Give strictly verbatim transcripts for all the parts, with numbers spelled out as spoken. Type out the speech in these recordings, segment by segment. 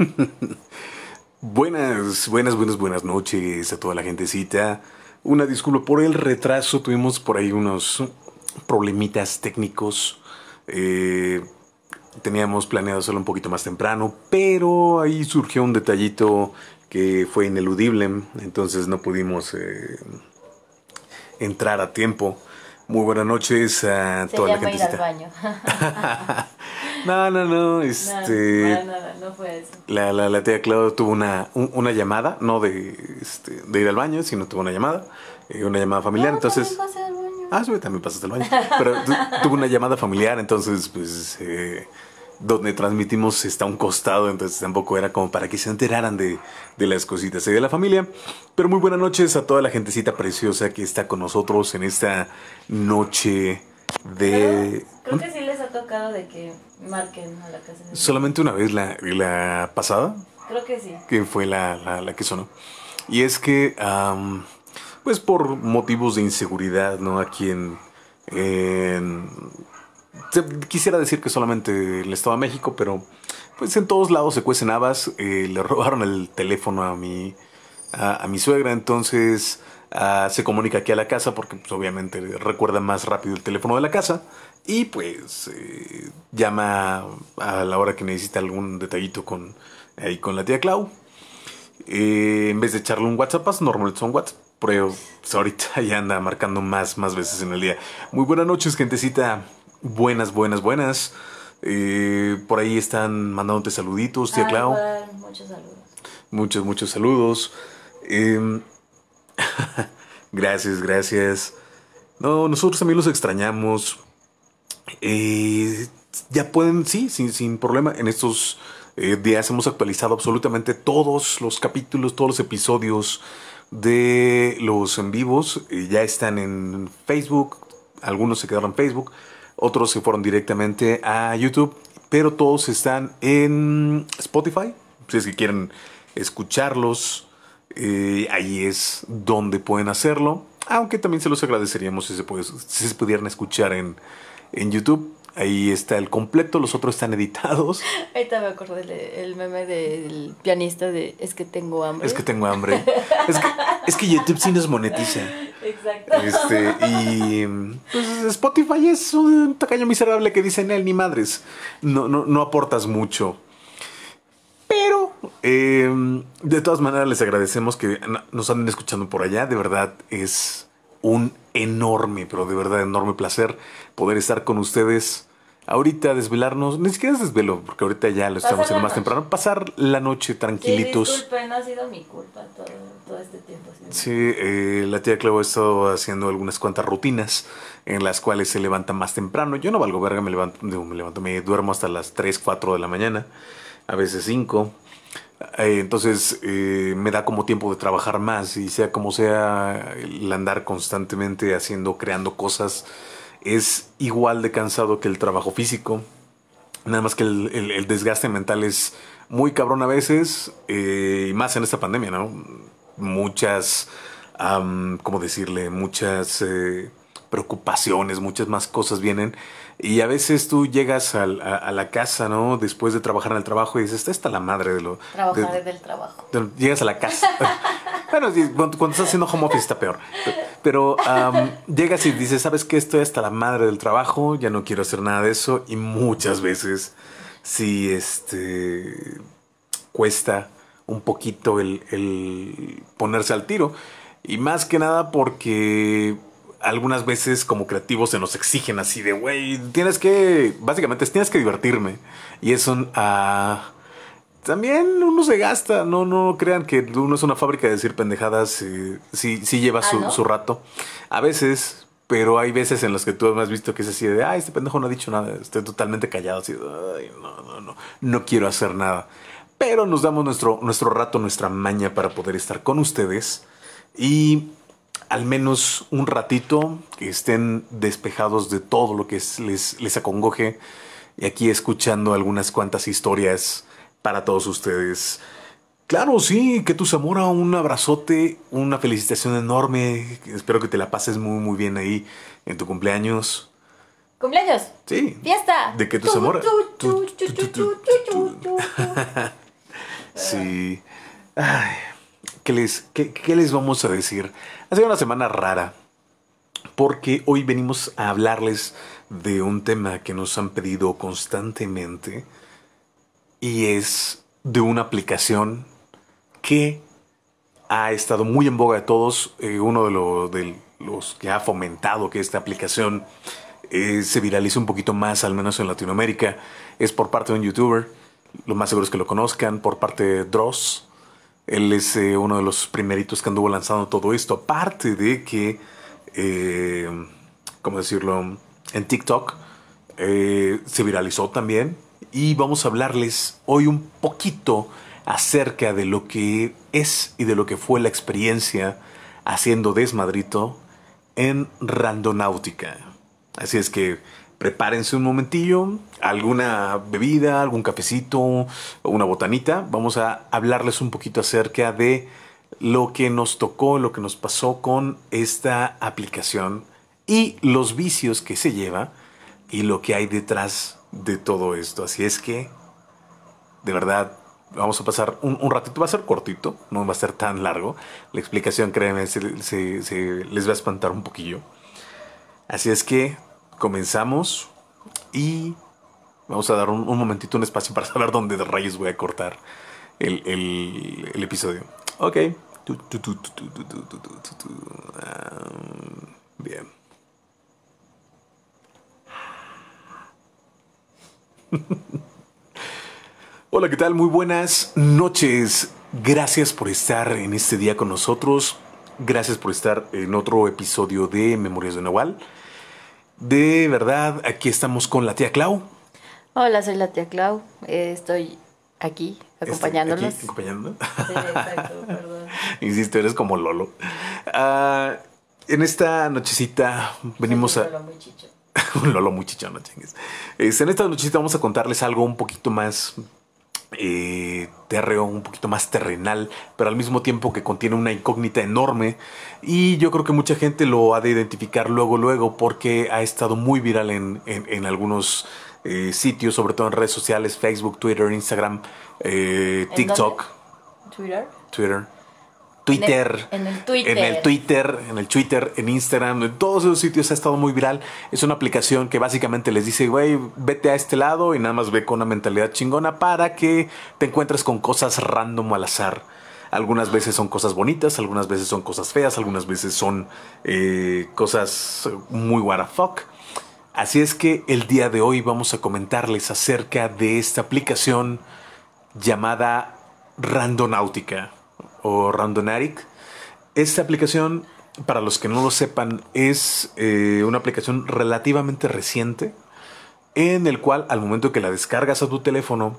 Buenas, buenas, buenas, buenas noches a toda la gentecita. Una disculpa por el retraso, tuvimos por ahí unos problemitas técnicos. Eh, teníamos planeado hacerlo un poquito más temprano, pero ahí surgió un detallito que fue ineludible, entonces no pudimos eh, entrar a tiempo. Muy buenas noches a Se toda la llama ir gentecita. al baño. No, no, no, este... No, para nada, no fue eso. La, la, la tía Clau tuvo una, un- una llamada, no de, este, de ir al baño, sino tuvo una llamada, eh, una llamada familiar, No, entonces... también pasé al baño. Ah, sí, también pasaste al baño. Pero tu- tuvo una llamada familiar, entonces, pues, eh, donde transmitimos está a un costado, entonces tampoco era como para que se enteraran de, de las cositas ahí de la familia. Pero muy buenas noches a toda la gentecita preciosa que está con nosotros en esta noche de... Creo que sí les ha tocado de que marquen a la casa de... Solamente una vez la, la pasada, Creo que sí. que fue la, la, la que sonó. Y es que, am, pues por motivos de inseguridad, ¿no? Aquí en... en- se- quisiera decir que solamente el Estado de México, pero pues en todos lados se cuecen habas. Eh, le robaron el teléfono a mi, a, a mi suegra, entonces ah, se comunica aquí a la casa porque pues, obviamente recuerda más rápido el teléfono de la casa y pues eh, llama a la hora que necesita algún detallito con, ahí con la tía Clau. Eh, en vez de echarle un WhatsApp, normalmente son WhatsApp. Pero pues, ahorita ya anda marcando más, más veces en el día. Muy buenas noches, gentecita. Buenas, buenas, buenas. Eh, por ahí están mandándote saluditos, tía Ah, Clau. igual, muchos saludos. Muchos, muchos saludos. Eh, gracias, gracias. No, nosotros también los extrañamos. Eh, ya pueden, sí, sin, sin problema. En estos eh, días hemos actualizado absolutamente todos los capítulos, todos los episodios de los en vivos. Eh, ya están en Facebook. Algunos se quedaron en Facebook. Otros se fueron directamente a YouTube. Pero todos están en Spotify. Si es que quieren escucharlos, eh, ahí es donde pueden hacerlo. Aunque también se los agradeceríamos si se, puede- si se pudieran escuchar en, en YouTube. Ahí está el completo, los otros están editados. Ahorita me acordé del el meme del pianista de es que tengo hambre. Es que tengo hambre. Es que, es que YouTube sí nos monetiza. Exacto. Este, y pues Spotify es un tacaño miserable que dicen él, ni madres. No, no, no aportas mucho. Pero, eh, de todas maneras, les agradecemos que na- nos anden escuchando por allá. De verdad, es un enorme, pero de verdad enorme placer poder estar con ustedes. Ahorita desvelarnos, ni siquiera es desvelo, porque ahorita ya lo estamos Pasar haciendo la más noche. temprano. Pasar la noche Sí, tranquilitos. disculpen, no ha sido mi culpa todo, todo este tiempo. ha sido mi Sí, eh, la tía Clau ha estado haciendo algunas cuantas rutinas en las cuales se levanta más temprano. Yo no valgo verga, me levanto, digo, me levanto, me duermo hasta las tres, cuatro de la mañana, a veces cinco. Eh, entonces eh, me da como tiempo de trabajar más y sea como sea, el andar constantemente haciendo, creando cosas es igual de cansado que el trabajo físico. Nada más que el, el- el desgaste mental es muy cabrón a veces, eh, y más en esta pandemia, ¿no? Muchas, am, ¿cómo decirle? Muchas eh, preocupaciones, muchas más cosas vienen. Y a veces tú llegas al- a, a la casa, ¿no? Después de trabajar en el trabajo y dices, esta está la madre de lo... Trabajar de- desde el trabajo. de- Llegas a la casa. Bueno, sí, cuando, cuando estás haciendo home office está peor. Pero am, llegas y dices, ¿sabes qué? Estoy hasta la madre del trabajo, ya no quiero hacer nada de eso. Y muchas veces sí, este, cuesta un poquito el, el ponerse al tiro. Y más que nada porque algunas veces como creativos se nos exigen así de, güey, tienes que, básicamente tienes que divertirme. Y es un... ah, también uno se gasta, no, no crean que uno es una fábrica de decir pendejadas, eh, sí, sí lleva Ah, su, ¿no? su rato. A veces, pero hay veces en las que tú has visto que es así de, ay, este pendejo no ha dicho nada, estoy totalmente callado, así de, ay, no, no, no, no quiero hacer nada. Pero nos damos nuestro, nuestro rato, nuestra maña para poder estar con ustedes y al menos un ratito que estén despejados de todo lo que es- les, les acongoje y aquí escuchando algunas cuantas historias para todos ustedes. Claro, sí, que tu Zamora, un abrazote, una felicitación enorme. Espero que te la pases muy, muy bien ahí en tu cumpleaños. ¡Cumpleaños! Sí. ¡Fiesta! De que tu Tu, Zamora. tu, tu, tu, tu, tu, tu, tu, tu. Sí. Ay, ¿qué les, qué, qué les vamos a decir? Ha sido una semana rara, porque hoy venimos a hablarles de un tema que nos han pedido constantemente y es de una aplicación que ha estado muy en boga de todos. Eh, uno de, lo- de los que ha fomentado que esta aplicación eh, se viralice un poquito más, al menos en Latinoamérica, es por parte de un youtuber. Lo más seguro es que lo conozcan, por parte de Dross. Él es eh, uno de los primeritos que anduvo lanzando todo esto. Aparte de que, eh, ¿cómo decirlo? En TikTok eh, se viralizó también. Y vamos a hablarles hoy un poquito acerca de lo que es y de lo que fue la experiencia haciendo desmadrito en Randonáutica. Así es que prepárense un momentillo, alguna bebida, algún cafecito o una botanita. Vamos a hablarles un poquito acerca de lo que nos tocó, lo que nos pasó con esta aplicación y los vicios que se lleva y lo que hay detrás de todo esto. Así es que, de verdad, vamos a pasar un, un ratito. Va a ser cortito, no va a ser tan largo. La explicación, créanme, se, se- se les va a espantar un poquillo. Así es que comenzamos y vamos a dar un, un momentito, un espacio para saber dónde de rayos voy a cortar el, el- el episodio. Ok. Tu, tu, tu, tu, tu, tu, tu, tu, tu, tu, tu. Ah, bien. Hola, ¿qué tal? Muy buenas noches. Gracias por estar en este día con nosotros. Gracias por estar en otro episodio de Memorias de Nahual. De verdad, aquí estamos con la tía Clau. Hola, soy la tía Clau. Eh, estoy aquí Estoy acompañándolos. aquí acompañando. Sí, exacto, perdón. Insisto, eres como Lolo. Ah, en esta nochecita venimos Soy a... un Lolo muy chicho. Un Lolo muy chichón, no chingues. Este, en esta nochecita vamos a contarles algo un poquito más eh, terreo, un poquito más terrenal, pero al mismo tiempo que contiene una incógnita enorme. Y yo creo que mucha gente lo ha de identificar luego, luego, porque ha estado muy viral en, en- en algunos eh, sitios, sobre todo en redes sociales, Facebook, Twitter, Instagram, eh, ¿En TikTok, dónde? ¿Twitter? Twitter. En el, Twitter, en el Twitter. en el Twitter, en el Twitter, en Instagram, en todos esos sitios ha estado muy viral. Es una aplicación que básicamente les dice, güey, vete a este lado y nada más ve con una mentalidad chingona para que te encuentres con cosas random al azar. Algunas veces son cosas bonitas, algunas veces son cosas feas, algunas veces son eh, cosas muy what the fuck. Así es que el día de hoy vamos a comentarles acerca de esta aplicación llamada Randonáutica o Randonatic. Esta aplicación, para los que no lo sepan, es eh, una aplicación relativamente reciente en el cual al momento que la descargas a tu teléfono,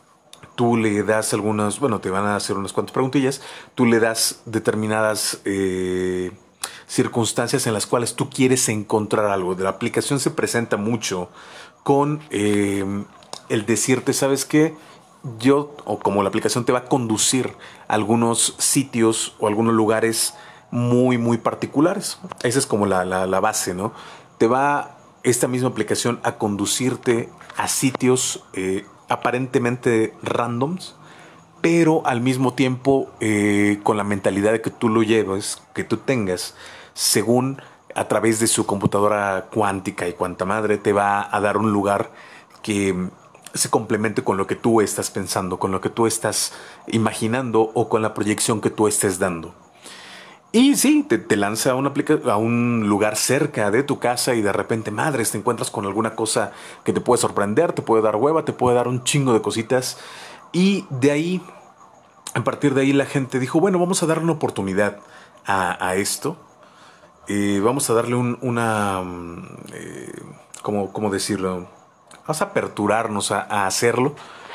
tú le das algunas, bueno, te van a hacer unas cuantas preguntillas, tú le das determinadas eh, circunstancias en las cuales tú quieres encontrar algo. De la aplicación se presenta mucho con eh, el decirte, ¿sabes qué? Yo, o como la aplicación te va a conducir a algunos sitios o algunos lugares muy, muy particulares. Esa es como la, la, la base, ¿no? Te va esta misma aplicación a conducirte a sitios eh, aparentemente randoms, pero al mismo tiempo eh, con la mentalidad de que tú lo lleves, que tú tengas, según a través de su computadora cuántica y cuanta madre, te va a dar un lugar que se complemente con lo que tú estás pensando, con lo que tú estás imaginando o con la proyección que tú estés dando. Y sí, te, te lanza a, una aplica- a un lugar cerca de tu casa y de repente, madres, te encuentras con alguna cosa que te puede sorprender, te puede dar hueva, te puede dar un chingo de cositas. Y de ahí, a partir de ahí, la gente dijo, bueno, vamos a darle una oportunidad a, a esto. Eh, vamos a darle un- una... mm, eh, ¿cómo, cómo decirlo? Vamos a aperturarnos a, a hacerlo.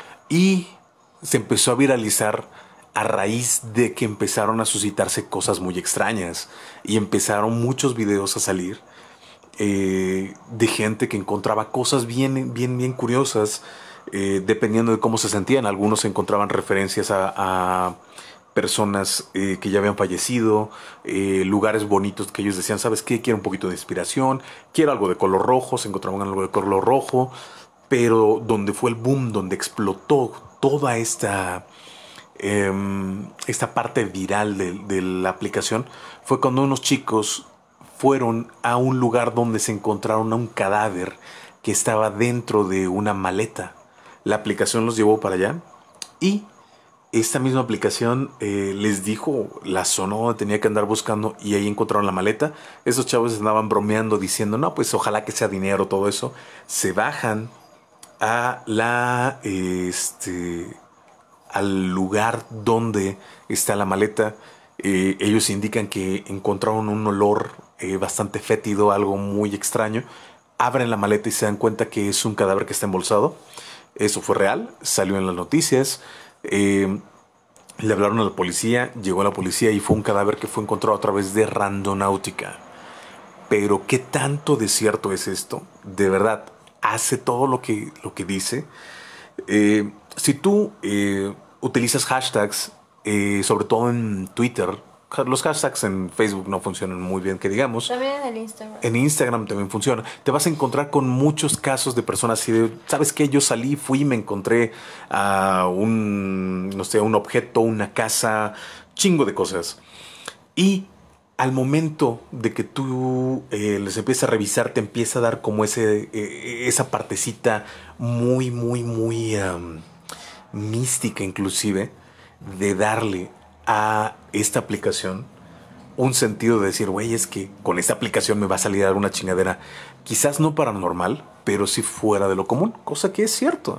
Y se empezó a viralizar a raíz de que empezaron a suscitarse cosas muy extrañas. Y empezaron muchos videos a salir eh, de gente que encontraba cosas bien, bien, bien curiosas, eh, dependiendo de cómo se sentían. Algunos encontraban referencias a, a personas eh, que ya habían fallecido, eh, lugares bonitos que ellos decían, ¿sabes qué? Quiero un poquito de inspiración, quiero algo de color rojo, se encontraban algo de color rojo, pero donde fue el boom, donde explotó toda esta eh, esta parte viral de, de la aplicación fue cuando unos chicos fueron a un lugar donde se encontraron a un cadáver que estaba dentro de una maleta. La aplicación los llevó para allá y esta misma aplicación eh, les dijo la zona donde tenía que andar buscando y ahí encontraron la maleta. Esos chavos andaban bromeando diciendo, no, pues ojalá que sea dinero, todo eso. Se bajan a la, este, al lugar donde está la maleta. Eh, ellos indican que encontraron un olor eh, bastante fétido, algo muy extraño. Abren la maleta y se dan cuenta que es un cadáver que está embolsado. Eso fue real, salió en las noticias. Eh, le hablaron a la policía, llegó la policía y fue un cadáver que fue encontrado a través de Randonáutica. Pero ¿qué tanto de cierto es esto? De verdad, hace todo lo que, lo que dice. Eh, si tú eh, utilizas hashtags, eh, sobre todo en Twitter, los hashtags en Facebook no funcionan muy bien, que digamos. También en el Instagram. En Instagram también funciona. Te vas a encontrar con muchos casos de personas así de, ¿sabes qué? Yo salí, fui, me encontré a un, no sé, un objeto, una casa, chingo de cosas. Y al momento de que tú eh, les empiezas a revisar, te empieza a dar como ese, eh, esa partecita muy, muy, muy um, mística inclusive, de darle a esta aplicación un sentido de decir, güey, es que con esta aplicación me va a salir alguna chingadera, quizás no paranormal, pero sí fuera de lo común, cosa que es cierto.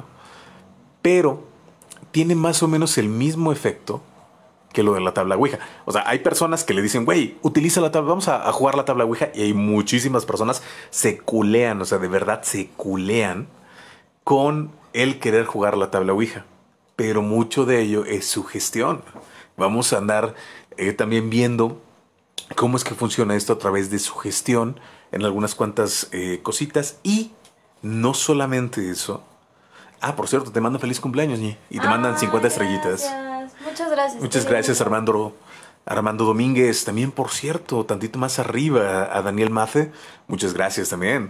Pero tiene más o menos el mismo efecto que lo de la tabla Ouija. O sea, hay personas que le dicen, güey, utiliza la tabla, vamos a, a jugar la tabla Ouija, y hay muchísimas personas se culean, o sea, de verdad se culean con el querer jugar la tabla Ouija. Pero mucho de ello es sugestión. Vamos a andar eh, también viendo cómo es que funciona esto a través de sugestión en algunas cuantas eh, cositas. Y no solamente eso. Ah, por cierto, te mandan feliz cumpleaños, Ñi. Y te ah, mandan cincuenta estrellitas. Gracias. Muchas gracias. Muchas gracias, Armando. Armando Domínguez. También, por cierto, tantito más arriba, a Daniel Mace. Muchas gracias también.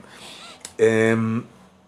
Eh,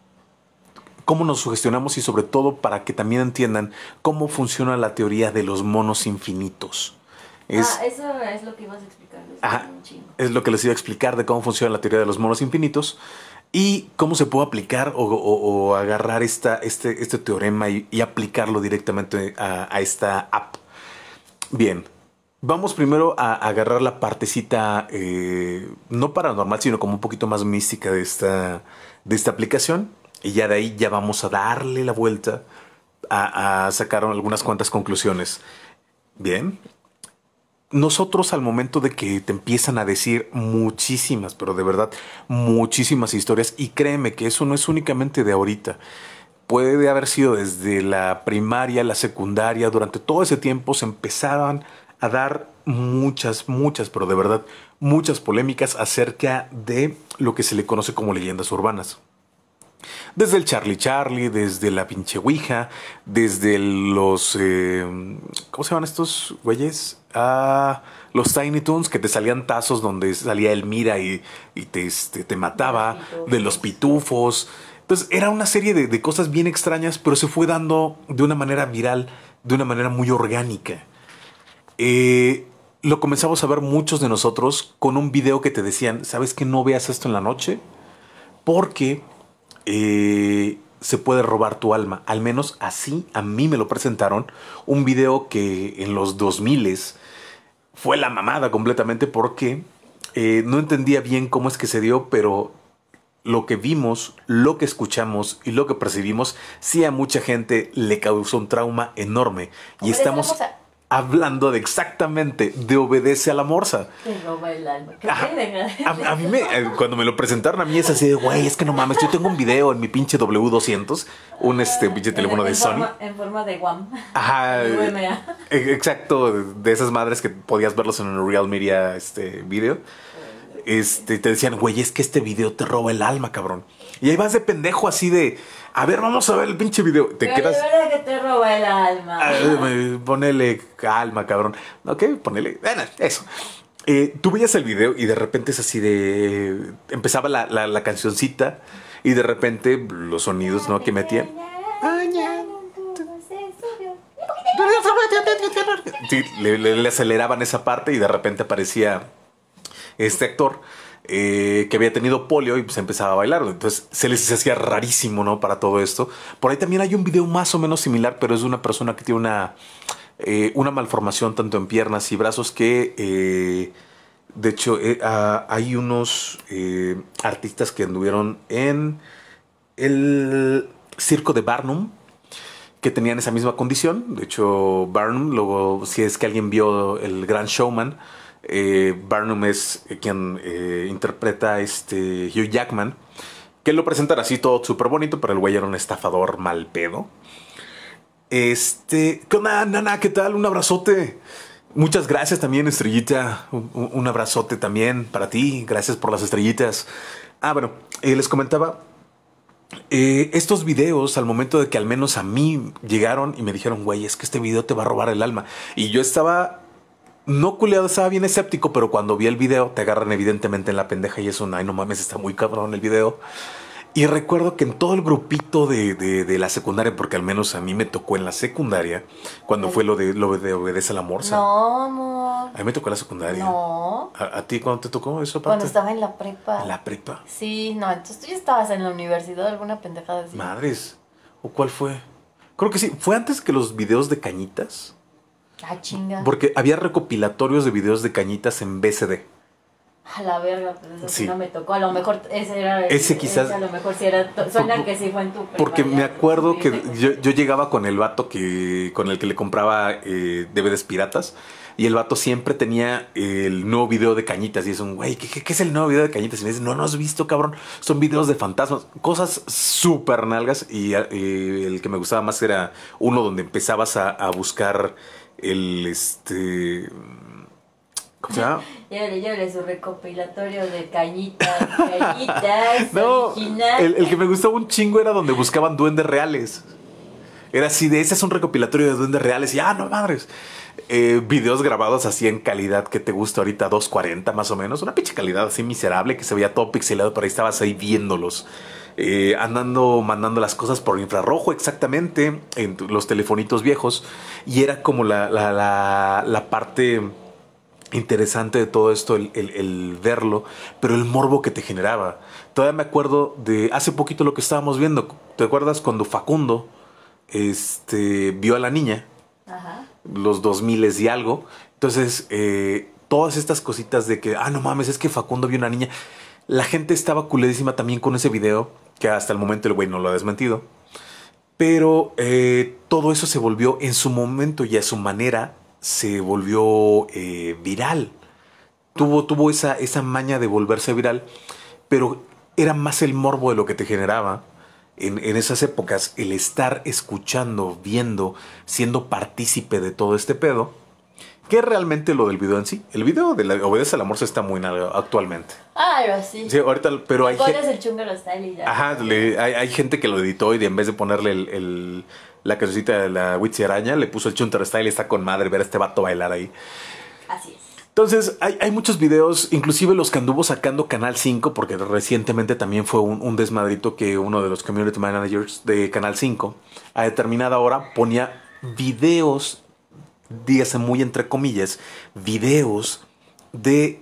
cómo nos sugestionamos y sobre todo para que también entiendan cómo funciona la teoría de los monos infinitos. Es, ah, eso es lo que ibas a explicar. Ajá, es lo que les iba a explicar de cómo funciona la teoría de los monos infinitos y cómo se puede aplicar o, o, o agarrar esta, este, este teorema y, y aplicarlo directamente a, a esta app. Bien, vamos primero a, a agarrar la partecita eh, no paranormal, sino como un poquito más mística de esta, de esta aplicación. Y ya de ahí ya vamos a darle la vuelta a, a sacar algunas cuantas conclusiones. Bien. Nosotros al momento de que te empiezan a decir muchísimas, pero de verdad muchísimas historias, y créeme que eso no es únicamente de ahorita. Puede haber sido desde la primaria, la secundaria, durante todo ese tiempo se empezaban a dar muchas, muchas, pero de verdad muchas polémicas acerca de lo que se le conoce como leyendas urbanas. Desde el Charlie Charlie, desde la pinche Ouija, desde los... Eh, ¿cómo se llaman estos güeyes? Ah, los Tiny Toons, que te salían tazos donde salía Elmira y, y te, este, te mataba, de los pitufos. Entonces era una serie de, de cosas bien extrañas, pero se fue dando de una manera viral, de una manera muy orgánica. Eh, lo comenzamos a ver muchos de nosotros con un video que te decían, ¿sabes que no veas esto en la noche? Porque... Eh, se puede robar tu alma. Al menos así a mí me lo presentaron. Un video que en los dos mil fue la mamada completamente porque eh, no entendía bien cómo es que se dio, pero lo que vimos, lo que escuchamos y lo que percibimos, sí a mucha gente le causó un trauma enorme. Y estamos... hablando de exactamente de Obedece a la Morsa. Te roba el alma. ¿Qué Ajá. A, a mí me, cuando me lo presentaron a mí es así de, güey, es que no mames, yo tengo un video en mi pinche W doscientos, un este pinche teléfono de Sony. Forma, en forma de Guam. Ajá. Exacto, de esas madres que podías verlos en un Real Media este, video. Este, te decían, güey, es que este video te roba el alma, cabrón. Y ahí vas de pendejo así de, a ver, vamos a ver el pinche video. Te pero quedas... de verdad que te roba el alma. Ah, ponele calma, cabrón. Ok, ponele... Bueno, eso. Eh, tú veías el video y de repente es así de... Empezaba la, la, la cancioncita y de repente los sonidos, ¿no? Que metían. sí, le, le, le aceleraban esa parte y de repente aparecía este actor eh, que había tenido polio y se empezaba a bailar. Entonces se les hacía rarísimo, ¿no? Para todo esto. Por ahí también hay un video más o menos similar, pero es de una persona que tiene una, eh, una malformación tanto en piernas y brazos que... Eh, de hecho, eh, ah, hay unos eh, artistas que anduvieron en el circo de Barnum que tenían esa misma condición. De hecho, Barnum, luego, si es que alguien vio El Gran Showman, eh, Barnum es quien eh, interpreta a este Hugh Jackman, que lo presentan así todo súper bonito, pero el güey era un estafador mal pedo. Este, ¿qué onda, Nana? ¿Qué tal? Un abrazote. Muchas gracias también, Estrellita. Un, un abrazote también para ti. Gracias por las estrellitas. Ah, bueno, eh, les comentaba. Eh, estos videos, al momento de que al menos a mí llegaron y me dijeron, güey, es que este video te va a robar el alma. Y yo estaba, no culeado, estaba bien escéptico, pero cuando vi el video te agarran evidentemente en la pendeja y es un, ay, no mames, está muy cabrón el video. Y recuerdo que en todo el grupito de, de, de la secundaria, porque al menos a mí me tocó en la secundaria, cuando Ay. fue lo de, lo de Obedece a la Morsa. No, amor. A mí me tocó en la secundaria. No. ¿A, a ti cuándo te tocó eso, aparte? Cuando estaba en la prepa. ¿En la prepa? Sí, no, entonces tú ya estabas en la universidad, alguna pendejada así. Madres. ¿O cuál fue? Creo que sí. ¿Fue antes que los videos de Cañitas? Ah, chinga. Porque había recopilatorios de videos de Cañitas en B C D. A la verga, pues eso sí. sí no me tocó. A lo mejor ese era... Ese quizás... Ese a lo mejor sí era... Suena por, que sí fue en tu... Porque me acuerdo que yo, yo llegaba con el vato que, con el que le compraba eh, D V Ds piratas. Y el vato siempre tenía el nuevo video de Cañitas. Y es un, güey, ¿qué, qué, ¿qué es el nuevo video de Cañitas? Y me dice, no, no has visto, cabrón. Son videos de fantasmas. Cosas súper nalgas. Y eh, el que me gustaba más era uno donde empezabas a, a buscar el... este ¿Cómo se llama? Llévele, llévele su recopilatorio de Cañitas, Cañitas, no, original. El, el que me gustaba un chingo era donde buscaban duendes reales. Era así de, ese es un recopilatorio de duendes reales. Y, ah, no madres. Eh, videos grabados así en calidad que te gusta ahorita, dos cuarenta más o menos. Una pinche calidad así miserable que se veía todo pixelado, pero ahí estabas ahí viéndolos. Eh, andando, mandando las cosas por infrarrojo exactamente en los telefonitos viejos. Y era como la, la, la, la parte... interesante de todo esto, el, el, el verlo, pero el morbo que te generaba. Todavía me acuerdo de hace poquito lo que estábamos viendo. ¿Te acuerdas cuando Facundo este, vio a la niña? Ajá. Los dos miles y algo. Entonces, eh, todas estas cositas de que, ah, no mames, es que Facundo vio una niña. La gente estaba culedísima también con ese video, que hasta el momento el güey no lo ha desmentido. Pero eh, todo eso se volvió en su momento y a su manera se volvió eh, viral. Tuvo, tuvo esa, esa maña de volverse viral, pero era más el morbo de lo que te generaba en, en esas épocas, el estar escuchando, viendo, siendo partícipe de todo este pedo, que realmente lo del video en sí. El video de la, Obedece al Amor se está muy nada actualmente. Ah, pero sí. Sí, ahorita, pero hay pones el chungaro style y ya. Ajá, le, hay, hay gente que lo editó y de, en vez de ponerle el... el la cancioncita de la Witsi Araña, le puso el Chunter Style y está con madre ver a este vato bailar ahí. Así es. Entonces, hay, hay muchos videos, inclusive los que anduvo sacando Canal cinco, porque recientemente también fue un, un desmadrito que uno de los community managers de Canal cinco a determinada hora ponía videos, dígase muy entre comillas, videos de...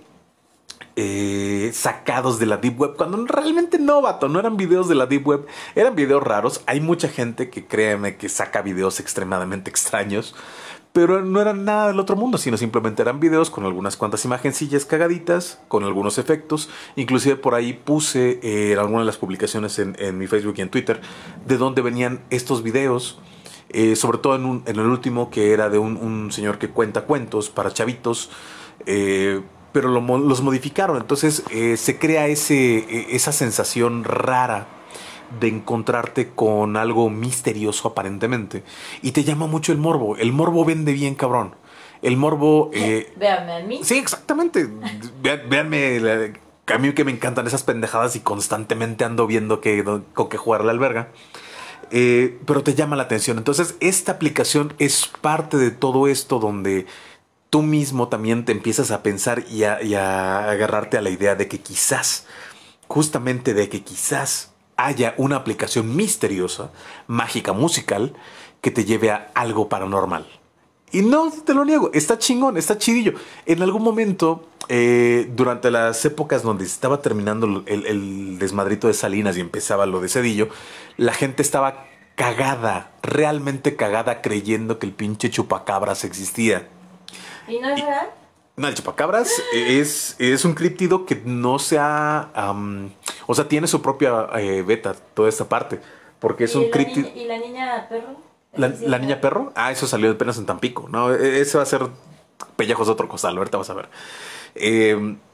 Eh, sacados de la Deep Web, cuando realmente no, vato, no eran videos de la Deep Web, eran videos raros. Hay mucha gente que créeme que saca videos extremadamente extraños, pero no eran nada del otro mundo, sino simplemente eran videos con algunas cuantas imagencillas cagaditas, con algunos efectos. Inclusive por ahí puse eh, en algunas de las publicaciones en, en mi Facebook y en Twitter de dónde venían estos videos. Eh, sobre todo en, un, en el último, que era de un, un señor que cuenta cuentos para chavitos, eh, pero lo, los modificaron. Entonces eh, se crea ese, esa sensación rara de encontrarte con algo misterioso aparentemente. Y te llama mucho el morbo. El morbo vende bien, cabrón. El morbo... Eh, Véanme a mí. Sí, exactamente. Ve, véanme... La, a mí que me encantan esas pendejadas y constantemente ando viendo que, con qué jugar la alberga. Eh, pero te llama la atención. Entonces esta aplicación es parte de todo esto donde... tú mismo también te empiezas a pensar y a, y a agarrarte a la idea de que quizás, justamente de que quizás haya una aplicación misteriosa, mágica, musical, que te lleve a algo paranormal. Y no te lo niego, está chingón, está chidillo. En algún momento, eh, durante las épocas donde estaba terminando el, el desmadrito de Salinas y empezaba lo de Cedillo, la gente estaba cagada, realmente cagada, creyendo que el pinche chupacabras existía. ¿Y no es real? No, el chupacabras es, es un críptido que no se ha... Um, o sea, tiene su propia eh, beta, toda esta parte. Porque es un críptido... ¿Y la niña perro? ¿La, ¿La niña perro? Ah, eso salió apenas en Tampico. No, ese va a ser pellejos de otro costal. Ahorita vas a ver. Eh,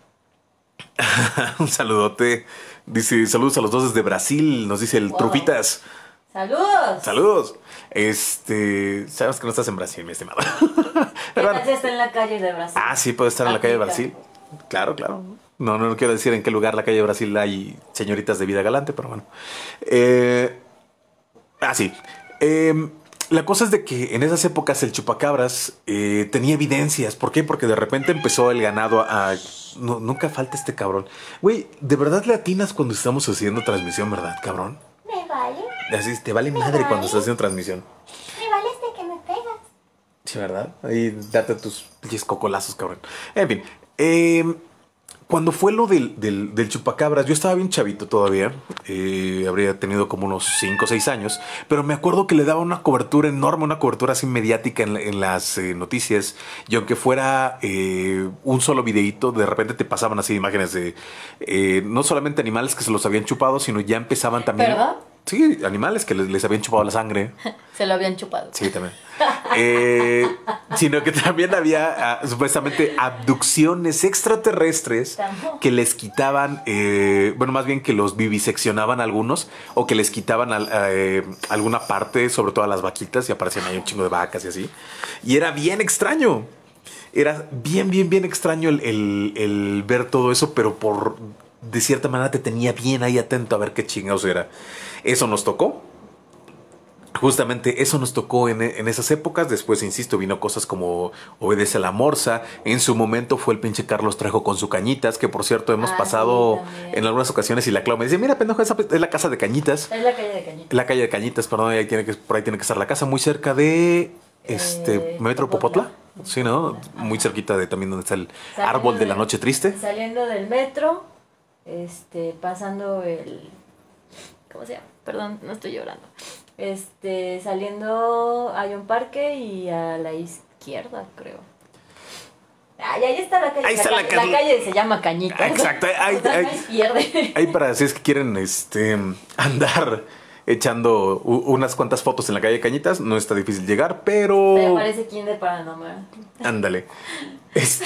un saludote. Dice, saludos a los dos desde Brasil. Nos dice el wow. Trupitas. ¡Saludos! ¡Saludos! Este, sabes que no estás en Brasil, mi estimado. ¿Qué tal si está en la calle de Brasil? Ah, sí, puede estar en la calle de Brasil. Claro, claro. No, no, no quiero decir en qué lugar la calle de Brasil hay señoritas de vida galante, pero bueno. Eh, ah, sí. Eh, La cosa es de que en esas épocas el chupacabras eh, tenía evidencias. ¿Por qué? Porque de repente empezó el ganado a... a no, nunca falta este cabrón. Güey, ¿de verdad le atinas cuando estamos haciendo transmisión, verdad, cabrón? Me vale. Así, te vale me madre vale. cuando estás haciendo transmisión. Me vale este que me pegas. Sí, ¿verdad? Ahí date tus pinches cocolazos, cabrón. En fin, eh... cuando fue lo del, del, del chupacabras, yo estaba bien chavito todavía. Eh, habría tenido como unos cinco o seis años. Pero me acuerdo que le daba una cobertura enorme, una cobertura así mediática en, en las eh, noticias. Y aunque fuera eh, un solo videíto, de repente te pasaban así imágenes de eh, no solamente animales que se los habían chupado, sino ya empezaban también... ¿Verdad? Sí, animales que les, les habían chupado la sangre. Se lo habían chupado. Sí, también. Eh, sino que también había uh, supuestamente abducciones extraterrestres que les quitaban, eh, bueno, más bien que los viviseccionaban algunos o que les quitaban a, a, eh, alguna parte, sobre todo a las vaquitas, y aparecían ahí un chingo de vacas y así. Y era bien extraño. Era bien, bien, bien extraño el, el, el ver todo eso, pero por de cierta manera te tenía bien ahí atento a ver qué chingados era. Eso nos tocó. Justamente eso nos tocó en, en esas épocas. Después, insisto, vino cosas como Obedece a la Morsa. En su momento fue el pinche Carlos Trejo con su Cañitas, que por cierto hemos ah, pasado sí, en algunas ocasiones y la Clau me dice, mira, pendejo, esa es la casa de Cañitas. Es la calle de Cañitas. La calle de Cañitas, perdón, ahí tiene que, por ahí tiene que estar la casa, muy cerca de este eh, Metro Popotla. Popotla. Sí, ¿no? Ajá. Muy cerquita de también donde está el saliendo árbol de, de la noche triste. Saliendo del metro, este, pasando el... ¿Cómo se llama? Perdón, no estoy llorando. Este, saliendo hay un parque y a la izquierda, creo. Ay, ahí está la calle. Ahí está la, la, calle. la calle se llama Cañitas. Exacto. Ahí, o sea, ahí, no pierde. Ahí para si es que quieren este, andar echando unas cuantas fotos en la calle Cañitas, no está difícil llegar, pero... Me parece Kinder Paranormal. Ándale. Este,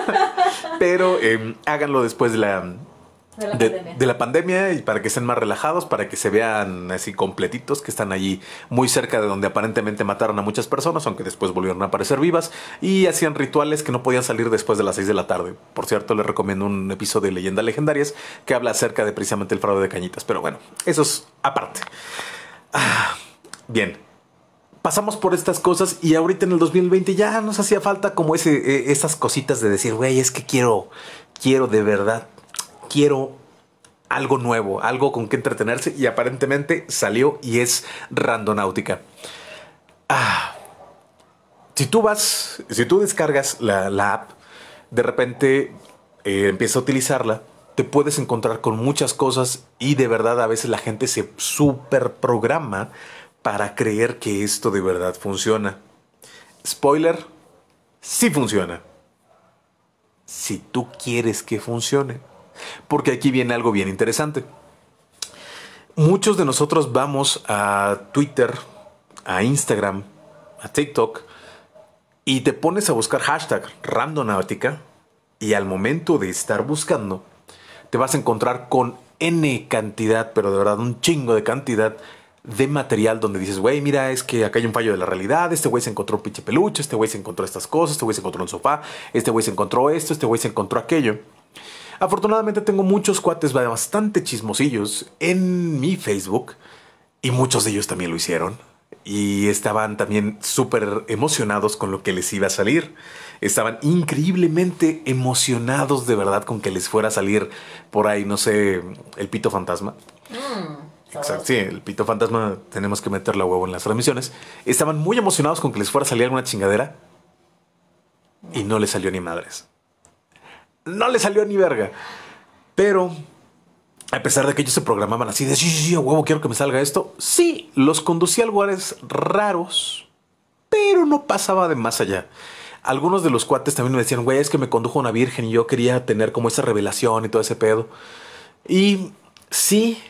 pero eh, háganlo después de la... De la, de, pandemia. de la pandemia y para que estén más relajados, para que se vean así completitos, que están allí muy cerca de donde aparentemente mataron a muchas personas, aunque después volvieron a aparecer vivas y hacían rituales que no podían salir después de las seis de la tarde. Por cierto, les recomiendo un episodio de Leyendas Legendarias que habla acerca de precisamente el fraude de Cañitas, pero bueno, eso es aparte. Ah, bien. Pasamos por estas cosas y ahorita en el dos mil veinte ya nos hacía falta como ese, eh, esas cositas de decir, güey, es que quiero, quiero de verdad quiero algo nuevo, algo con que entretenerse, y aparentemente salió y es Randonáutica. Ah, si tú vas, si tú descargas la, la app, de repente eh, empiezas a utilizarla, te puedes encontrar con muchas cosas y de verdad a veces la gente se super programa para creer que esto de verdad funciona. Spoiler, sí funciona. Si tú quieres que funcione. Porque aquí viene algo bien interesante. Muchos de nosotros vamos a Twitter, a Instagram, a TikTok y te pones a buscar hashtag Randonáutica y al momento de estar buscando te vas a encontrar con N cantidad, pero de verdad un chingo de cantidad de material donde dices, güey, mira, es que acá hay un fallo de la realidad, este güey se encontró un pinche peluche, este güey se encontró estas cosas, este güey se encontró un sofá, este güey se encontró esto, este güey se encontró aquello. Afortunadamente tengo muchos cuates bastante chismosillos en mi Facebook y muchos de ellos también lo hicieron y estaban también súper emocionados con lo que les iba a salir. Estaban increíblemente emocionados de verdad con que les fuera a salir por ahí, no sé, el pito fantasma. Mm. Exacto, sí, el pito fantasma, tenemos que meterle a huevo en las transmisiones. Estaban muy emocionados con que les fuera a salir alguna chingadera y no les salió ni madres. No les salió ni verga. Pero, a pesar de que ellos se programaban así de sí, sí, sí, a huevo, quiero que me salga esto, sí, los conducía a lugares raros, pero no pasaba de más allá. Algunos de los cuates también me decían, güey, es que me condujo una virgen y yo quería tener como esa revelación y todo ese pedo. Y sí,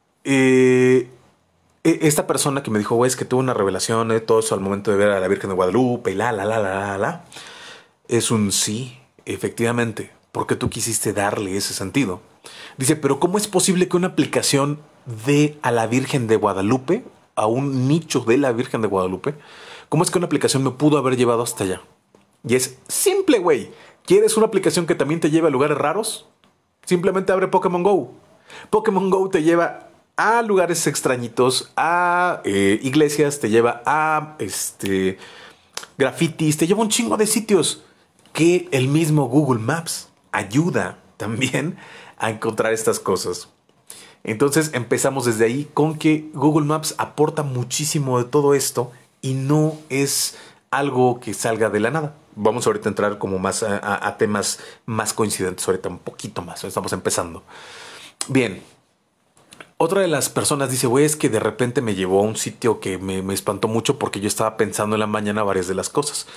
eh, esta persona que me dijo, güey, es que tuvo una revelación, eh, todo eso al momento de ver a la Virgen de Guadalupe y la, la, la, la, la, la, es un sí, efectivamente, porque tú quisiste darle ese sentido. Dice, pero ¿cómo es posible que una aplicación dé a la Virgen de Guadalupe, a un nicho de la Virgen de Guadalupe, cómo es que una aplicación me pudo haber llevado hasta allá? Y es simple, güey. ¿Quieres una aplicación que también te lleve a lugares raros? Simplemente abre Pokémon Go. Pokémon Go te lleva a lugares extrañitos, a eh, iglesias, te lleva a este, grafitis, te lleva un chingo de sitios que el mismo Google Maps ayuda también a encontrar estas cosas. Entonces empezamos desde ahí con que Google Maps aporta muchísimo de todo esto y no es algo que salga de la nada. Vamos ahorita a entrar como más a, a, a temas más coincidentes, ahorita un poquito más, estamos empezando. Bien, otra de las personas dice, güey, es que de repente me llevó a un sitio que me, me espantó mucho porque yo estaba pensando en la mañana varias de las cosas.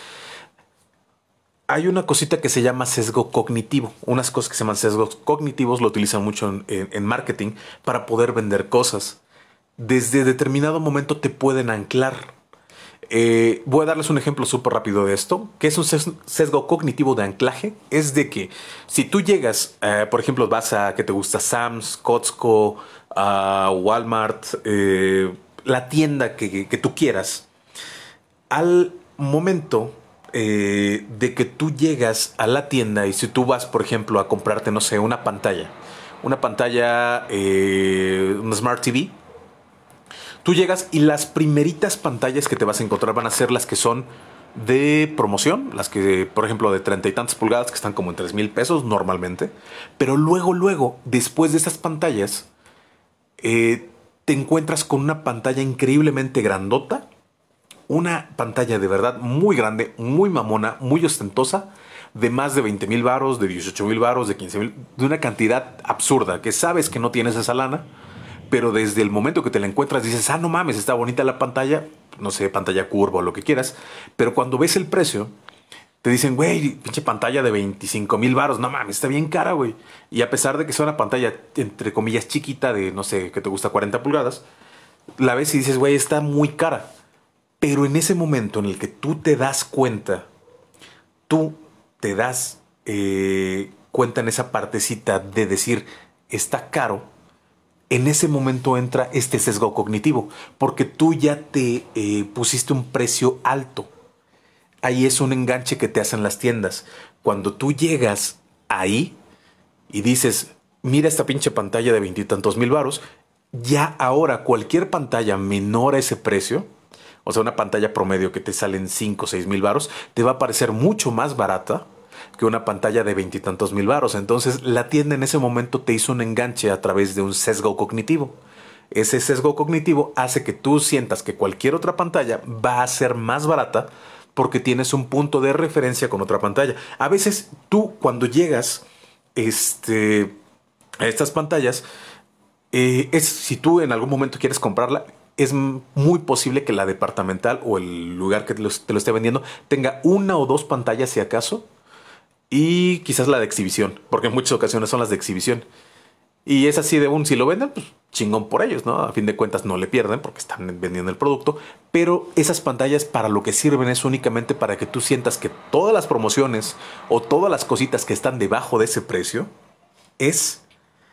Hay una cosita que se llama sesgo cognitivo. Unas cosas que se llaman sesgos cognitivos lo utilizan mucho en, en, en marketing para poder vender cosas. Desde determinado momento te pueden anclar. Eh, voy a darles un ejemplo súper rápido de esto. ¿Qué es un sesgo cognitivo de anclaje? Es de que si tú llegas, eh, por ejemplo, vas a que te gusta Sam's, Costco, uh, Walmart, eh, la tienda que, que, que tú quieras, al momento eh, de que tú llegas a la tienda y si tú vas, por ejemplo, a comprarte, no sé, una pantalla, una pantalla, eh, una Smart T V, tú llegas y las primeritas pantallas que te vas a encontrar van a ser las que son de promoción, las que, por ejemplo, de treinta y tantas pulgadas que están como en tres mil pesos normalmente. Pero luego, luego, después de esas pantallas, eh, te encuentras con una pantalla increíblemente grandota, una pantalla de verdad muy grande, muy mamona, muy ostentosa, de más de veinte mil varos, de dieciocho mil varos, de quince mil, de una cantidad absurda que sabes que no tienes esa lana. Pero desde el momento que te la encuentras dices, ah, no mames, está bonita la pantalla, no sé, pantalla curva o lo que quieras. Pero cuando ves el precio, te dicen, güey, pinche pantalla de veinticinco mil varos, no mames, está bien cara, güey. Y a pesar de que sea una pantalla, entre comillas, chiquita de, no sé, que te gusta cuarenta pulgadas, la ves y dices, güey, está muy cara. Pero en ese momento en el que tú te das cuenta, tú te das eh, cuenta en esa partecita de decir, está caro, en ese momento entra este sesgo cognitivo, porque tú ya te eh, pusiste un precio alto. Ahí es un enganche que te hacen las tiendas. Cuando tú llegas ahí y dices, mira esta pinche pantalla de veintitantos mil varos, ya ahora cualquier pantalla menor a ese precio, o sea, una pantalla promedio que te salen cinco o seis mil varos, te va a parecer mucho más barata que una pantalla de veintitantos mil varos. Entonces la tienda en ese momento te hizo un enganche a través de un sesgo cognitivo. Ese sesgo cognitivo hace que tú sientas que cualquier otra pantalla va a ser más barata porque tienes un punto de referencia con otra pantalla. A veces tú cuando llegas este, a estas pantallas, eh, es, si tú en algún momento quieres comprarla, es muy posible que la departamental o el lugar que te lo, te lo esté vendiendo tenga una o dos pantallas si acaso. Y quizás la de exhibición, porque en muchas ocasiones son las de exhibición. Y es así de un, si lo venden, pues chingón por ellos, ¿no? A fin de cuentas no le pierden porque están vendiendo el producto. Pero esas pantallas para lo que sirven es únicamente para que tú sientas que todas las promociones o todas las cositas que están debajo de ese precio es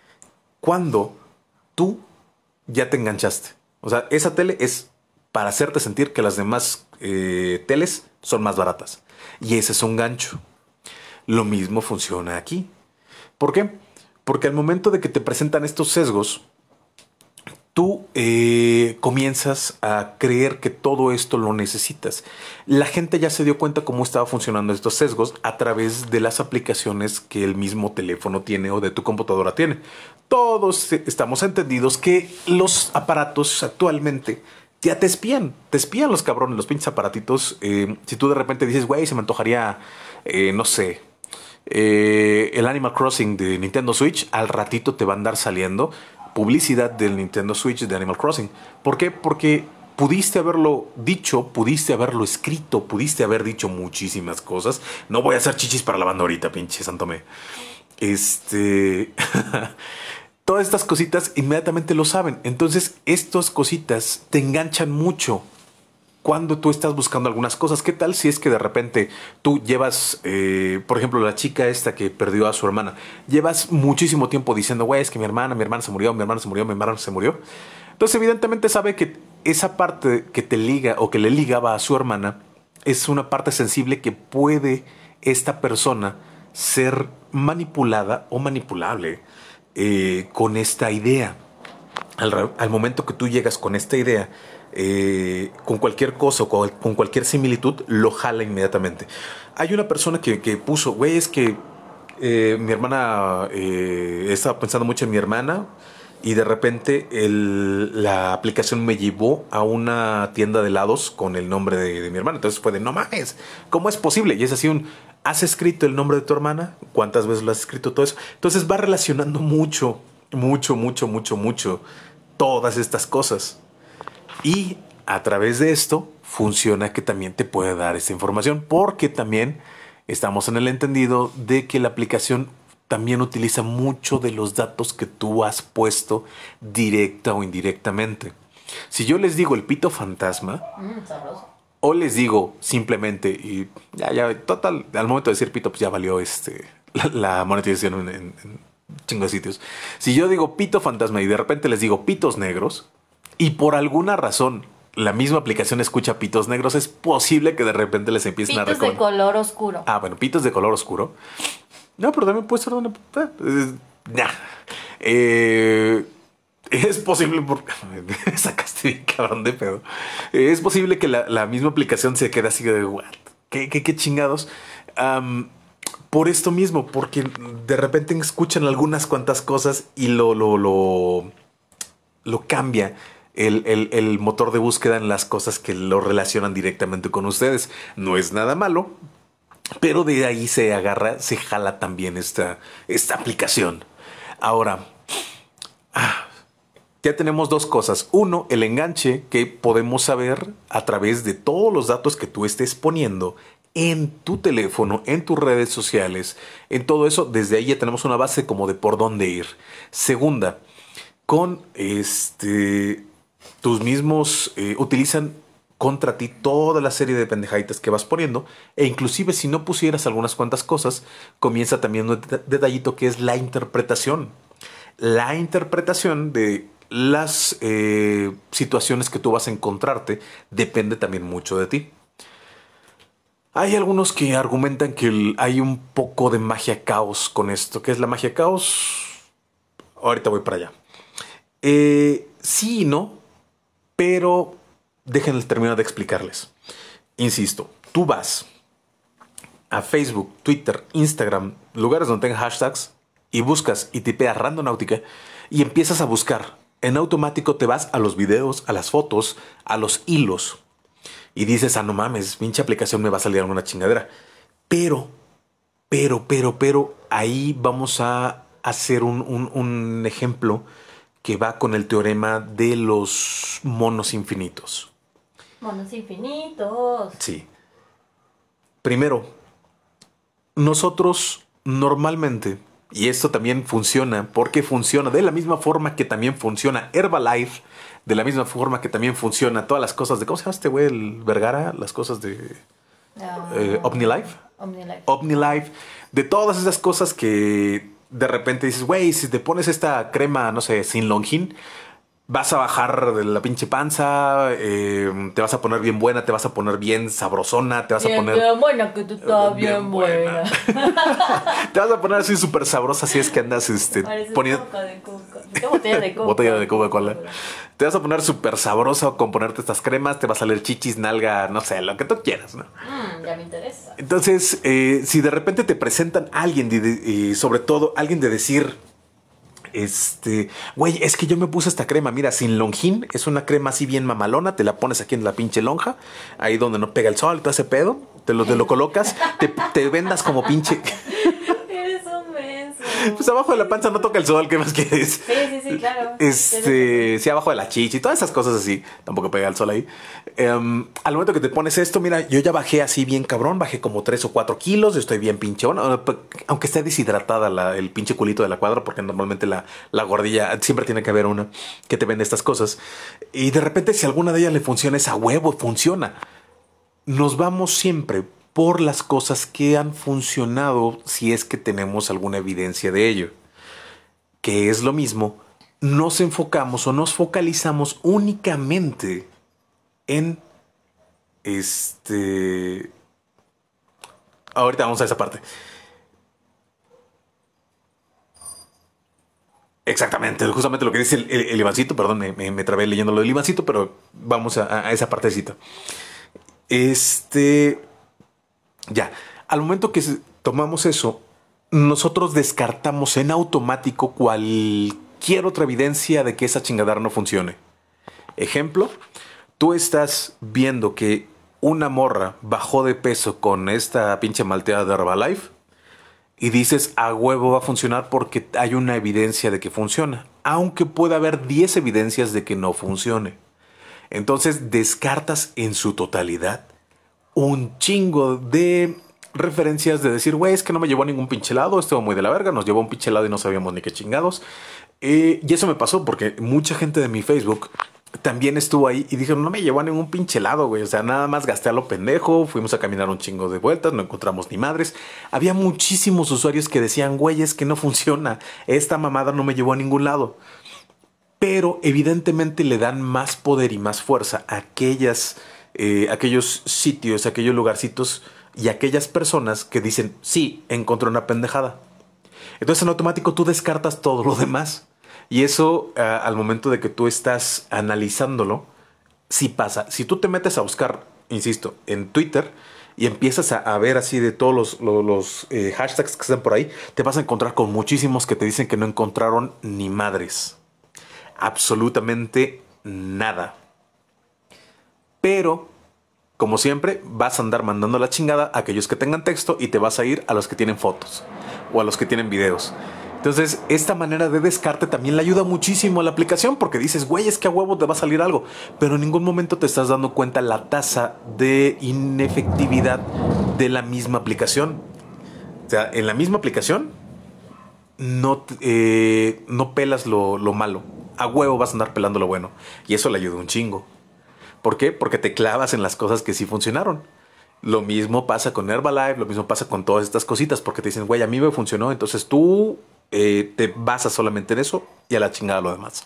cuando tú ya te enganchaste. O sea, esa tele es para hacerte sentir que las demás eh, teles son más baratas. Y ese es un gancho. Lo mismo funciona aquí. ¿Por qué? Porque al momento de que te presentan estos sesgos, tú eh, comienzas a creer que todo esto lo necesitas. La gente ya se dio cuenta cómo estaba funcionando estos sesgos a través de las aplicaciones que el mismo teléfono tiene o de tu computadora tiene. Todos estamos entendidos que los aparatos actualmente ya te espían, te espían los cabrones, los pinches aparatitos. Eh, si tú de repente dices, güey, se me antojaría, eh, no sé, eh, el Animal Crossing de Nintendo Switch, al ratito te va a andar saliendo publicidad del Nintendo Switch de Animal Crossing. ¿Por qué? Porque pudiste haberlo dicho, pudiste haberlo escrito, pudiste haber dicho muchísimas cosas. No voy a hacer chichis para la banda ahorita, pinche Santomé. Este... Todas estas cositas inmediatamente lo saben. Entonces, estas cositas te enganchan mucho cuando tú estás buscando algunas cosas. ¿Qué tal si es que de repente tú llevas, eh, por ejemplo, la chica esta que perdió a su hermana, llevas muchísimo tiempo diciendo, güey, es que mi hermana, mi hermana se murió, mi hermana se murió, mi hermana se murió? Entonces, evidentemente sabe que esa parte que te liga o que le ligaba a su hermana es una parte sensible que puede esta persona ser manipulada o manipulable eh, con esta idea. Al, al momento que tú llegas con esta idea, Eh, con cualquier cosa o con, con cualquier similitud, lo jala inmediatamente. Hay una persona que, que puso, güey, es que eh, mi hermana, eh, estaba pensando mucho en mi hermana y de repente el, la aplicación me llevó a una tienda de helados con el nombre de, de mi hermana. Entonces fue de, no mames, ¿cómo es posible? Y es así un, ¿has escrito el nombre de tu hermana? ¿Cuántas veces lo has escrito? Todo eso. Entonces va relacionando mucho, mucho, mucho, mucho, mucho todas estas cosas. Y a través de esto funciona que también te puede dar esta información, porque también estamos en el entendido de que la aplicación también utiliza mucho de los datos que tú has puesto directa o indirectamente. Si yo les digo el pito fantasma, Mm, sabroso. o les digo simplemente, y ya, ya, total, al momento de decir pito, pues ya valió este, la, la monetización en, en, en chingo de sitios. Si yo digo pito fantasma y de repente les digo pitos negros, y por alguna razón la misma aplicación escucha pitos negros, es posible que de repente les empiecen Pitos a reconocer. de color oscuro. Ah, bueno, pitos de color oscuro. No, pero también puede ser una... Eh, nah. Eh, es posible porque... Sacaste bien cabrón de pedo. Eh, es posible que la, la misma aplicación se quede así de... ¿What? ¿Qué, qué, qué chingados? Um, por esto mismo, porque de repente escuchan algunas cuantas cosas y lo, lo, lo, lo cambia. El, el, el motor de búsqueda en las cosas que lo relacionan directamente con ustedes. No es nada malo, pero de ahí se agarra, se jala también esta, esta aplicación. Ahora, ah, ya tenemos dos cosas. Uno, el enganche que podemos saber a través de todos los datos que tú estés poniendo en tu teléfono, en tus redes sociales, en todo eso. Desde ahí ya tenemos una base como de por dónde ir. Segunda, con este... tus mismos eh, utilizan contra ti toda la serie de pendejaditas que vas poniendo, e inclusive si no pusieras algunas cuantas cosas, comienza también un detallito que es la interpretación. La interpretación de las eh, situaciones que tú vas a encontrarte depende también mucho de ti. Hay algunos que argumentan que el, hay un poco de magia caos con esto. ¿Qué es la magia caos? Ahorita voy para allá. Eh, sí y no. Pero déjenme terminar de explicarles. Insisto, tú vas a Facebook, Twitter, Instagram, lugares donde tengan hashtags y buscas y tipeas Randonáutica y empiezas a buscar. En automático te vas a los videos, a las fotos, a los hilos y dices, ah, no mames, pinche aplicación me va a salir alguna chingadera. Pero, pero, pero, pero, ahí vamos a hacer un, un, un ejemplo que va con el teorema de los monos infinitos. Monos infinitos. Sí. Primero, nosotros normalmente, y esto también funciona, porque funciona de la misma forma que también funciona Herbalife, de la misma forma que también funciona todas las cosas de... ¿Cómo se llama este güey? El Vergara, las cosas de... No. Eh, OmniLife. OmniLife. OmniLife. De todas esas cosas que... de repente dices, güey, si te pones esta crema, no sé, sin Longin, vas a bajar de la pinche panza, eh, te vas a poner bien buena, te vas a poner bien sabrosona, te vas bien, a poner... Bien buena, que tú estás bien, bien buena. buena. Te vas a poner así súper sabrosa si es que andas este, Pareces poniendo... coca de coca. ¿Qué botella de Coca? Botella de Coca-Cola. Te vas a poner súper sabroso con ponerte estas cremas, te va a salir chichis, nalga, no sé, lo que tú quieras, ¿no? Mm, ya me interesa. Entonces, eh, si de repente te presentan a alguien, de, de, y sobre todo alguien de decir, este, güey, es que yo me puse esta crema, mira, sin longín, es una crema así bien mamalona, te la pones aquí en la pinche lonja, ahí donde no pega el sol, todo ese pedo, te lo, te lo colocas, te, te vendas como pinche... Eres un menso. Pues abajo de la panza no toca el sol, ¿qué más quieres? Sí, sí, sí, claro. Este, sí, abajo de la chichi, todas esas cosas así. Tampoco pega el sol ahí. Um, al momento que te pones esto, mira, yo ya bajé así bien cabrón, bajé como tres o cuatro kilos, yo estoy bien pinche. Bueno, aunque esté deshidratada la, el pinche culito de la cuadra, porque normalmente la, la gordilla, siempre tiene que haber una que te vende estas cosas. Y de repente, si alguna de ellas le funciona, esa huevo funciona. Nos vamos siempre por las cosas que han funcionado si es que tenemos alguna evidencia de ello. Que es lo mismo, nos enfocamos o nos focalizamos únicamente en este... Ahorita vamos a esa parte. Exactamente, justamente lo que dice el, el, el Ivancito, perdón, me, me, me trabé leyendo lo del Ivancito, pero vamos a, a esa partecita. Este... Ya, al momento que tomamos eso, nosotros descartamos en automático cualquier otra evidencia de que esa chingadera no funcione. Ejemplo, tú estás viendo que una morra bajó de peso con esta pinche malteada de Herbalife y dices, a huevo va a funcionar porque hay una evidencia de que funciona, aunque pueda haber diez evidencias de que no funcione. Entonces descartas en su totalidad un chingo de referencias de decir, güey, es que no me llevó a ningún pinche helado, estuvo muy de la verga, nos llevó a un pinche helado y no sabíamos ni qué chingados. Eh, y eso me pasó porque mucha gente de mi Facebook también estuvo ahí y dijeron, no me llevó a ningún pinche helado, güey. O sea, nada más gasté a lo pendejo, fuimos a caminar un chingo de vueltas, no encontramos ni madres. Había muchísimos usuarios que decían, güey, es que no funciona, esta mamada no me llevó a ningún lado. Pero evidentemente le dan más poder y más fuerza a aquellas... Eh, aquellos sitios, aquellos lugarcitos y aquellas personas que dicen, sí, encontré una pendejada. Entonces en automático tú descartas todo lo demás. Y eso uh, al momento de que tú estás analizándolo, sí pasa. Si tú te metes a buscar, insisto, en Twitter y empiezas a, a ver así de todos los, los, los eh, hashtags que están por ahí, te vas a encontrar con muchísimos que te dicen que no encontraron ni madres. Absolutamente nada. Pero, como siempre, vas a andar mandando la chingada a aquellos que tengan texto y te vas a ir a los que tienen fotos o a los que tienen videos. Entonces, esta manera de descarte también le ayuda muchísimo a la aplicación porque dices, güey, es que a huevo te va a salir algo. Pero en ningún momento te estás dando cuenta la tasa de inefectividad de la misma aplicación. O sea, en la misma aplicación no, eh, no pelas lo, lo malo. A huevo vas a andar pelando lo bueno. Y eso le ayuda un chingo. ¿Por qué? Porque te clavas en las cosas que sí funcionaron. Lo mismo pasa con Herbalife, lo mismo pasa con todas estas cositas, porque te dicen, güey, a mí me funcionó, entonces tú eh, te basas solamente en eso y a la chingada lo demás.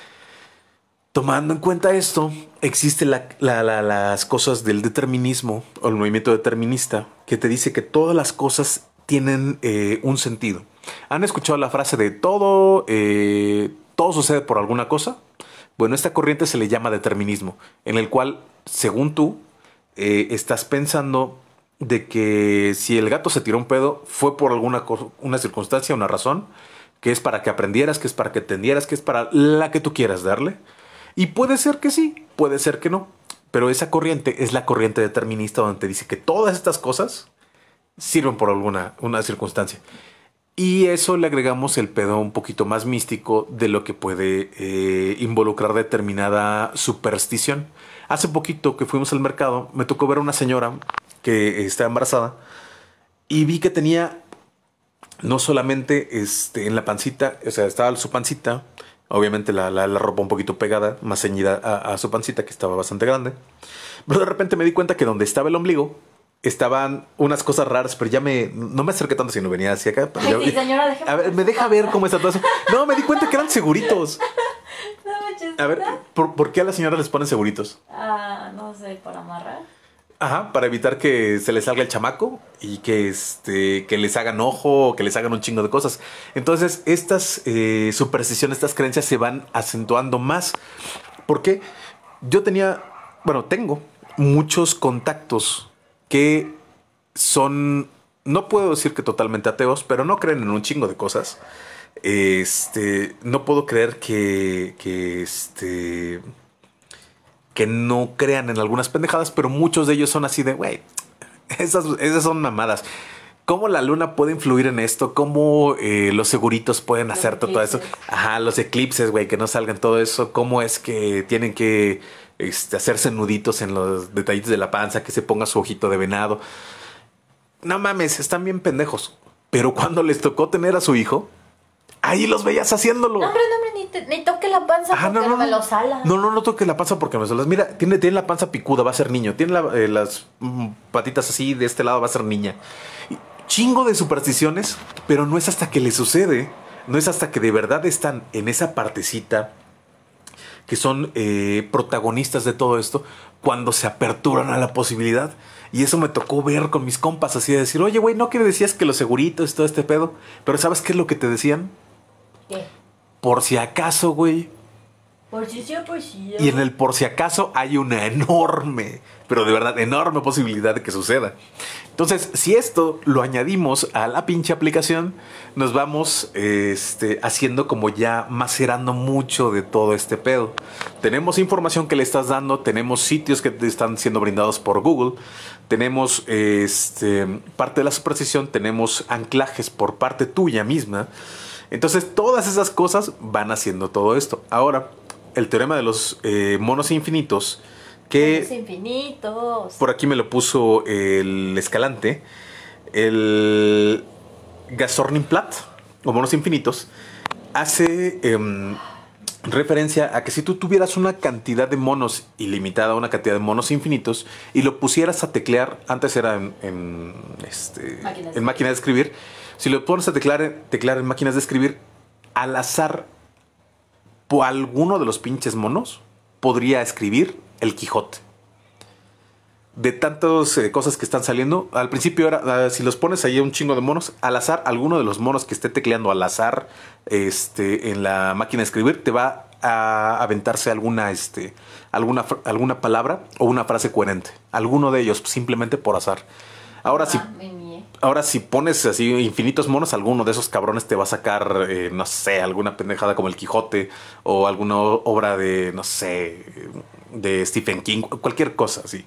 Tomando en cuenta esto, existen la, la, la, las cosas del determinismo o el movimiento determinista que te dice que todas las cosas tienen eh, un sentido. ¿Han escuchado la frase de todo, eh, todo sucede por alguna cosa? Bueno, esta corriente se le llama determinismo, en el cual, según tú, eh, estás pensando de que si el gato se tiró un pedo, fue por alguna una circunstancia, una razón, que es para que aprendieras, que es para que entendieras, que es para la que tú quieras darle. Y puede ser que sí, puede ser que no. Pero esa corriente es la corriente determinista donde te dice que todas estas cosas sirven por alguna una circunstancia. Y eso le agregamos el pedo un poquito más místico de lo que puede eh, involucrar determinada superstición. Hace poquito que fuimos al mercado, me tocó ver a una señora que está embarazada y vi que tenía no solamente este, en la pancita, o sea, estaba su pancita, obviamente la, la, la ropa un poquito pegada, más ceñida a, a su pancita, que estaba bastante grande. Pero de repente me di cuenta que donde estaba el ombligo, estaban unas cosas raras, pero ya me... No me acerqué tanto si no venía hacia acá. Pero Ay, ya, sí, señora, déjame a ver, me deja ver cómo está todo eso. No, me di cuenta que eran seguritos. No manches, A ver, ¿por, ¿por qué a las señoras les ponen seguritos? Ah, no sé, para amarrar. Ajá, para evitar que se les salga el chamaco y que, este, que les hagan ojo o que les hagan un chingo de cosas. Entonces, estas eh, supersticiones, estas creencias se van acentuando más. Porque yo tenía, bueno, tengo muchos contactos que son, no puedo decir que totalmente ateos, pero no creen en un chingo de cosas. Este, no puedo creer que, que este... que no crean en algunas pendejadas, pero muchos de ellos son así de, güey, esas, esas son mamadas. ¿Cómo la luna puede influir en esto? ¿Cómo eh, los seguritos pueden Los hacer todo eso? eclipses. Ajá, los eclipses, güey, que no salgan todo eso. ¿Cómo es que tienen que este, hacerse nuditos en los detallitos de la panza, que se ponga su ojito de venado? No mames, están bien pendejos. Pero cuando les tocó tener a su hijo, ahí los veías haciéndolo. No, hombre, no, hombre, ni, te- ni toque la panza Ajá, porque no, me lo sala. No, no, no toques la panza porque me salas. Mira, tiene, tiene la panza picuda, va a ser niño. Tiene la- eh, las mm, patitas así, de este lado va a ser niña. Y chingo de supersticiones, pero no es hasta que le sucede, no es hasta que de verdad están en esa partecita que son eh, protagonistas de todo esto, cuando se aperturan a la posibilidad. Y eso me tocó ver con mis compas, así de decir, oye, güey, ¿no que decías que los seguritos y todo este pedo? Pero ¿sabes qué es lo que te decían? ¿Qué? Por si acaso, güey. Por si sí o por si Y en el por si acaso hay una enorme, pero de verdad enorme posibilidad de que suceda. Entonces, si esto lo añadimos a la pinche aplicación, nos vamos este, haciendo como ya macerando mucho de todo este pedo. Tenemos información que le estás dando, tenemos sitios que te están siendo brindados por Google, tenemos este, parte de la superstición, tenemos anclajes por parte tuya misma. Entonces, todas esas cosas van haciendo todo esto. Ahora, el teorema de los eh, monos infinitos, que Monos infinitos. por aquí me lo puso el Escalante, el Gasorninplat, o monos infinitos, hace em, referencia a que si tú tuvieras una cantidad de monos ilimitada, una cantidad de monos infinitos, y lo pusieras a teclear, antes era en, en, este, Máquina de en máquina de escribir, si lo pones a teclear, teclear en máquinas de escribir, al azar, por alguno de los pinches monos podría escribir el Quijote. De tantas eh, cosas que están saliendo, al principio era, uh, si los pones ahí un chingo de monos, al azar, alguno de los monos que esté tecleando al azar este, en la máquina de escribir, te va a aventarse alguna, este, alguna, alguna palabra o una frase coherente. Alguno de ellos, simplemente por azar. Ahora sí. Ah, me mié. Ahora, si pones así infinitos monos, alguno de esos cabrones te va a sacar, eh, no sé, alguna pendejada como el Quijote o alguna obra de, no sé, de Stephen King, cualquier cosa así.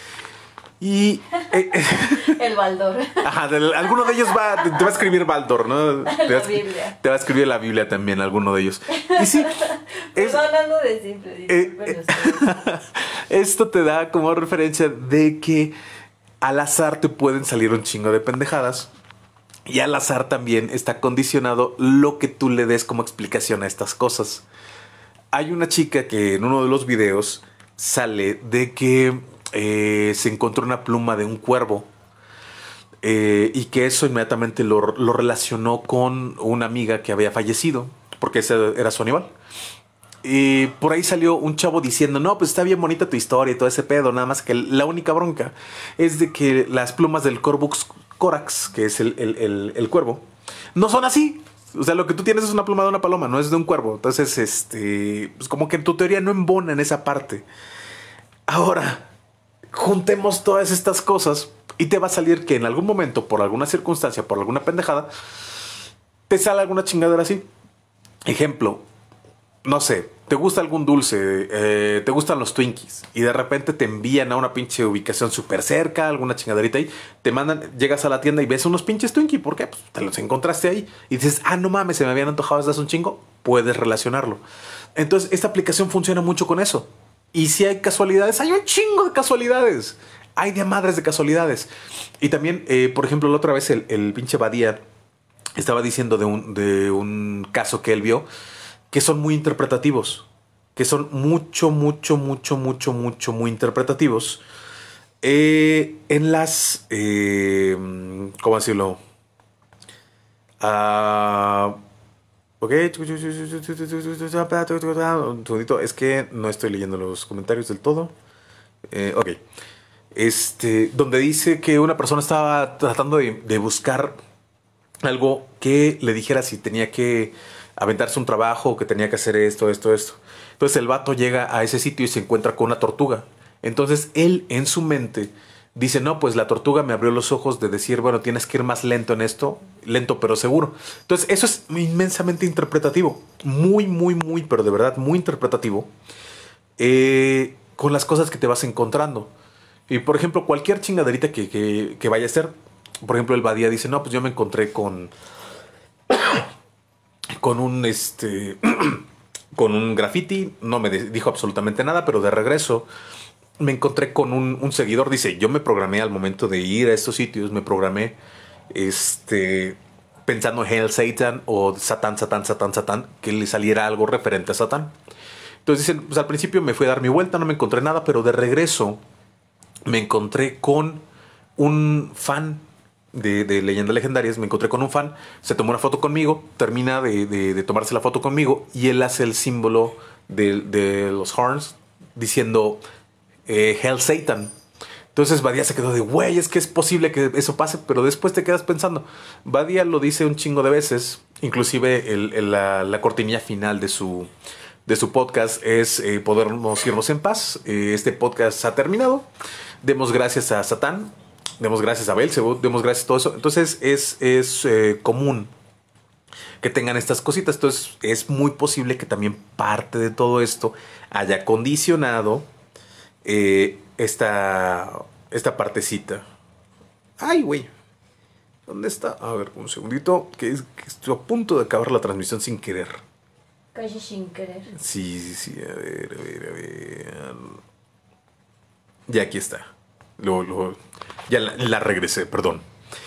Y eh, El Baldor. ajá, de, alguno de ellos va, te va a escribir Baldor, ¿no? Te va, La Biblia. te va a escribir la Biblia también, alguno de ellos. Y sí, es, Estoy hablando de simple. eh, disculpen eh, ustedes. esto te da como referencia de que al azar te pueden salir un chingo de pendejadas. Y al azar también está condicionado lo que tú le des como explicación a estas cosas. Hay una chica que en uno de los videos sale de que eh, se encontró una pluma de un cuervo. Eh, y que eso inmediatamente lo, lo relacionó con una amiga que había fallecido. Porque ese era su animal. Y por ahí salió un chavo diciendo, no, pues está bien bonita tu historia y todo ese pedo, nada más que la única bronca es de que las plumas del Corvus corax, que es el, el, el, el cuervo, no son así. O sea, lo que tú tienes es una pluma de una paloma, no es de un cuervo. Entonces, este, pues como que en tu teoría no embona en esa parte. Ahora, juntemos todas estas cosas y te va a salir que en algún momento, por alguna circunstancia, por alguna pendejada, te sale alguna chingadera así. Ejemplo, no sé, te gusta algún dulce, eh, te gustan los Twinkies y de repente te envían a una pinche ubicación súper cerca, alguna chingaderita ahí, te mandan, llegas a la tienda y ves unos pinches Twinkies, ¿por qué? Pues te los encontraste ahí y dices, ah, no mames, se me habían antojado desde hace un chingo, puedes relacionarlo. Entonces, esta aplicación funciona mucho con eso. Y si hay casualidades, hay un chingo de casualidades. Hay de madres de casualidades. Y también, eh, por ejemplo, la otra vez el, el pinche Badía estaba diciendo de un, de un caso que él vio, que son muy interpretativos, que son mucho, mucho, mucho, mucho, mucho, muy interpretativos. Eh, en las, eh, ¿cómo decirlo? Ah, ok, un segundito, es que no estoy leyendo los comentarios del todo. Eh, ok. este, donde dice que una persona estaba tratando de, de buscar algo que le dijera si tenía que aventarse un trabajo o que tenía que hacer esto, esto, esto. Entonces el vato llega a ese sitio y se encuentra con una tortuga. Entonces él en su mente dice, no, pues la tortuga me abrió los ojos de decir, bueno, tienes que ir más lento en esto, lento pero seguro. Entonces eso es inmensamente interpretativo, muy, muy, muy, pero de verdad muy interpretativo, eh, con las cosas que te vas encontrando. Y por ejemplo, cualquier chingaderita que, que, que vaya a ser, por ejemplo, el Badía dice, no, pues yo me encontré con, con un, este, con un graffiti, no me dijo absolutamente nada, pero de regreso me encontré con un, un seguidor, dice, yo me programé al momento de ir a estos sitios, me programé, este, pensando en Hail Satan o Satán, Satán, Satán, Satán, que le saliera algo referente a Satán. Entonces dicen, pues al principio me fui a dar mi vuelta, no me encontré nada, pero de regreso me encontré con un fan de, de Leyendas Legendarias, me encontré con un fan, se tomó una foto conmigo, termina de, de, de tomarse la foto conmigo y él hace el símbolo de, de los horns diciendo eh, Hail Satan. Entonces Badía se quedó de, güey, es que es posible que eso pase, pero después te quedas pensando. Badía lo dice un chingo de veces, inclusive el, el, la, la cortinilla final de su, de su podcast es eh, podernos irnos en paz. Eh, este podcast ha terminado. Demos gracias a Satán, demos gracias a Belzebú, demos gracias a todo eso. Entonces es, es eh, común que tengan estas cositas. Entonces es muy posible que también parte de todo esto haya condicionado eh, esta, esta partecita. Ay, güey. ¿Dónde está? A ver, un segundito. Que, es, que estoy a punto de acabar la transmisión sin querer. Casi sin querer. Sí, sí, sí. A ver, a ver, a ver. Ya aquí está. Lo, lo, ya la, la regresé, perdón.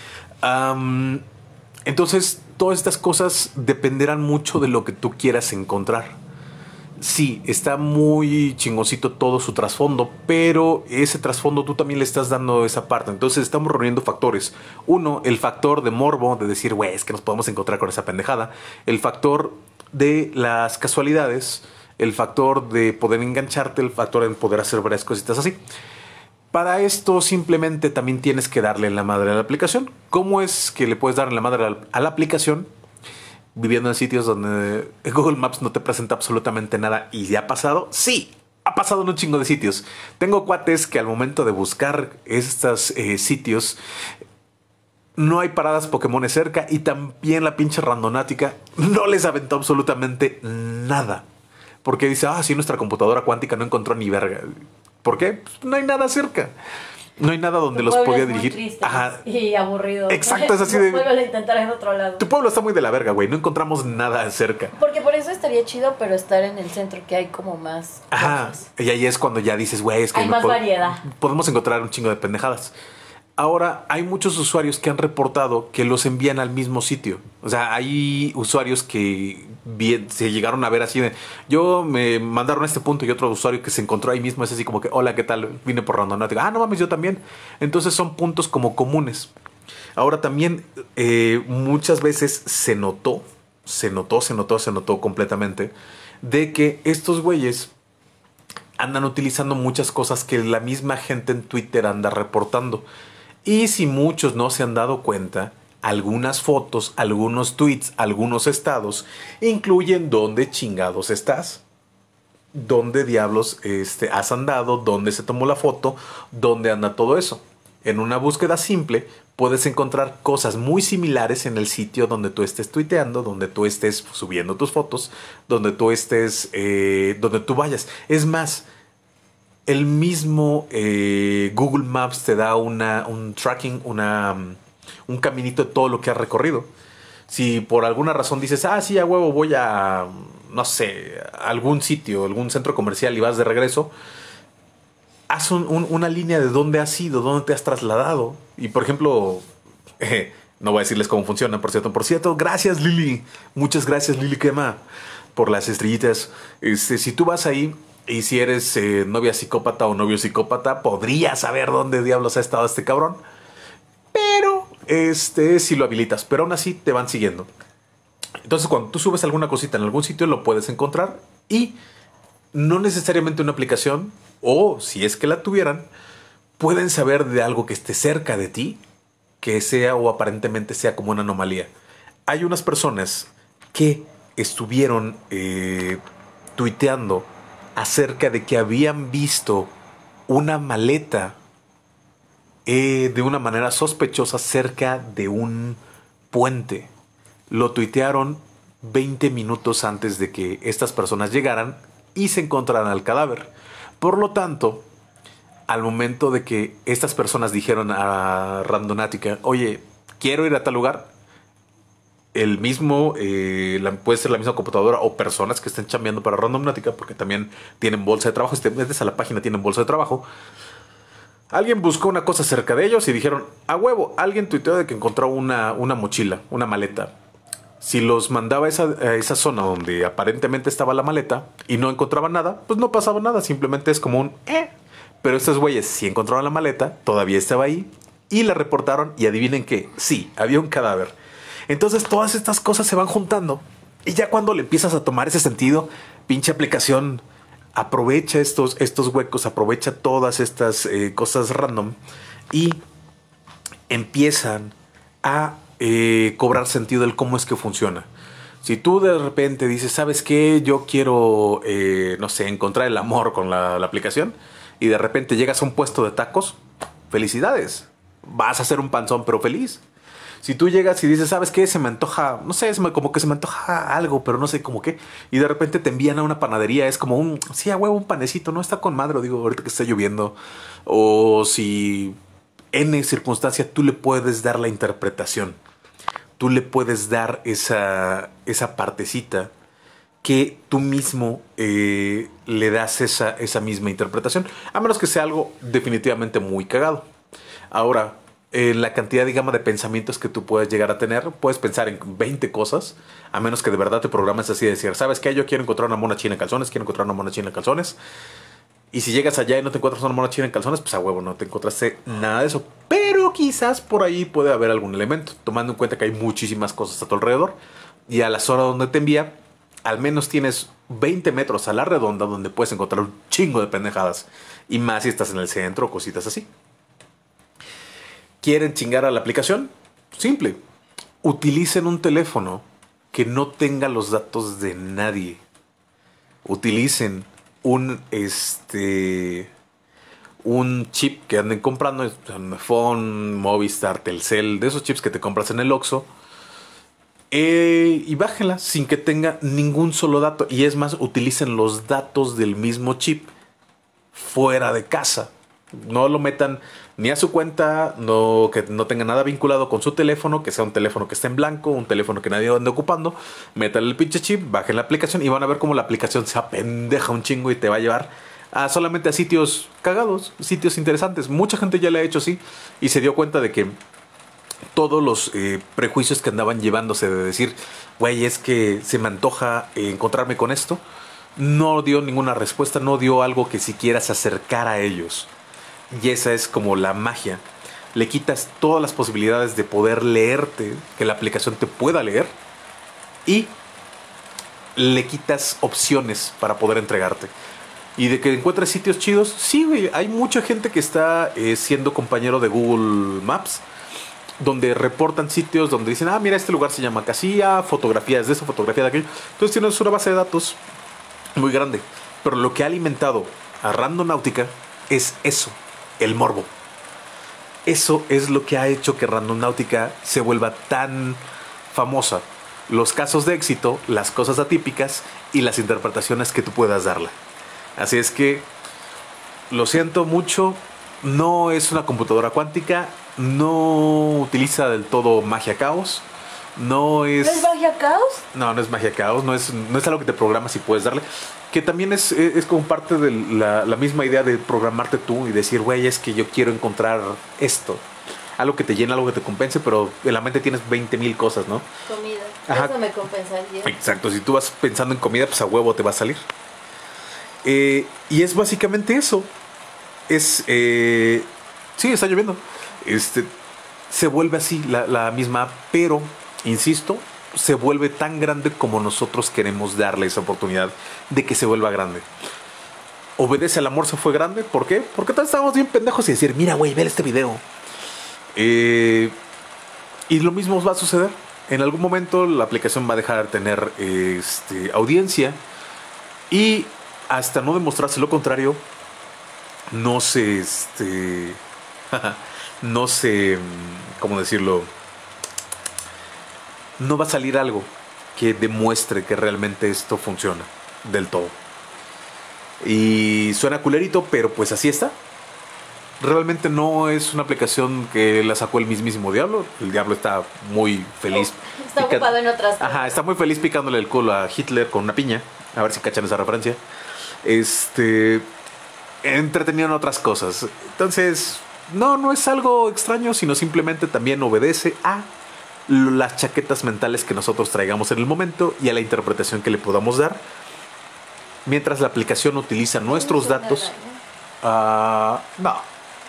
Um, entonces, todas estas cosas dependerán mucho de lo que tú quieras encontrar. Sí, está muy chingoncito todo su trasfondo, pero ese trasfondo tú también le estás dando esa parte. Entonces estamos reuniendo factores. Uno, el factor de morbo, de decir, güey, es que nos podemos encontrar con esa pendejada. El factor de las casualidades, el factor de poder engancharte, el factor de poder hacer varias cositas así. Para esto simplemente también tienes que darle en la madre a la aplicación. ¿Cómo es que le puedes dar en la madre a la aplicación? Viviendo en sitios donde Google Maps no te presenta absolutamente nada. ¿Y ya ha pasado? Sí, ha pasado en un chingo de sitios. Tengo cuates que al momento de buscar estos eh, sitios no hay paradas Pokémones cerca y también la pinche randonática no les aventó absolutamente nada. Porque dice, ah, sí, nuestra computadora cuántica no encontró ni verga. ¿Por qué? Pues no hay nada cerca. No hay nada donde los podía dirigir. Triste, Ajá. Y aburrido. Exacto, es así de... Vuelve a intentar en otro lado. Tu pueblo está muy de la verga, güey. No encontramos nada cerca. Porque por eso estaría chido, pero estar en el centro que hay como más Ajá. cosas. Y ahí es cuando ya dices, güey, es que... Hay más variedad. Podemos encontrar un chingo de pendejadas. Ahora, hay muchos usuarios que han reportado que los envían al mismo sitio. O sea, hay usuarios que bien, se llegaron a ver así de... Yo me mandaron a este punto y otro usuario que se encontró ahí mismo es así como que, hola, ¿qué tal? Vine por randonática. Ah, no mames, yo también. Entonces son puntos como comunes. Ahora también eh, muchas veces se notó, se notó, se notó, se notó completamente de que estos güeyes andan utilizando muchas cosas que la misma gente en Twitter anda reportando. Y si muchos no se han dado cuenta, algunas fotos, algunos tweets, algunos estados incluyen dónde chingados estás, dónde diablos este, has andado, dónde se tomó la foto, dónde anda todo eso. En una búsqueda simple puedes encontrar cosas muy similares en el sitio donde tú estés tuiteando, donde tú estés subiendo tus fotos, donde tú estés, eh, donde tú vayas. Es más, el mismo eh, Google Maps te da una, un tracking, una, un caminito de todo lo que has recorrido. Si por alguna razón dices, ah, sí, a huevo, voy a, no sé, a algún sitio, algún centro comercial y vas de regreso, haz un, un, una línea de dónde has ido, dónde te has trasladado. Y por ejemplo, eh, no voy a decirles cómo funciona, por cierto. Por cierto, gracias Lili. Muchas gracias Lili Quema por las estrellitas. Este, si tú vas ahí y si eres eh, novia psicópata o novio psicópata, podrías saber dónde diablos ha estado este cabrón. Pero, este, si lo habilitas. Pero aún así te van siguiendo. Entonces, cuando tú subes alguna cosita en algún sitio, lo puedes encontrar. Y no necesariamente una aplicación, o si es que la tuvieran, pueden saber de algo que esté cerca de ti, que sea o aparentemente sea como una anomalía. Hay unas personas que estuvieron eh, tuiteando acerca de que habían visto una maleta eh, de una manera sospechosa cerca de un puente. Lo tuitearon veinte minutos antes de que estas personas llegaran y se encontraran el cadáver. Por lo tanto, al momento de que estas personas dijeron a Randonáutica, oye, quiero ir a tal lugar, el mismo, eh, la, puede ser la misma computadora o personas que estén chambeando para Randonáutica, porque también tienen bolsa de trabajo, si te metes a la página tienen bolsa de trabajo. Alguien buscó una cosa cerca de ellos y dijeron, a huevo, alguien tuiteó de que encontró una, una mochila, una maleta. Si los mandaba a esa, a esa zona donde aparentemente estaba la maleta y no encontraban nada, pues no pasaba nada, simplemente es como un eh. Pero estos güeyes sí encontraron la maleta, todavía estaba ahí y la reportaron y adivinen qué, sí, había un cadáver. Entonces todas estas cosas se van juntando y ya cuando le empiezas a tomar ese sentido, pinche aplicación aprovecha estos, estos huecos, aprovecha todas estas eh, cosas random y empiezan a eh, cobrar sentido el cómo es que funciona. Si tú de repente dices, ¿sabes qué? Yo quiero, eh, no sé, encontrar el amor con la, la aplicación y de repente llegas a un puesto de tacos, felicidades. Vas a hacer un panzón pero feliz. Si tú llegas y dices, ¿sabes qué? Se me antoja, no sé, como que se me antoja algo, pero no sé cómo qué. Y de repente te envían a una panadería, es como un, sí, a huevo, un panecito, no está con madre, digo, ahorita que está lloviendo. O si en circunstancia tú le puedes dar la interpretación. Tú le puedes dar esa, esa partecita que tú mismo eh, le das esa, esa misma interpretación. A menos que sea algo definitivamente muy cagado. Ahora, Eh, la cantidad, digamos, de pensamientos que tú puedes llegar a tener. Puedes pensar en veinte cosas, a menos que de verdad te programes así de decir, ¿sabes qué? Yo quiero encontrar una mona china en calzones, quiero encontrar una mona china en calzones. Y si llegas allá y no te encuentras una mona china en calzones, pues a huevo, no te encontraste nada de eso. Pero quizás por ahí puede haber algún elemento, tomando en cuenta que hay muchísimas cosas a tu alrededor. Y a la zona donde te envía, al menos tienes veinte metros a la redonda donde puedes encontrar un chingo de pendejadas. Y más si estás en el centro o cositas así. ¿Quieren chingar a la aplicación? Simple. Utilicen un teléfono que no tenga los datos de nadie. Utilicen un este un chip que anden comprando, iPhone, Movistar, Telcel, de esos chips que te compras en el Oxxo. Eh, y bájenla sin que tenga ningún solo dato. Y es más, utilicen los datos del mismo chip fuera de casa. No lo metan ni a su cuenta, no, que no tenga nada vinculado con su teléfono, que sea un teléfono que esté en blanco, un teléfono que nadie ande ocupando. Métale el pinche chip, bajen la aplicación y van a ver cómo la aplicación se apendeja un chingo y te va a llevar a solamente a sitios cagados, sitios interesantes. Mucha gente ya le ha hecho así y se dio cuenta de que todos los eh, prejuicios que andaban llevándose de decir, güey, es que se me antoja eh, encontrarme con esto, no dio ninguna respuesta, no dio algo que siquiera se acercara a ellos. Y esa es como la magia. Le quitas todas las posibilidades de poder leerte, que la aplicación te pueda leer, y le quitas opciones para poder entregarte. Y de que encuentres sitios chidos, sí, güey. Hay mucha gente que está eh, siendo compañero de Google Maps, donde reportan sitios donde dicen, ah, mira, este lugar se llama Casilla, fotografías de eso, fotografía de aquello. Entonces tienes una base de datos muy grande. Pero lo que ha alimentado a Randonáutica es eso. El morbo. Eso es lo que ha hecho que Randonáutica se vuelva tan famosa. Los casos de éxito, las cosas atípicas y las interpretaciones que tú puedas darle. Así es que, lo siento mucho, no es una computadora cuántica, no utiliza del todo magia caos. No es... ¿No es magia caos? No, no es magia caos, no es, no es algo que te programas y puedes darle. Que también es, es como parte de la, la misma idea de programarte tú y decir, güey, es que yo quiero encontrar esto. Algo que te llene, algo que te compense, pero en la mente tienes veinte mil cosas, ¿no? Comida. Ajá. Eso me compensaría. Exacto, si tú vas pensando en comida, pues a huevo te va a salir. Eh, y es básicamente eso. Es... Eh, sí, está lloviendo. Este, se vuelve así la, la misma, pero... Insisto, se vuelve tan grande como nosotros queremos darle esa oportunidad de que se vuelva grande. obedece, el amor se fue grande. ¿Por qué? Porque todos estábamos bien pendejos y decir, mira, güey, ve este video. Eh, y lo mismo va a suceder. En algún momento la aplicación va a dejar de tener este, audiencia. Y hasta no demostrarse lo contrario, no se, este, no se, ¿cómo decirlo? No va a salir algo que demuestre que realmente esto funciona del todo. Y suena culerito, pero pues así está. Realmente no es una aplicación que la sacó el mismísimo diablo. El diablo está muy feliz. Oh, está pica... ocupado en otras cosas. Ajá, está muy feliz picándole el culo a Hitler con una piña. A ver si cachan esa referencia. Este... entretenido en otras cosas. Entonces, no, no es algo extraño, sino simplemente también obedece a las chaquetas mentales que nosotros traigamos en el momento y a la interpretación que le podamos dar. Mientras la aplicación utiliza nuestros datos. Uh, no.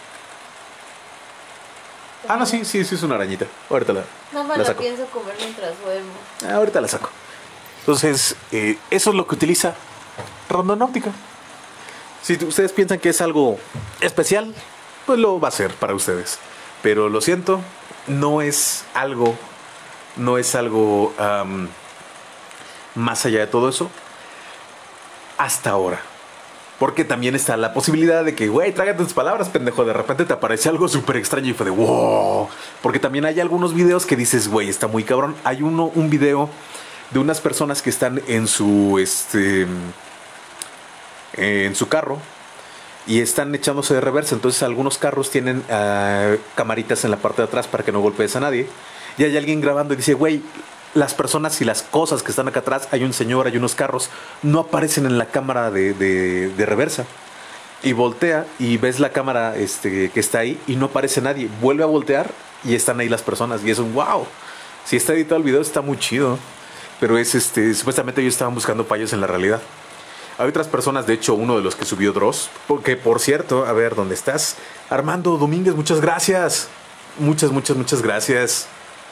Ah, no, sí, sí, sí es una arañita. Ahorita la, no me la la saco. pienso comer mientras duermo. Ah, ahorita la saco. Entonces, eh, eso es lo que utiliza Randonáutica. Si ustedes piensan que es algo especial, pues lo va a hacer para ustedes. Pero lo siento, no es algo, no es algo um, más allá de todo eso. Hasta ahora. Porque también está la posibilidad de que, güey, trágate tus palabras, pendejo. De repente te aparece algo súper extraño y fue de, wow. Porque también hay algunos videos que dices, güey, está muy cabrón. Hay uno, un video de unas personas que están en su, este... en su carro y están echándose de reversa. Entonces algunos carros tienen uh, camaritas en la parte de atrás para que no golpees a nadie, y hay alguien grabando y dice, güey, las personas y las cosas que están acá atrás, hay un señor, hay unos carros, no aparecen en la cámara de, de, de reversa. Y voltea y ves la cámara este, que está ahí y no aparece nadie. Vuelve a voltear y están ahí las personas, y es un wow. Si está editado el video está muy chido, pero es este, supuestamente ellos estaban buscando fallos en la realidad. Hay otras personas, de hecho, uno de los que subió Dross, porque por cierto, a ver, ¿dónde estás? Armando Domínguez, muchas gracias. Muchas, muchas, muchas gracias.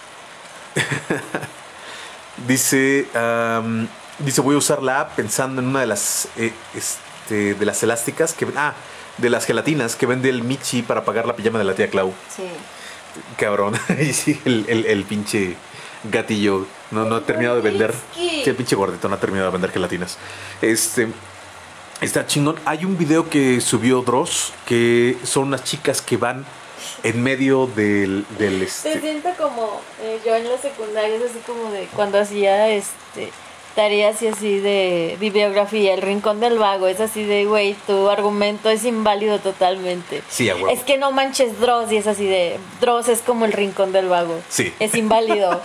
dice, um, dice, voy a usar la app pensando en una de las, eh, este, de las elásticas, que, ah, de las gelatinas que vende el Michi para pagar la pijama de la tía Clau. Sí. Cabrón. Y sí, el, el, el pinche gatillo no, no ha terminado de vender. Sí, el pinche gordito no ha terminado de vender gelatinas. Este está chingón. Hay un video que subió Dross que son unas chicas que van en medio del, del este... Te siento como eh, yo en la secundaria, es así como de cuando hacía este tareas y así de bibliografía, el rincón del vago, es así de, güey, tu argumento es inválido totalmente. Sí, a huevo. Es que no manches Dross, y es así de, Dross es como el rincón del vago. Sí. Es inválido.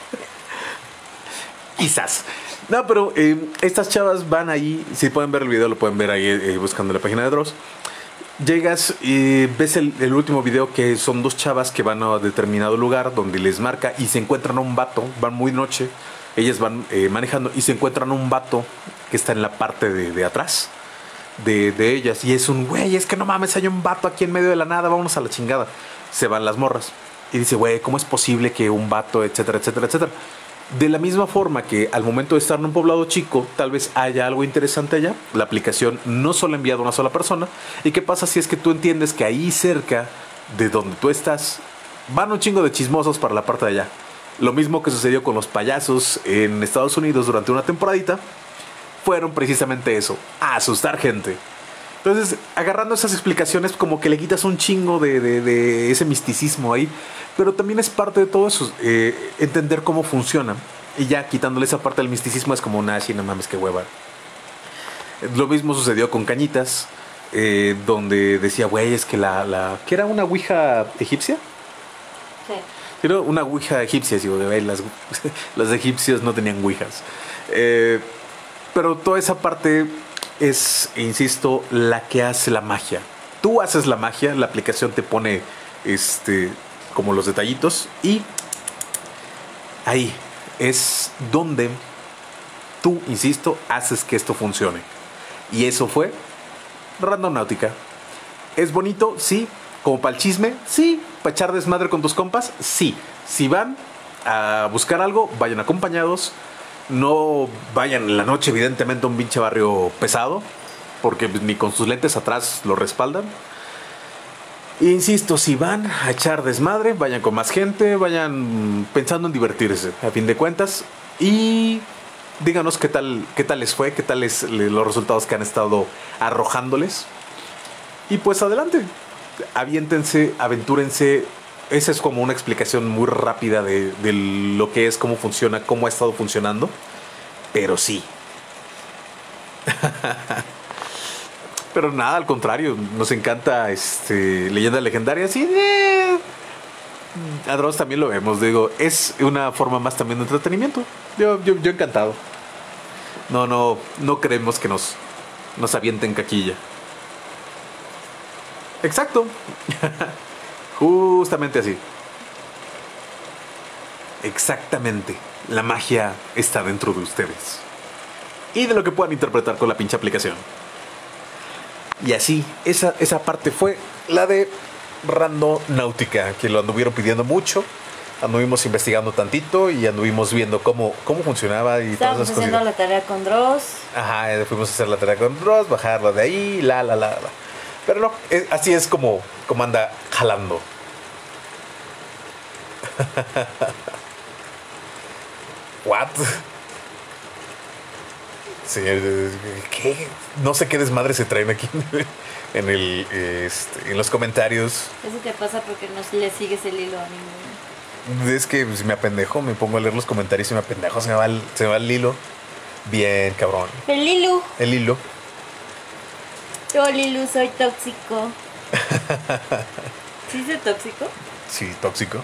Quizás. No, pero eh, estas chavas van ahí, si pueden ver el video, lo pueden ver ahí eh, buscando la página de Dross. Llegas y ves el, el último video, que son dos chavas que van a determinado lugar donde les marca y se encuentran a un vato, van muy noche. Ellas van eh, manejando y se encuentran a un vato que está en la parte de, de atrás de, de ellas. Y es un, güey, es que no mames, hay un vato aquí en medio de la nada, vámonos a la chingada. Se van las morras. Y dice, güey, ¿cómo es posible que un vato, etcétera, etcétera, etcétera? De la misma forma que al momento de estar en un poblado chico, tal vez haya algo interesante allá. La aplicación no solo envía a una sola persona. ¿Y qué pasa si es que tú entiendes que ahí cerca de donde tú estás van un chingo de chismosos para la parte de allá? Lo mismo que sucedió con los payasos en Estados Unidos durante una temporadita, fueron precisamente eso, a asustar gente. Entonces, agarrando esas explicaciones, como que le quitas un chingo de, de, de ese misticismo ahí, pero también es parte de todo eso, eh, entender cómo funciona. Y ya quitándole esa parte del misticismo es como, nah, sí, no mames, qué hueva. Lo mismo sucedió con Cañitas, eh, donde decía, güey, es que la, la... ¿qué era una ouija egipcia? Sí. Era una ouija egipcia, digo, de las, los egipcios no tenían ouijas. Eh, pero toda esa parte es, insisto, la que hace la magia. Tú haces la magia, la aplicación te pone este, como los detallitos, y ahí es donde tú, insisto, haces que esto funcione. Y eso fue Randonáutica. ¿Es bonito? Sí. ¿Como para el chisme? Sí. ¿Para echar desmadre con tus compas? Sí. Si van a buscar algo, vayan acompañados. No vayan en la noche, evidentemente, a un pinche barrio pesado. porque ni con sus lentes atrás lo respaldan. Insisto, si van a echar desmadre, vayan con más gente, vayan pensando en divertirse, a fin de cuentas. Y díganos qué tal, qué tal les fue, qué tal es los resultados que han estado arrojándoles. Y pues adelante, aviéntense, aventúrense. Esa es como una explicación muy rápida de, de lo que es, cómo funciona, cómo ha estado funcionando. Pero sí. Pero nada, al contrario, nos encanta este, Leyendas Legendarias y eh, a Dross también lo vemos, digo, es una forma más también de entretenimiento. Yo, yo, yo encantado. No, no, no queremos que nos, nos avienten caquilla. Exacto. Justamente así. Exactamente. La magia está dentro de ustedes. Y de lo que puedan interpretar con la pinche aplicación. Y así, esa, esa parte fue la de Randonáutica, que lo anduvieron pidiendo mucho. Anduvimos investigando tantito y anduvimos viendo cómo, cómo funcionaba y Estábamos todas esas haciendo cosas. la tarea con Dross. Ajá, fuimos a hacer la tarea con Dross, bajarla de ahí, la, la, la, la. Pero no, es, así es como, como anda jalando. What? Señor, ¿qué? No sé qué desmadre se traen aquí en el este, en los comentarios. Eso te pasa porque no le sigues el hilo a ninguno. Es que pues, me apendejo, me pongo a leer los comentarios y me apendejo, se me va el, se me va el hilo. Bien, cabrón. El Lilu. El hilo. Yo, Lilu, soy tóxico. ¿Sí es tóxico? Sí, tóxico.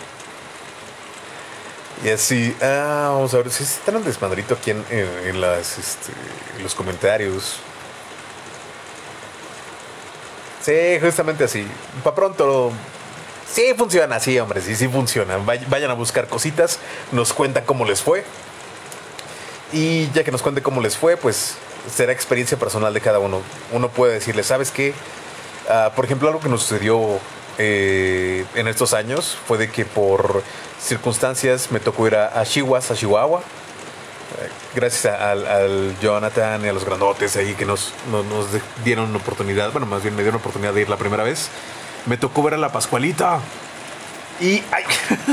Y así, ah, vamos a ver si están un desmadrito aquí en, en, en las, este, en los comentarios. Sí, justamente así. Para pronto. Sí funciona, sí, hombre, sí, sí funciona. Vayan a buscar cositas, nos cuentan cómo les fue. Y ya que nos cuente cómo les fue, pues será experiencia personal de cada uno. Uno puede decirle, ¿sabes qué? Uh, por ejemplo, algo que nos sucedió eh, en estos años fue de que por circunstancias me tocó ir a, a Chihuahua, a Chihuahua. Eh, gracias a, al, al Jonathan y a los grandotes ahí que nos, nos, nos dieron una oportunidad. Bueno, más bien me dieron una oportunidad de ir la primera vez. Me tocó ver a la Pascualita. Y, ay,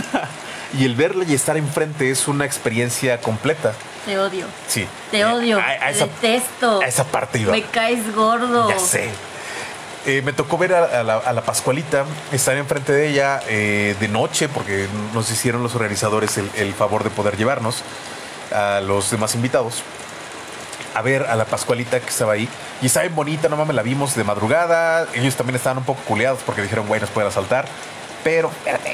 y el verla y estar enfrente es una experiencia completa. Te odio. Sí. Te odio. A, a esa, te detesto. A esa parte iba. Me caes gordo. Ya sé. Eh, me tocó ver a, a, la, a la Pascualita, estar enfrente de ella eh, de noche, porque nos hicieron los organizadores el, el favor de poder llevarnos a los demás invitados a ver a la Pascualita que estaba ahí. Y estaba bien bonita, no mames, la vimos de madrugada. Ellos también estaban un poco culeados porque dijeron, güey, nos pueden asaltar. Pero, espérate.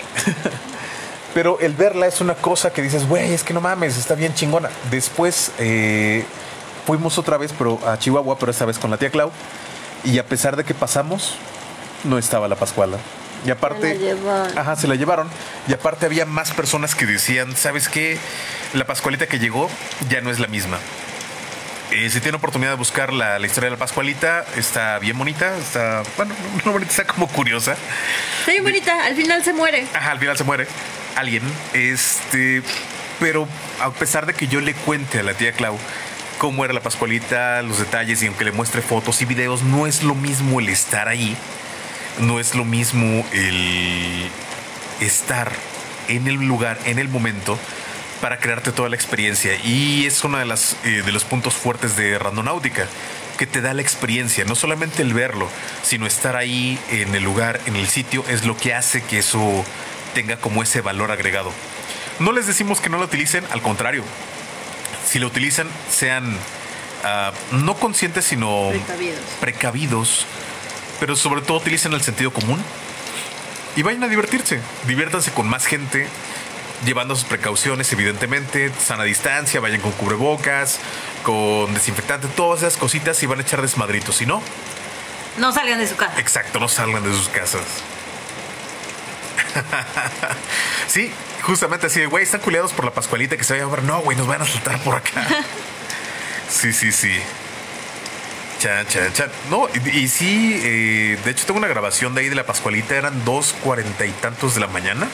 Pero el verla es una cosa que dices, güey, es que no mames, está bien chingona. Después eh, fuimos otra vez pero a Chihuahua, pero esta vez con la tía Clau. Y a pesar de que pasamos, no estaba la Pascuala. Y aparte, se la llevaron. Ajá, se la llevaron. Y aparte había más personas que decían, ¿sabes qué? La Pascualita que llegó ya no es la misma. Eh, si tiene oportunidad de buscar la, la historia de la Pascualita, está bien bonita, está, bueno, no bonita, está como curiosa. Está bien bonita, al final se muere. Ajá, al final se muere alguien. Este, pero a pesar de que yo le cuente a la tía Clau cómo era la Pascualita, los detalles, y aunque le muestre fotos y videos, no es lo mismo el estar ahí, no es lo mismo el estar en el lugar, en el momento, para crearte toda la experiencia. Y es uno de, las, eh, de los puntos fuertes de Randonáutica, que te da la experiencia, no solamente el verlo, sino estar ahí en el lugar, en el sitio, es lo que hace que eso tenga como ese valor agregado. No les decimos que no lo utilicen, al contrario. Si lo utilizan, sean uh, no conscientes, sino precavidos. precavidos, pero sobre todo utilicen el sentido común y vayan a divertirse. Diviértanse con más gente, llevando sus precauciones, evidentemente, sana distancia, vayan con cubrebocas, con desinfectante, todas esas cositas, y van a echar desmadritos. Si no, no salgan de su casa. Exacto, no salgan de sus casas. Sí, justamente así de, güey, están culiados por la Pascualita que se vaya a ver. No, güey, nos van a saltar por acá. Sí, sí, sí. Chan, chan, chan. No, y, y sí, eh, de hecho tengo una grabación de ahí de la Pascualita. Eran dos cuarenta y tantos de la mañana.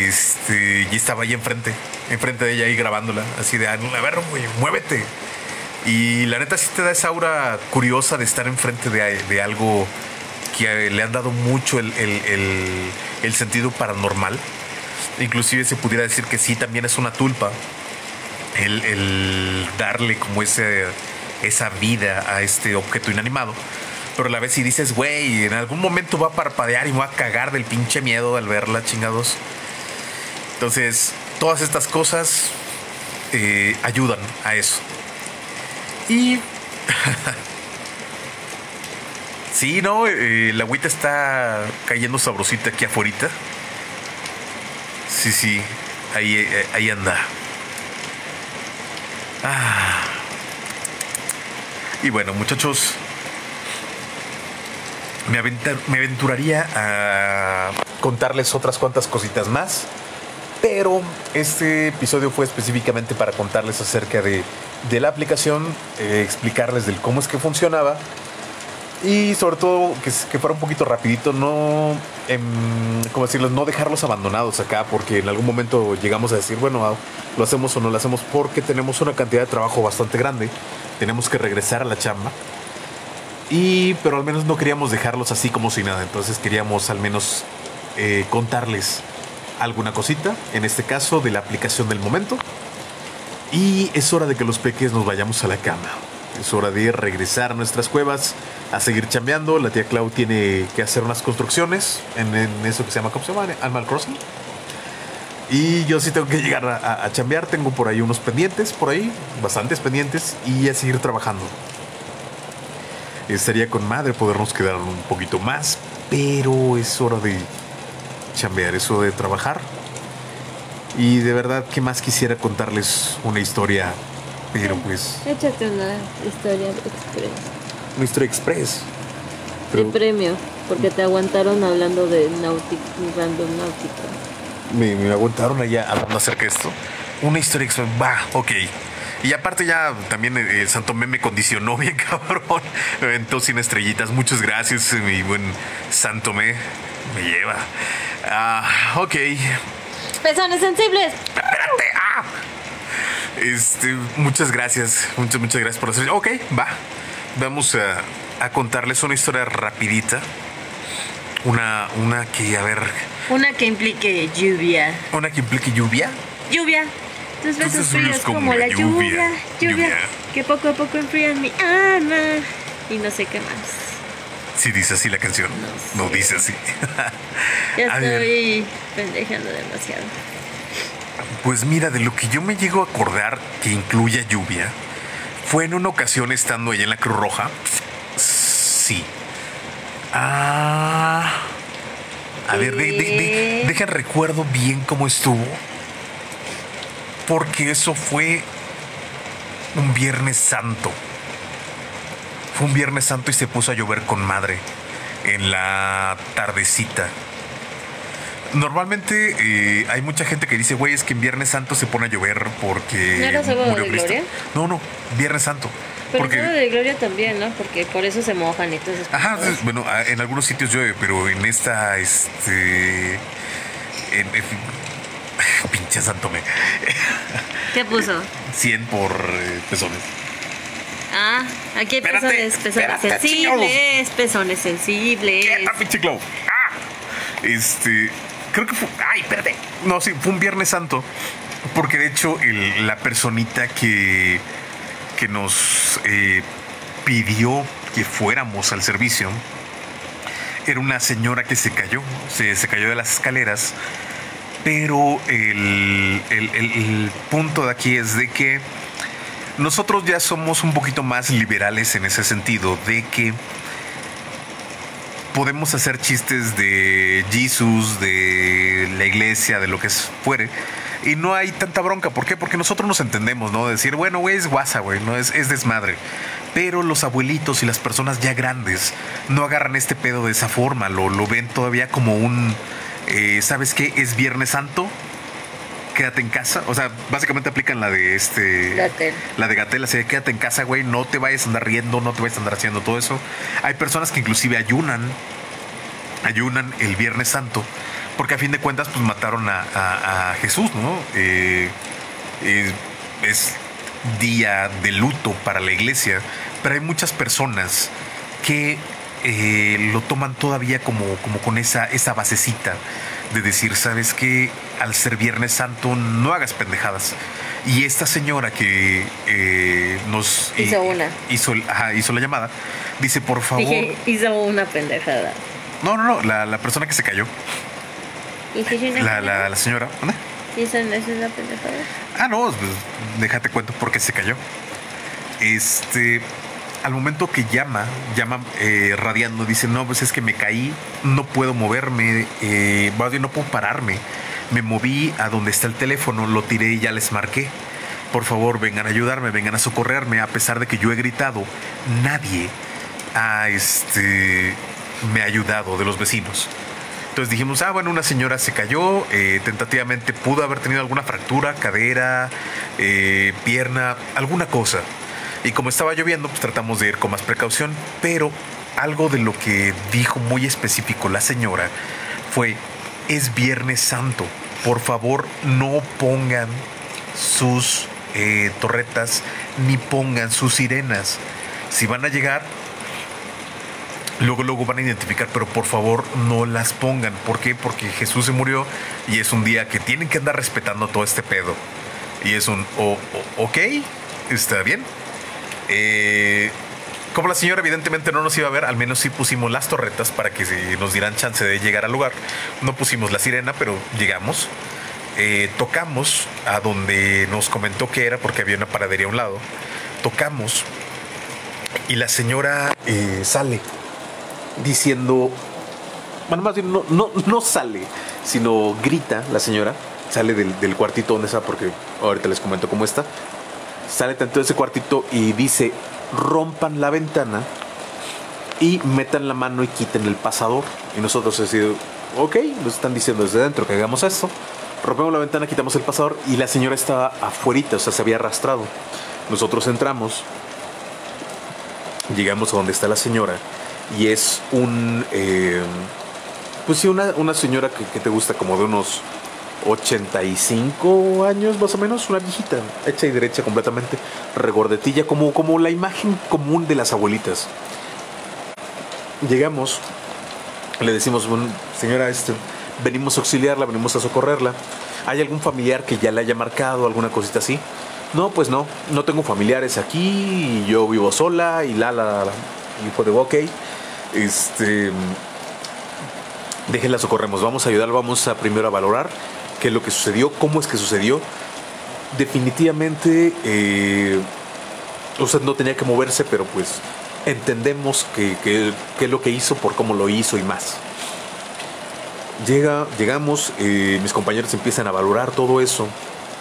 Este, y estaba ahí enfrente, enfrente de ella ahí grabándola. Así de, a ver, güey, muévete. Y la neta sí te da esa aura curiosa de estar enfrente de, de algo que le han dado mucho el, el, el, el sentido paranormal. Inclusive se pudiera decir que sí, también es una tulpa el, el darle como ese, esa vida a este objeto inanimado. Pero a la vez si dices, güey, en algún momento va a parpadear y me va a cagar del pinche miedo al verla, chingados. Entonces, todas estas cosas eh, ayudan a eso. Y... sí, ¿no? Eh, la agüita está cayendo sabrosita aquí afuera. Sí, sí, ahí, eh, ahí anda. Ah. Y bueno, muchachos, me, aventar, me aventuraría a contarles otras cuantas cositas más. Pero este episodio fue específicamente para contarles acerca de, de la aplicación, eh, explicarles del cómo es que funcionaba y sobre todo que, que fuera un poquito rapidito, no, eh, ¿cómo decirlo? No dejarlos abandonados acá, porque en algún momento llegamos a decir, bueno, lo hacemos o no lo hacemos porque tenemos una cantidad de trabajo bastante grande, tenemos que regresar a la chamba, y pero al menos no queríamos dejarlos así como si nada, entonces queríamos al menos eh, contarles alguna cosita, en este caso de la aplicación del momento. Y es hora de que los peques nos vayamos a la cama. Es hora de regresar a nuestras cuevas, a seguir chambeando. La tía Clau tiene que hacer unas construcciones en, en eso que se llama, ¿cómo se llama? Animal Crossing. Y yo sí tengo que llegar a, a, a chambear. Tengo por ahí unos pendientes, por ahí, bastantes pendientes, y a seguir trabajando. Estaría con madre podernos quedar un poquito más, pero es hora de chambear, eso de trabajar. Y de verdad que más quisiera contarles una historia, pero pues échate una historia express. Una historia express pero de premio, porque te aguantaron hablando de náutica, random náutica. Me, me aguantaron allá hablando acerca de esto. Una historia express, va, ok. Y aparte ya también el Santomé me condicionó bien cabrón. Me aventó sin estrellitas. Muchas gracias, mi buen Santomé. Me lleva. Ah, ok. Pezones sensibles. Espérate. Ah. Este, muchas gracias. Muchas, muchas gracias por hacer. Ok, va. Vamos a, a contarles una historia rapidita. Una, una que, a ver. Una que implique lluvia. Una que implique lluvia. Lluvia. Tus besos fríos como, como la lluvia, lluvia, lluvia. Lluvia. Que poco a poco enfrían mi alma. Y no sé qué más. Sí dice así la canción. No, no dice así. Ya estoy pendejando demasiado. Pues mira, de lo que yo me llego a acordar que incluya lluvia, fue en una ocasión estando allá en la Cruz Roja. Sí. Ah. A ver, de, de, de, deja recuerdo bien cómo estuvo. Porque eso fue un Viernes Santo. Fue un Viernes Santo y se puso a llover con madre en la tardecita. Normalmente eh, hay mucha gente que dice, güey, es que en Viernes Santo se pone a llover porque ¿no era sábado murió de Cristo? Gloria? No, no, Viernes Santo. Pero porque... sábado de Gloria también, ¿no? Porque por eso se mojan y todo eso. Ajá, entonces, bueno, en algunos sitios llueve, pero en esta, este... En, en, pinche Santomé. ¿Qué puso? cien por eh, pezones. Ah, aquí hay espérate, pezones, pezones espérate, sensibles, chingados. Pezones sensibles. ¿Qué pinche Clau? Ah, este, creo que fue, ay, espérate. No, sí, fue un Viernes Santo, porque de hecho el, la personita que, que nos eh, pidió que fuéramos al servicio era una señora que se cayó, se, se cayó de las escaleras. Pero el, el, el, el punto de aquí es de que nosotros ya somos un poquito más liberales en ese sentido, de que podemos hacer chistes de Jesús, de la iglesia, de lo que fuere, y no hay tanta bronca. ¿Por qué? Porque nosotros nos entendemos, ¿no? Decir, bueno, güey, es guasa, güey, no es, es desmadre. Pero los abuelitos y las personas ya grandes no agarran este pedo de esa forma, lo, lo ven todavía como un... Eh, ¿sabes qué? Es Viernes Santo, quédate en casa. O sea, básicamente aplican la de este Gatell. La de Gatell, así de quédate en casa, güey, no te vayas a andar riendo, no te vayas a andar haciendo todo eso. Hay personas que inclusive ayunan Ayunan el Viernes Santo, porque a fin de cuentas pues mataron a, a, a Jesús, ¿no? Eh, eh, es día de luto para la iglesia, pero hay muchas personas que eh, lo toman todavía como, como con esa, esa basecita de decir, ¿sabes qué? Al ser Viernes Santo no hagas pendejadas. Y esta señora que eh, nos hizo eh, una hizo, ajá, hizo la llamada, dice, por favor. Dije, hizo una pendejada. No, no, no, la, la persona que se cayó. ¿Y si una la, la, la señora, ¿no? ¿Hizo una pendejada? Ah, no, pues, déjate cuento por qué se cayó. Este, al momento que llama, llama eh, radiando, dice, no, pues es que me caí, no puedo moverme, eh, no puedo pararme. Me moví a donde está el teléfono, lo tiré y ya les marqué. Por favor, vengan a ayudarme, vengan a socorrerme. A pesar de que yo he gritado, nadie ha, este, me ha ayudado de los vecinos. Entonces dijimos, ah, bueno, una señora se cayó, eh, tentativamente pudo haber tenido alguna fractura, cadera, eh, pierna, alguna cosa. Y como estaba lloviendo, pues tratamos de ir con más precaución. Pero algo de lo que dijo muy específico la señora fue, es Viernes Santo, por favor no pongan sus eh, torretas ni pongan sus sirenas. Si van a llegar, luego luego van a identificar, pero por favor no las pongan. ¿Por qué? Porque Jesús se murió y es un día que tienen que andar respetando todo este pedo. Y es un, oh, oh, ok, está bien. Eh... Como la señora evidentemente no nos iba a ver, al menos sí pusimos las torretas para que nos dieran chance de llegar al lugar. No pusimos la sirena, pero llegamos. Eh, tocamos a donde nos comentó que era, porque había una panadería a un lado. Tocamos y la señora eh, sale diciendo... Bueno, más bien no, no, no sale, sino grita la señora. Sale del, del cuartito donde está, porque ahorita les comento cómo está. Sale tanto de ese cuartito y dice... rompan la ventana y metan la mano y quiten el pasador. Y nosotros decimos, ok, nos están diciendo desde dentro que hagamos esto. Rompemos la ventana, quitamos el pasador y la señora estaba afuerita, o sea, se había arrastrado. Nosotros entramos, llegamos a donde está la señora y es un... Eh, pues sí, una, una señora que, que te gusta como de unos ochenta y cinco años más o menos, una viejita, hecha y derecha completamente, regordetilla, como, como la imagen común de las abuelitas. Llegamos, le decimos, bueno, señora, este, venimos a auxiliarla, venimos a socorrerla. ¿Hay algún familiar que ya le haya marcado, alguna cosita así? No, pues no, no tengo familiares aquí, y yo vivo sola y la, la, la. Y fue de, ok, este, déjenla socorremos, vamos a ayudar, vamos a primero a valorar qué es lo que sucedió, cómo es que sucedió. Definitivamente, eh, usted no tenía que moverse, pero pues entendemos que, que, que es lo que hizo, por cómo lo hizo y más. Llega, llegamos, eh, mis compañeros empiezan a valorar todo eso,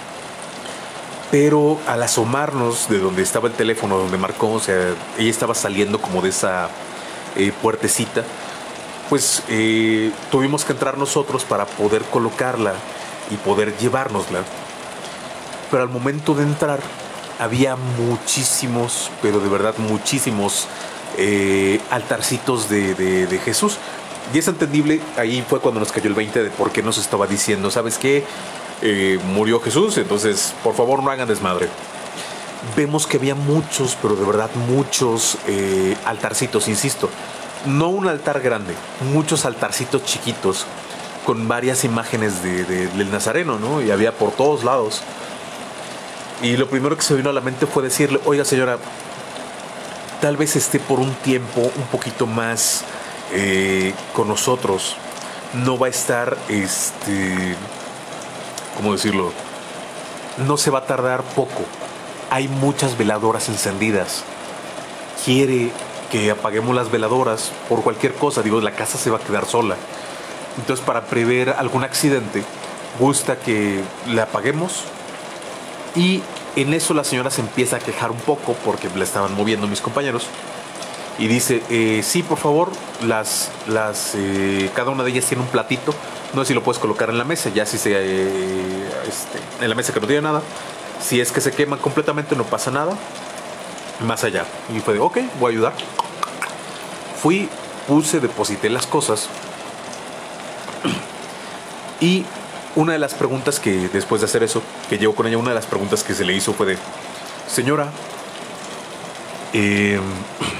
pero al asomarnos de donde estaba el teléfono, donde marcó, o sea, ella estaba saliendo como de esa eh, puertecita, pues eh, tuvimos que entrar nosotros para poder colocarla y poder llevárnosla. Pero al momento de entrar había muchísimos, pero de verdad muchísimos eh, altarcitos de, de, de Jesús. Y es entendible, ahí fue cuando nos cayó el veinte de por qué nos estaba diciendo, ¿sabes qué? Eh, murió Jesús, entonces por favor no hagan desmadre. Vemos que había muchos, pero de verdad muchos eh, altarcitos, insisto. No un altar grande, muchos altarcitos chiquitos con varias imágenes de, de, del Nazareno, ¿no? Y había por todos lados. Y lo primero que se vino a la mente fue decirle, oiga señora, tal vez esté por un tiempo un poquito más eh, con nosotros. No va a estar, este, ¿cómo decirlo? No se va a tardar poco. Hay muchas veladoras encendidas. Quiere que apaguemos las veladoras por cualquier cosa. Digo, la casa se va a quedar sola. Entonces, para prever algún accidente, gusta que la apaguemos. Y en eso la señora se empieza a quejar un poco porque la estaban moviendo mis compañeros. Y dice, eh, sí, por favor, las, las, eh, cada una de ellas tiene un platito. No sé si lo puedes colocar en la mesa, ya si se, eh, este, en la mesa que no tiene nada. Si es que se queman completamente, no pasa nada. Más allá. Y fue de, ok, voy a ayudar. Fui, puse, deposité las cosas. Y una de las preguntas que, después de hacer eso, que llegó con ella, una de las preguntas que se le hizo fue de, señora, eh,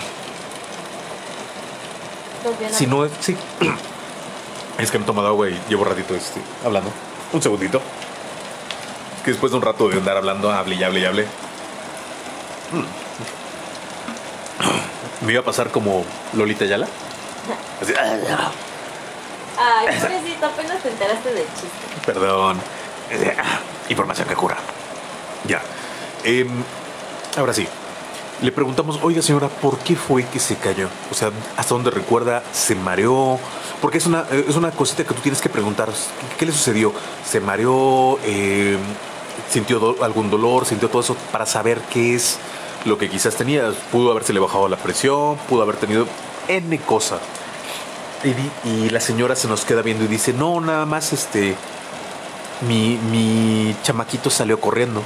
¿Estás bien? si no es... Sí. Es que no he tomado agua y llevo ratito este, hablando. Un segundito. Que después de un rato de andar hablando, hable y hable y hable. Me iba a pasar como Lolita Ayala. Así, Ay, pobrecito, apenas te enteraste del chiste. perdón. Información que cura. Ya. Eh, ahora sí. Le preguntamos, oiga señora, ¿por qué fue que se cayó? O sea, ¿hasta dónde recuerda? ¿Se mareó? Porque es una, es una cosita que tú tienes que preguntar. ¿Qué le sucedió? ¿Se mareó? Eh, ¿Sintió do- algún dolor? ¿Sintió todo eso? Para saber qué es lo que quizás tenía. Pudo habérsele bajado la presión, pudo haber tenido N cosa. Y, di- y la señora se nos queda viendo y dice, no, nada más este... Mi, mi chamaquito salió corriendo.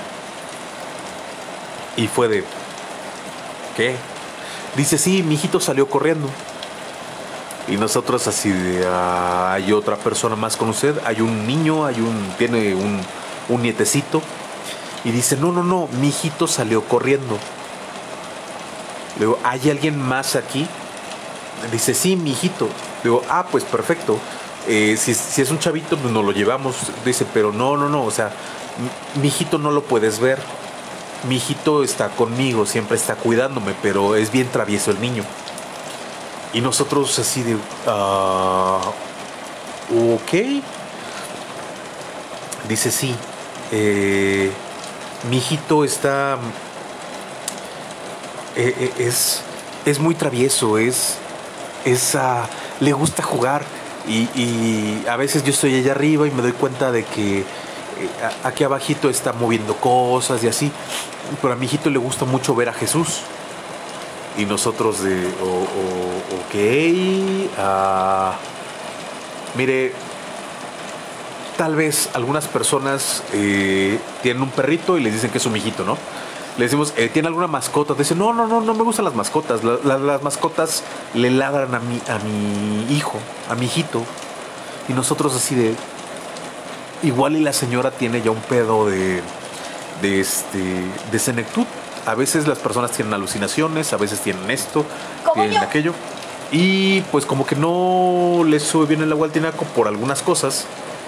Y fue de... ¿Qué? Dice, sí, mi hijito salió corriendo. Y nosotros así de... ah, hay otra persona más con usted. Hay un niño, hay un... Tiene un, un nietecito. Y dice, no, no, no, mi hijito salió corriendo. Le digo, ¿hay alguien más aquí? Dice, sí, mi hijito. Le digo, ah, pues perfecto. Eh, si, si es un chavito, pues nos lo llevamos. Dice, pero no, no, no. O sea, mi, mi hijito no lo puedes ver. Mi hijito está conmigo, siempre está cuidándome, pero es bien travieso el niño. Y nosotros así de... ah, ok. Dice, sí. Eh, mi hijito está... eh, eh, es, es muy travieso, es... es ah, le gusta jugar. Y, y a veces yo estoy allá arriba y me doy cuenta de que eh, a- aquí abajito está moviendo cosas y así. Pero a mi hijito le gusta mucho ver a Jesús. Y nosotros de... o- o- ok. ah, mire, tal vez algunas personas eh, tienen un perrito y les dicen que es su mijito, ¿no? Le decimos, eh, ¿tiene alguna mascota? Dice, no, no, no, no me gustan las mascotas. La- la- las mascotas le ladran a mi, a mi hijo, a mi hijito. Y nosotros así de... Igual y la señora tiene ya un pedo de... De este... De senectud. A veces las personas tienen alucinaciones, a veces tienen esto, Como tienen yo. aquello. Y pues como que no les sube bien el agua al tinaco por algunas cosas.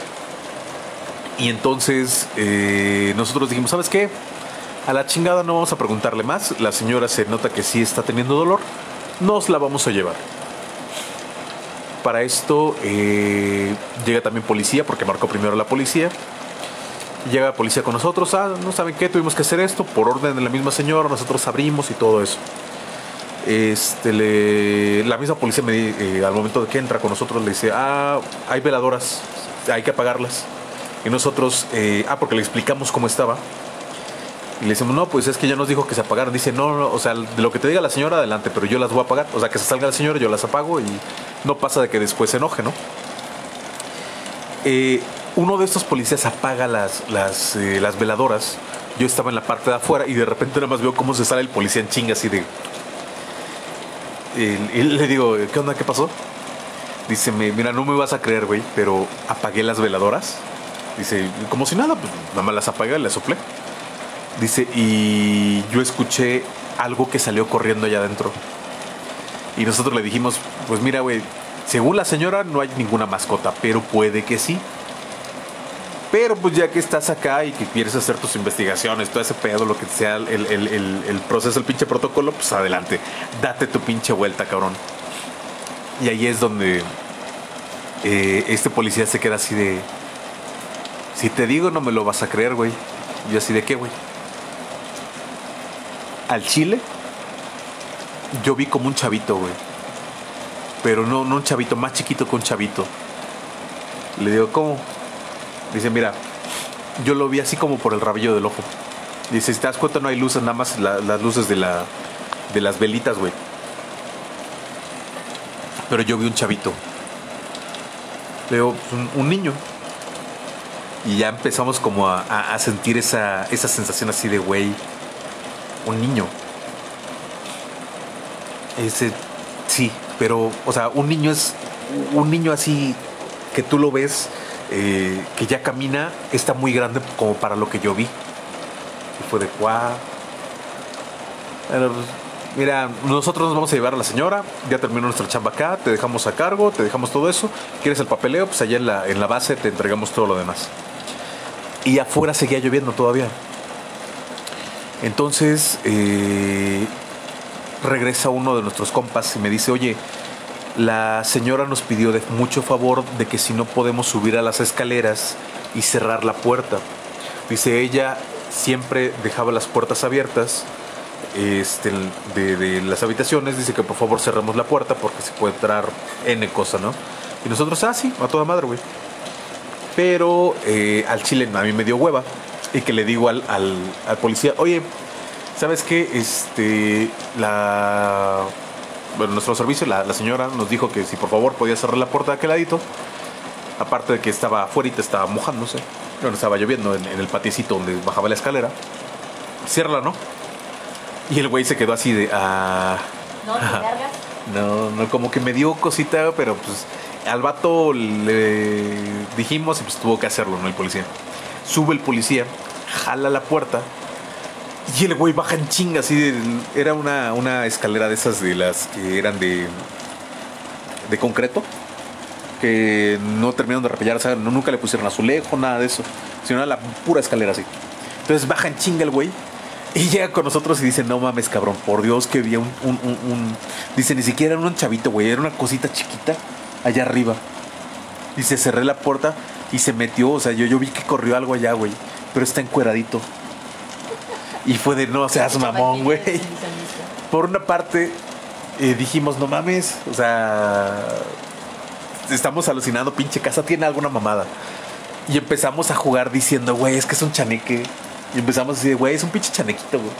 Y entonces eh, nosotros dijimos, ¿sabes qué? A la chingada no vamos a preguntarle más. La señora se nota que sí está teniendo dolor. Nos la vamos a llevar. Para esto eh, llega también policía, porque marcó primero la policía. Llega la policía con nosotros. Ah, no saben qué, tuvimos que hacer esto por orden de la misma señora. Nosotros abrimos y todo eso. Este, le, la misma policía me, di- eh, al momento de que entra con nosotros le dice, ah, hay veladoras, hay que apagarlas. Y nosotros, eh, ah, porque le explicamos cómo estaba. Y le decimos, no, pues es que ya nos dijo que se apagaran. Dice, no, no, o sea, de lo que te diga la señora, adelante, pero yo las voy a apagar. O sea, que se salga la señora, yo las apago y no pasa de que después se enoje, ¿no? Eh, uno de estos policías apaga las, las, eh, las veladoras. Yo estaba en la parte de afuera y de repente nada más veo cómo se sale el policía en chinga así de... Y, y le digo, ¿qué onda? ¿Qué pasó? Dice, me- mira, no me vas a creer, güey, pero apagué las veladoras. Dice, como si nada, pues nada más las apagué, las soplé. Dice, y yo escuché algo que salió corriendo allá adentro. Y nosotros le dijimos, pues mira, güey, según la señora no hay ninguna mascota, pero puede que sí. Pero pues ya que estás acá y que quieres hacer tus investigaciones, todo ese pedo, lo que sea, el, el, el, el proceso, el pinche protocolo, pues adelante. Date tu pinche vuelta, cabrón. Y ahí es donde eh, este policía se queda así de... Si te digo no me lo vas a creer, güey. Y yo así de qué, güey. Al chile, yo vi como un chavito, güey. Pero no, no un chavito, más chiquito que un chavito. Le digo, ¿cómo? Dice, mira, yo lo vi así como por el rabillo del ojo. Dice, si te das cuenta no hay luces, nada más la- las luces de, la, de las velitas, güey. Pero yo vi un chavito. Le digo, pues, un, un niño. Y ya empezamos como a, a- a sentir esa, esa sensación así de, güey, un niño. Ese, sí, pero, o sea, un niño es un niño así que tú lo ves, eh, que ya camina, está muy grande como para lo que yo vi. Y fue de, guau. Bueno, pues, mira, nosotros nos vamos a llevar a la señora, ya terminó nuestra chamba acá, te dejamos a cargo, te dejamos todo eso. ¿Quieres el papeleo? Pues allá en la, en la base te entregamos todo lo demás. Y afuera seguía lloviendo todavía. Entonces, eh, regresa uno de nuestros compas y me dice, oye, la señora nos pidió de mucho favor de que si no podemos subir a las escaleras y cerrar la puerta. Dice, ella siempre dejaba las puertas abiertas este, de, de las habitaciones. Dice que por favor cerremos la puerta porque se puede entrar N cosa, ¿no? Y nosotros, ah, sí, a toda madre, güey. Pero eh, al chile a mí me dio hueva. Y que le digo al, al, al policía, oye, ¿sabes qué? Este, la... Bueno, nuestro servicio, la, la señora nos dijo que si por favor podía cerrar la puerta de aquel ladito. Aparte de que estaba afuera y te estaba mojándose. Bueno, estaba lloviendo en, en el patiecito donde bajaba la escalera. Ciérrala, ¿no? Y el güey se quedó así de... Ah, ¿No te cargas? no, no, como que me dio cosita, pero pues al vato le dijimos y pues tuvo que hacerlo, ¿no? El policía. Sube el policía, jala la puerta y el güey baja en chinga, así de, era una, una escalera de esas de las que eran de de concreto, que no terminaron de repellar, o sea, no, nunca le pusieron azulejo, nada de eso, sino era la pura escalera así. Entonces baja en chinga el güey y llega con nosotros y dice, no mames, cabrón, por Dios que vi un, un, un, un... Dice, ni siquiera era un chavito, güey, era una cosita chiquita allá arriba. Dice, cerré la puerta y se metió, o sea, yo, yo vi que corrió algo allá, güey, pero está encueradito. Y fue de, no seas mamón, güey. Por una parte, eh, dijimos, no mames, o sea, estamos alucinando, pinche casa tiene alguna mamada. Y empezamos a jugar diciendo, güey, es que es un chaneque. Y empezamos a decir, güey, es un pinche chanequito, güey.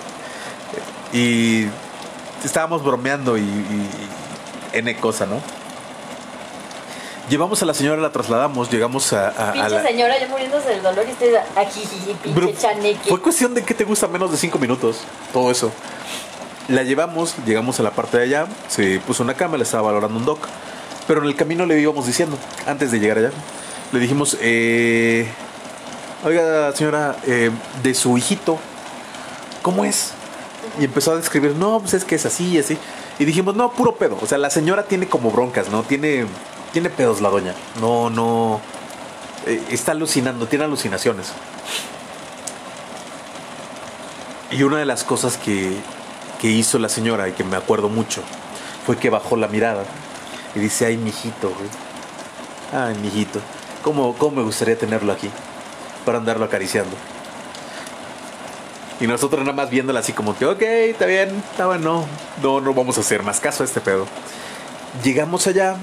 Y estábamos bromeando y, y, y N cosa, ¿no? Llevamos a la señora, la trasladamos, llegamos a, a, Pinche a la... señora ya muriéndose del dolor y usted aquí, pinche Bro, chaneque. fue cuestión de que te gusta menos de cinco minutos, todo eso. La llevamos, llegamos a la parte de allá, se puso una cama, le estaba valorando un doc. Pero en el camino le íbamos diciendo, antes de llegar allá, le dijimos, eh, oiga señora, eh, de su hijito, ¿cómo es? Y empezó a describir, no, pues es que es así y así. Y dijimos, no, puro pedo. O sea, la señora tiene como broncas, ¿no? Tiene, tiene pedos la doña. No, no. Eh, está alucinando, tiene alucinaciones. Y una de las cosas que, que hizo la señora y que me acuerdo mucho fue que bajó la mirada y dice, ay, mijito, güey. Ay, mijito. ¿Cómo, cómo me gustaría tenerlo aquí para andarlo acariciando? Y nosotros nada más viéndola así como que, ok, está bien, está bueno. No, no vamos a hacer más caso a este pedo. Llegamos allá.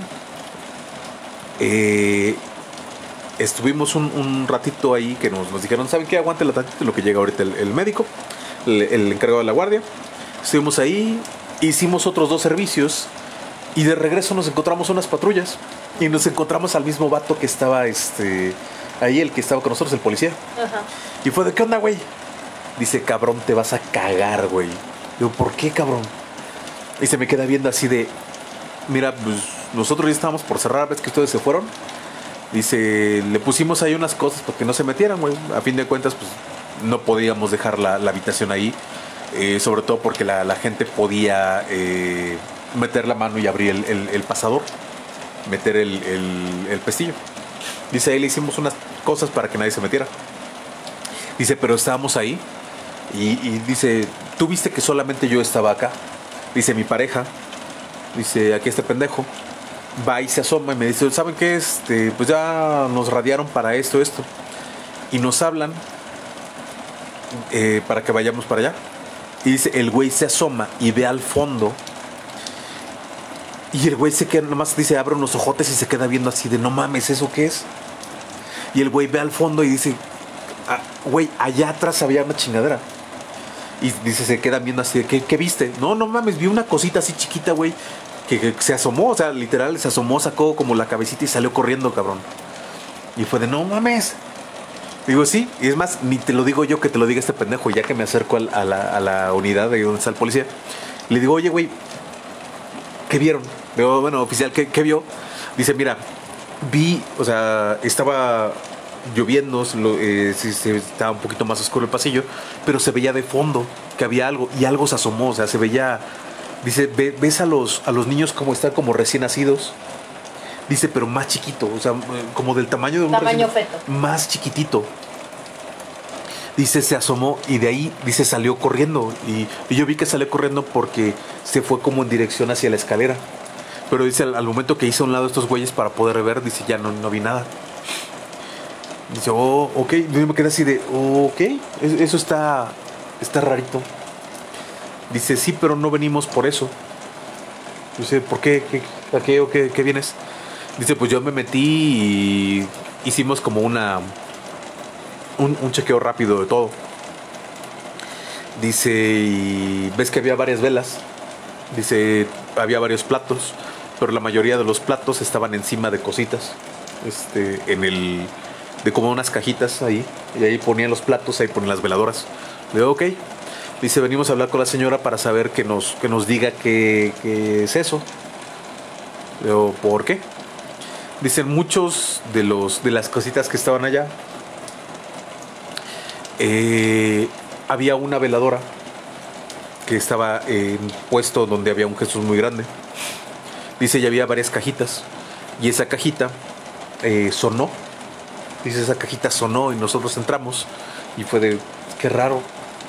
Eh, estuvimos un, un ratito ahí que nos, nos dijeron, ¿saben qué? Aguante tantito lo que llega ahorita el, el médico, el, el encargado de la guardia. Estuvimos ahí, hicimos otros dos servicios y de regreso nos encontramos unas patrullas. Y nos encontramos al mismo vato que estaba este, ahí, el que estaba con nosotros, el policía. Ajá. Y fue de, ¿qué onda, güey? Dice, cabrón, te vas a cagar, güey. Digo, ¿por qué, cabrón? Y se me queda viendo así de, mira, pues nosotros ya estábamos por cerrar, ves que ustedes se fueron. Dice, le pusimos ahí unas cosas para que no se metieran, güey. A fin de cuentas, pues no podíamos dejar la, la habitación ahí. Eh, sobre todo porque la, la gente podía eh, meter la mano y abrir el, el, el pasador. Meter el, el, el pestillo. Dice, ahí le hicimos unas cosas para que nadie se metiera. Dice, pero estábamos ahí. Y, y dice, tú viste que solamente yo estaba acá. Dice, mi pareja. Dice, aquí este pendejo. Va y se asoma y me dice, ¿saben qué? Este, pues ya nos radiaron para esto, esto. Y nos hablan eh, para que vayamos para allá. Y dice, el güey se asoma y ve al fondo. Y el güey se queda, nomás dice, abre unos ojotes y se queda viendo así de, no mames, ¿eso qué es? Y el güey ve al fondo y dice, ah, güey, allá atrás había una chingadera. Y dice, se quedan viendo así de, ¿qué, qué viste? No, no mames, vi una cosita así chiquita, güey, que, que se asomó, o sea, literal, se asomó, sacó como la cabecita y salió corriendo, cabrón. Y fue de, no mames. Digo, sí, y es más, ni te lo digo yo que te lo diga este pendejo, ya que me acerco a la, a la unidad de donde está el policía. Le digo, oye, güey, ¿qué vieron? Digo, bueno, oficial, ¿qué, ¿qué vio? Dice, mira, vi, o sea, estaba lloviendo, lo, eh, sí, sí, estaba un poquito más oscuro el pasillo, pero se veía de fondo que había algo y algo se asomó, o sea, se veía, dice, ve, ves a los, a los niños como están como recién nacidos, dice, pero más chiquito, o sea, como del tamaño de un Tamaño recién, feto. más chiquitito. Dice, se asomó y de ahí, dice, salió corriendo. Y, y yo vi que salió corriendo porque se fue como en dirección hacia la escalera. Pero dice, al, al momento que hice a un lado estos güeyes para poder ver, dice, ya no, no vi nada. Dice, oh, ok. Yo me quedé así de, oh, ok, eso está, está rarito. Dice, sí, pero no venimos por eso. Dice, ¿por qué? ¿Qué, a qué o qué, qué vienes? Dice, pues yo me metí y hicimos como una... Un, un chequeo rápido de todo. Dice, y ves que había varias velas. Dice, había varios platos, pero la mayoría de los platos estaban encima de cositas. Este, en el, de como unas cajitas ahí. Y ahí ponían los platos, ahí ponían las veladoras. Le digo, ok. Dice, venimos a hablar con la señora para saber que nos, que nos diga qué, qué es eso. Le digo, ¿por qué? Dicen, muchos de los, de las cositas que estaban allá, Eh, había una veladora que estaba en un puesto donde había un Jesús muy grande. Dice, y había varias cajitas. Y esa cajita eh, sonó. Dice, esa cajita sonó y nosotros entramos. Y fue de, qué raro.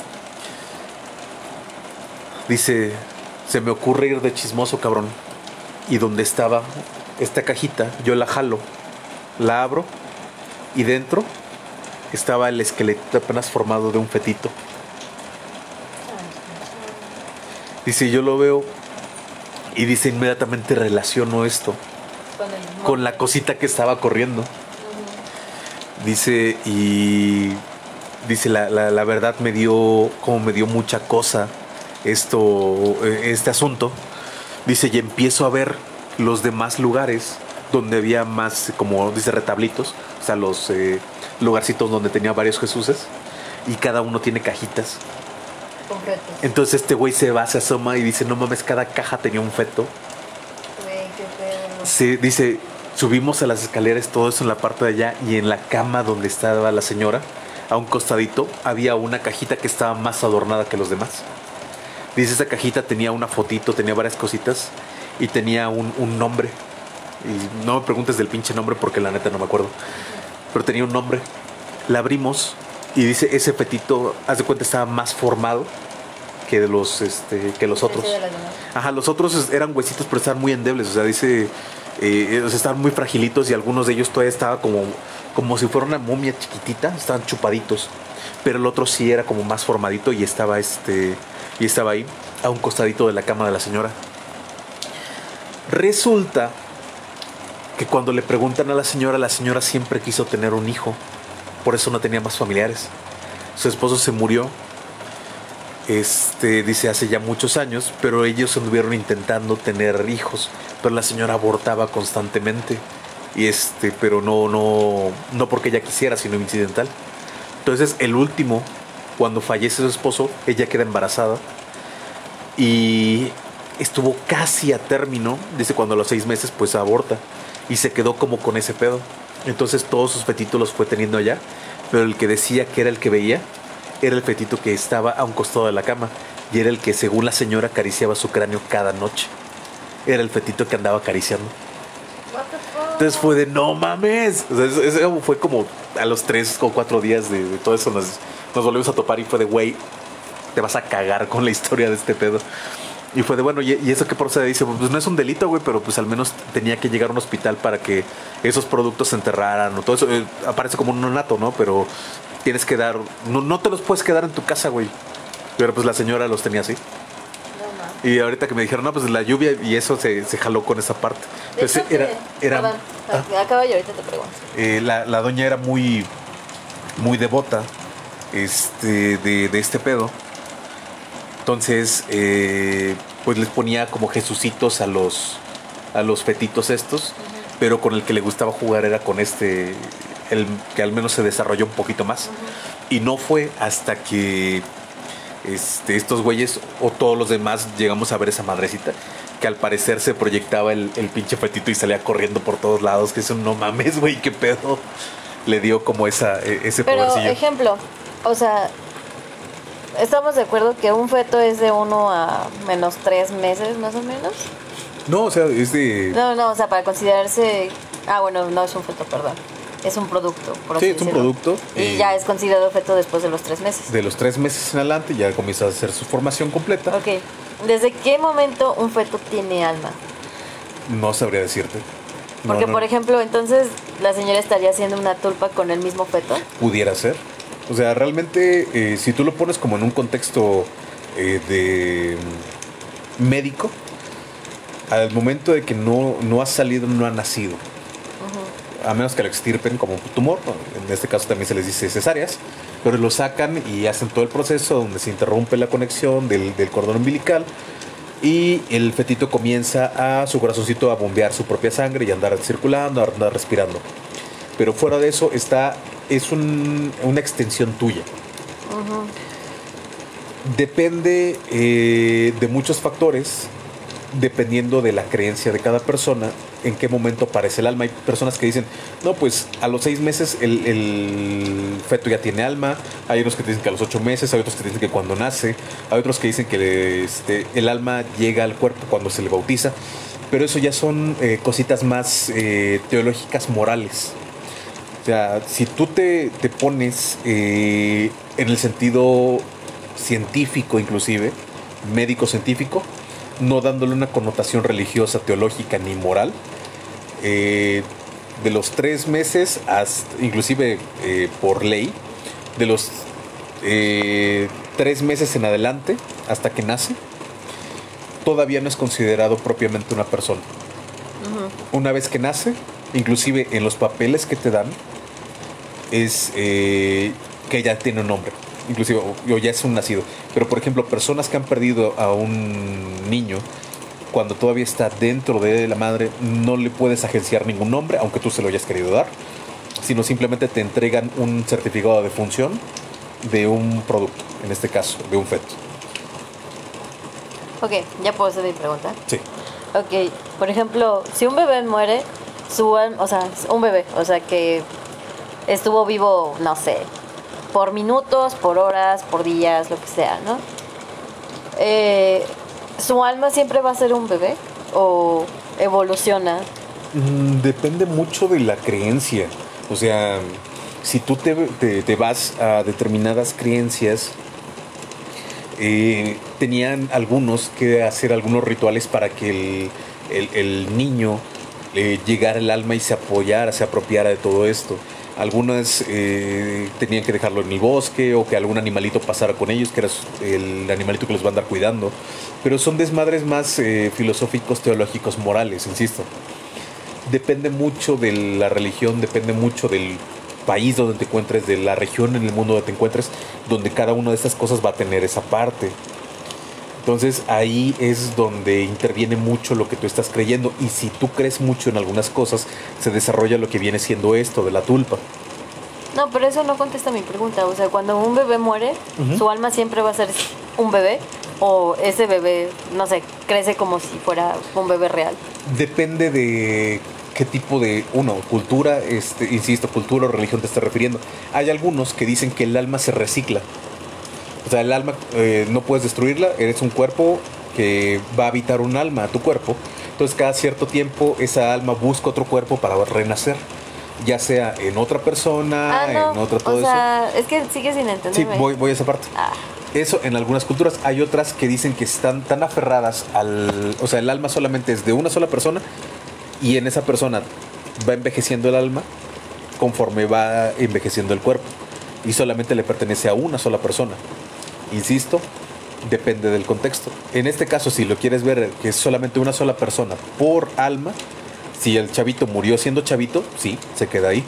Dice, se me ocurre ir de chismoso, cabrón. Y donde estaba esta cajita, yo la jalo, la abro y dentro estaba el esqueleto apenas formado de un fetito. Dice, yo lo veo y dice, inmediatamente relaciono esto Con, el con la cosita que estaba corriendo. Uh-huh. Dice, y dice, la, la, la verdad me dio, como me dio mucha cosa esto, este asunto. Dice, y empiezo a ver los demás lugares donde había más, como dice, retablitos, o sea, los eh, lugarcitos donde tenía varios Jesuses, y cada uno tiene cajitas. Concretos. Entonces este güey se va, se asoma y dice, no mames, cada caja tenía un feto. Güey, qué pedo. Sí, dice, subimos a las escaleras, todo eso en la parte de allá, y en la cama donde estaba la señora, a un costadito, había una cajita que estaba más adornada que los demás. Dice, esa cajita tenía una fotito, tenía varias cositas, y tenía un, un nombre. Y no me preguntes del pinche nombre porque la neta no me acuerdo. Pero tenía un nombre. La abrimos y dice, ese fetito, haz de cuenta, estaba más formado que de los, este, que los otros. Ajá, los otros eran huesitos, pero estaban muy endebles. O sea, dice, eh, o sea, estaban muy fragilitos y algunos de ellos todavía estaban como, como si fuera una momia chiquitita, estaban chupaditos. Pero el otro sí era como más formadito y estaba, este, y estaba ahí, a un costadito de la cama de la señora. Resulta que cuando le preguntan a la señora, la señora siempre quiso tener un hijo, por eso no tenía más familiares. Su esposo se murió, este, dice, hace ya muchos años, pero ellos anduvieron intentando tener hijos, pero la señora abortaba constantemente, y este, pero no, no, no porque ella quisiera, sino incidental. Entonces, el último, cuando fallece su esposo, ella queda embarazada y estuvo casi a término. Dice, cuando a los seis meses, pues aborta. Y se quedó como con ese pedo. Entonces todos sus fetitos los fue teniendo allá. Pero el que decía que era el que veía era el fetito que estaba a un costado de la cama. Y era el que, según la señora, acariciaba su cráneo cada noche. Era el fetito que andaba acariciando. Entonces fue de, no mames. O sea, eso, eso fue como a los tres o cuatro días de, de todo eso. Nos, nos volvimos a topar y fue de, güey, te vas a cagar con la historia de este pedo. Y fue de, bueno, ¿y, y eso qué procede? Dice, pues no es un delito, güey, pero pues al menos tenía que llegar a un hospital para que esos productos se enterraran o todo eso. Eh, aparece como un nonato, ¿no? Pero tienes que dar, no, no te los puedes quedar en tu casa, güey. Pero pues la señora los tenía así. No, y ahorita que me dijeron, no, pues la lluvia y eso se, se jaló con esa parte. Entonces era... era Perdón, ah, acaba y ahorita te pregunto. Eh, la, la doña era muy, muy devota este, de, de este pedo. Entonces, eh, pues les ponía como jesucitos a los, a los fetitos estos, uh-huh. Pero con el que le gustaba jugar era con este, el que al menos se desarrolló un poquito más. Uh-huh. Y no fue hasta que este, estos güeyes o todos los demás llegamos a ver esa madrecita, que al parecer se proyectaba el, el pinche fetito y salía corriendo por todos lados, que es un no mames, güey, qué pedo. le dio como esa, ese Pero, podercillo. ejemplo, o sea, estamos de acuerdo que un feto es de uno a menos tres meses, más o menos. No, o sea, es de... No, no, o sea, para considerarse... Ah, bueno, no es un feto, perdón. Es un producto, por Sí, así es un decirlo. producto. Y eh, ya es considerado feto después de los tres meses. De los tres meses en adelante ya comienza a hacer su formación completa. Ok. ¿Desde qué momento un feto tiene alma? No sabría decirte. No, Porque, no, por ejemplo, entonces la señora estaría haciendo una tulpa con el mismo feto. pudiera ser. O sea, realmente, eh, si tú lo pones como en un contexto eh, de mm, médico, al momento de que no, no ha salido, no ha nacido. A menos que lo extirpen como un tumor, en este caso también se les dice cesáreas, pero lo sacan y hacen todo el proceso donde se interrumpe la conexión del, del cordón umbilical y el fetito comienza a su corazoncito a bombear su propia sangre y andar circulando, a andar respirando. Pero fuera de eso está, es un- una extensión tuya. Depende eh, de muchos factores, dependiendo de la creencia de cada persona, en qué momento aparece el alma. Hay personas que dicen, no, pues a los seis meses el, el feto ya tiene alma. Hay otros que te dicen que a los ocho meses, hay otros que te dicen que cuando nace, hay otros que dicen que este, el alma llega al cuerpo cuando se le bautiza. Pero eso ya son eh, cositas más eh, teológicas, morales. O sea, si tú te, te pones eh, en el sentido científico, inclusive, médico-científico, no dándole una connotación religiosa, teológica ni moral, eh, de los tres meses, hasta, inclusive eh, por ley, de los eh, tres meses en adelante, hasta que nace, todavía no es considerado propiamente una persona. Una vez que nace, inclusive en los papeles que te dan, es eh, que ya tiene un nombre, inclusive o, o ya es un nacido. Pero por ejemplo, personas que han perdido a un niño cuando todavía está dentro de la madre, no le puedes agenciar ningún nombre, aunque tú se lo hayas querido dar, sino simplemente te entregan un certificado de defunción de un producto, en este caso, de un feto. Ok, ya puedo hacer mi pregunta. Sí. Ok, por ejemplo, si un bebé muere, su alma, o sea, un bebé, o sea, que estuvo vivo, no sé, por minutos, por horas, por días, lo que sea, ¿no? Eh, ¿Su alma siempre va a ser un bebé o evoluciona? Mm, depende mucho de la creencia. O sea, si tú te, te- te vas a determinadas creencias, eh, tenían algunos que hacer algunos rituales para que el, el- el niño eh, llegara el alma y se apoyara, se apropiara de todo esto. Algunas eh, tenían que dejarlo en el bosque o que algún animalito pasara con ellos, que era el animalito que los va a andar cuidando. Pero son desmadres más eh, filosóficos, teológicos, morales, insisto. Depende mucho de la religión, depende mucho del país donde te encuentres, de la región en el mundo donde te encuentres, donde cada una de estas cosas va a tener esa parte. Entonces ahí es donde interviene mucho lo que tú estás creyendo, y si tú crees mucho en algunas cosas, se desarrolla lo que viene siendo esto de la tulpa. No, pero eso no contesta mi pregunta. O sea, cuando un bebé muere, Ujú. ¿su alma siempre va a ser un bebé? ¿O ese bebé, no sé, crece como si fuera un bebé real? Depende de qué tipo de, uno, cultura, este, insisto, cultura o religión te estás refiriendo. Hay algunos que dicen que el alma se recicla. O sea, el alma eh, no puedes destruirla, eres un cuerpo que va a habitar un alma a tu cuerpo. Entonces cada cierto tiempo esa alma busca otro cuerpo para renacer, ya sea en otra persona, Ah, no. en otra, todo o eso. sea, es que sigue sin Sí, entenderme. voy, voy a esa parte. Ah, Eso en algunas culturas. Hay otras que dicen que están tan aferradas al... O sea, el alma solamente es de una sola persona, y en esa persona va envejeciendo el alma conforme va envejeciendo el cuerpo, y solamente le pertenece a una sola persona. Insisto, depende del contexto. En este caso, si lo quieres ver que es solamente una sola persona por alma, si el chavito murió siendo chavito, sí, se queda ahí.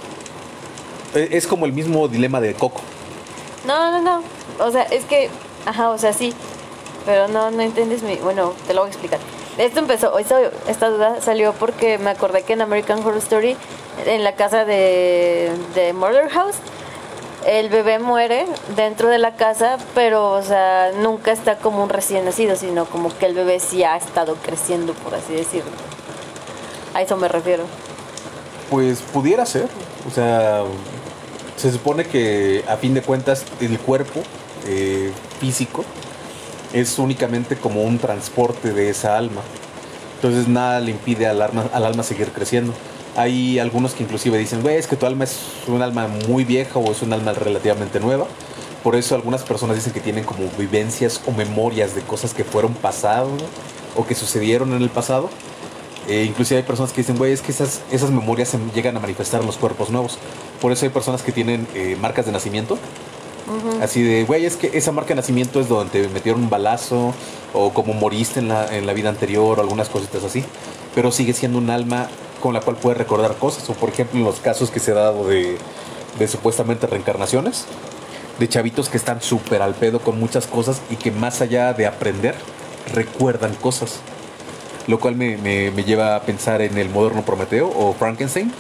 Eh, Es como el mismo dilema de Coco. no, no, no. O sea, es que, ajá, o sea, sí. Pero no, no entiendes mi... Bueno, te lo voy a explicar. Esto empezó, esta, esta duda salió porque me acordé que en American Horror Story, en la casa de, de Murder House, el bebé muere dentro de la casa, pero, o sea, nunca está como un recién nacido, sino como que el bebé sí ha estado creciendo, por así decirlo. A eso me refiero. Pues pudiera ser. O sea, se supone que a fin de cuentas el cuerpo eh, físico es únicamente como un transporte de esa alma. Entonces nada le impide al alma, al alma seguir creciendo. Hay algunos que inclusive dicen, güey, es que tu alma es un alma muy vieja o es un alma relativamente nueva. Por eso algunas personas dicen que tienen como vivencias o memorias de cosas que fueron pasado, ¿no? O que sucedieron en el pasado. Eh, inclusive hay personas que dicen, güey, es que esas, esas memorias se llegan a manifestar en los cuerpos nuevos. Por eso hay personas que tienen eh, marcas de nacimiento. Uh-huh. Así de, güey, es que esa marca de nacimiento es donde te metieron un balazo o como moriste en la, en la vida anterior o algunas cositas así. Pero sigue siendo un alma con la cual puedes recordar cosas. O por ejemplo en los casos que se ha dado de, de supuestamente reencarnaciones, de chavitos que están súper al pedo con muchas cosas y que más allá de aprender, recuerdan cosas. Lo cual me, me, me lleva a pensar en el moderno Prometeo o Frankenstein.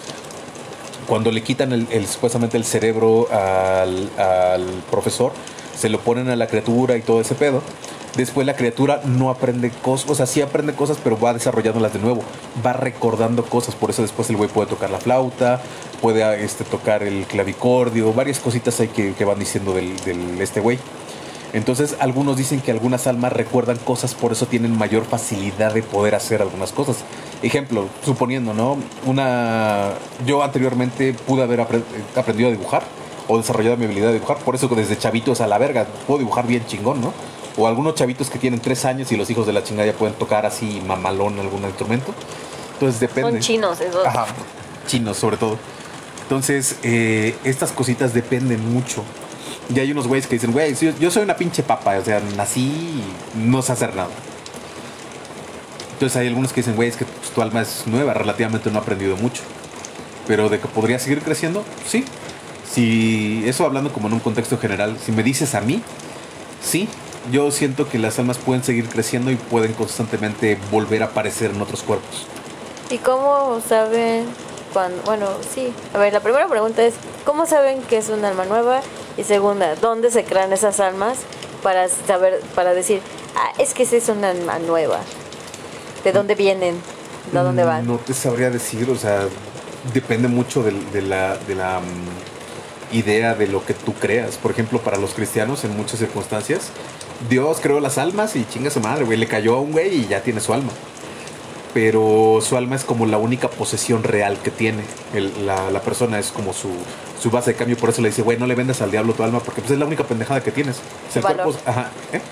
Cuando le quitan el, el, supuestamente el cerebro al, al profesor, se lo ponen a la criatura y todo ese pedo. Después la criatura no aprende cosas, o sea, sí aprende cosas, pero va desarrollándolas de nuevo. Va recordando cosas, por eso después el güey puede tocar la flauta, puede este, tocar el clavicordio, varias cositas hay que, que van diciendo del, del este güey. Entonces algunos dicen que algunas almas recuerdan cosas, por eso tienen mayor facilidad de poder hacer algunas cosas. Ejemplo, suponiendo, ¿no? Una, yo anteriormente pude haber apre- aprendido a dibujar o desarrollado mi habilidad de dibujar, por eso desde chavitos a la verga puedo dibujar bien chingón, ¿no? O algunos chavitos que tienen tres años y los hijos de la chingada ya pueden tocar así mamalón algún instrumento. Entonces depende. Son chinos esos. Ajá, chinos sobre todo. Entonces, eh, estas cositas dependen mucho. Y hay unos güeyes que dicen, güey, yo soy una pinche papa, o sea, nací y no sé hacer nada. Entonces hay algunos que dicen, güey, es que pues, tu alma es nueva, relativamente no ha aprendido mucho. Pero de que podría seguir creciendo, sí. Si eso hablando como en un contexto general, si me dices a mí, sí. Yo siento que las almas pueden seguir creciendo y pueden constantemente volver a aparecer en otros cuerpos. ¿Y cómo saben cuando? Bueno, sí. A ver, la primera pregunta es, ¿cómo saben que es un alma nueva? Y segunda, ¿dónde se crean esas almas para saber, para decir, ah, es que esa es una alma nueva? ¿De dónde vienen? ¿De dónde van? No te sabría decir, o sea, depende mucho de, de la, de la um, idea de lo que tú creas. Por ejemplo, para los cristianos, en muchas circunstancias, Dios creó las almas y chinga su madre, güey, le cayó a un güey y ya tiene su alma. Pero su alma es como la única posesión real que tiene. El, la, la persona es como su, su base de cambio. Por eso le dice, güey, no le vendas al diablo tu alma, porque pues es la única pendejada que tienes. O sea, el cuerpo, ajá, ¿eh?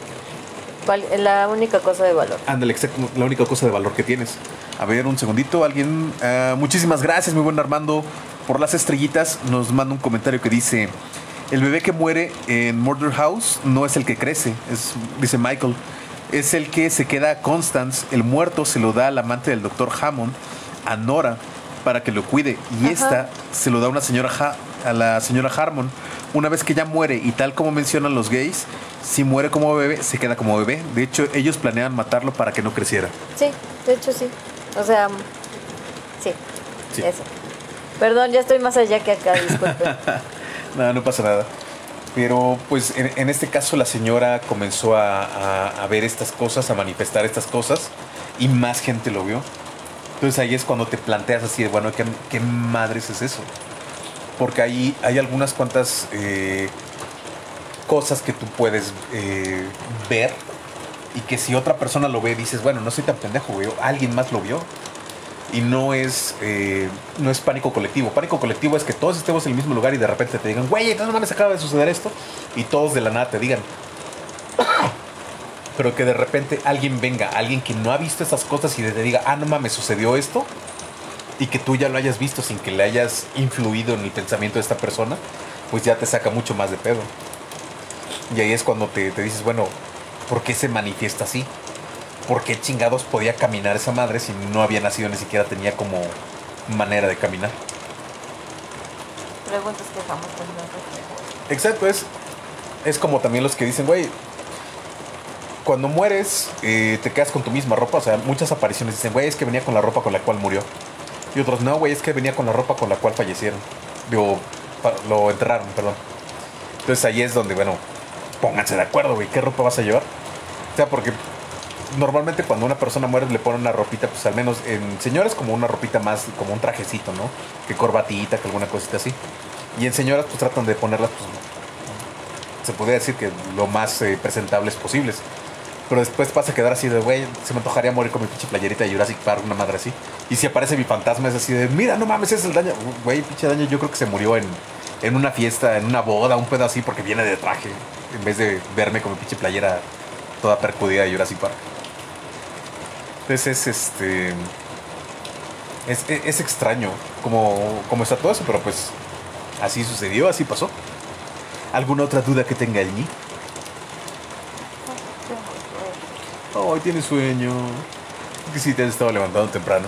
La única cosa de valor. Ándale, exacto, la única cosa de valor que tienes. A ver, un segundito, alguien... Uh, muchísimas gracias, muy buen Armando, por las estrellitas. Nos manda un comentario que dice... El bebé que muere en Murder House no es el que crece, es, dice Michael. Es el que se queda a Constance. El muerto se lo da al amante del doctor Hammond, a Nora, para que lo cuide. Y Ajá. esta se lo da a una señora ha a la señora Harmon. Una vez que ya muere, y tal como mencionan los gays, si muere como bebé, se queda como bebé. De hecho, ellos planean matarlo para que no creciera. Sí, de hecho sí. O sea, sí, sí. Eso. Perdón, ya estoy más allá que acá, disculpe. No, no pasa nada. Pero pues en, en este caso la señora comenzó a, a, a ver estas cosas, a manifestar estas cosas, y más gente lo vio. Entonces ahí es cuando te planteas así de, bueno, ¿qué, qué madres es eso? Porque ahí hay algunas cuantas eh, cosas que tú puedes eh, ver, y que si otra persona lo ve, dices, bueno, no soy tan pendejo, güey, alguien más lo vio. Y no es eh, no es pánico colectivo. Pánico colectivo es que todos estemos en el mismo lugar y de repente te digan, güey, entonces no me acaba de suceder esto, y todos de la nada te digan. Pero que de repente alguien venga, alguien que no ha visto esas cosas y te diga, ah, no mames, sucedió esto, y que tú ya lo hayas visto sin que le hayas influido en el pensamiento de esta persona, pues ya te saca mucho más de pedo. Y ahí es cuando te, te dices, bueno, ¿por qué se manifiesta así? ¿Por qué chingados podía caminar esa madre si no había nacido, ni siquiera tenía como manera de caminar? Preguntas que jamás tendrán. Exacto, es, es como también los que dicen, güey, cuando mueres eh, te quedas con tu misma ropa. O sea, muchas apariciones dicen, güey, es que venía con la ropa con la cual murió. Y otros, no, güey, es que venía con la ropa con la cual fallecieron. Digo, lo enterraron, perdón. Entonces ahí es donde, bueno, pónganse de acuerdo, güey, ¿qué ropa vas a llevar? O sea, porque normalmente cuando una persona muere le ponen una ropita, pues al menos en señores como una ropita más, como un trajecito, ¿no? Que corbatita, que alguna cosita así. Y en señoras pues tratan de ponerlas, pues, se podría decir que lo más eh, presentables posibles. Pero después pasa a quedar así de, güey, se me antojaría morir con mi pinche playerita de Jurassic Park, una madre así. Y si aparece mi fantasma es así de, mira, no mames, ese es el daño. Güey, pinche daño, yo creo que se murió en, en una fiesta, en una boda, un pedo así, porque viene de traje. En vez de verme con mi pinche playera toda percudida de Jurassic Park. Entonces es este... Es, es, es extraño como, como está todo eso, pero pues así sucedió, así pasó. ¿Alguna otra duda que tenga allí? Oh, tiene sueño. Que sí te has estado levantando temprano.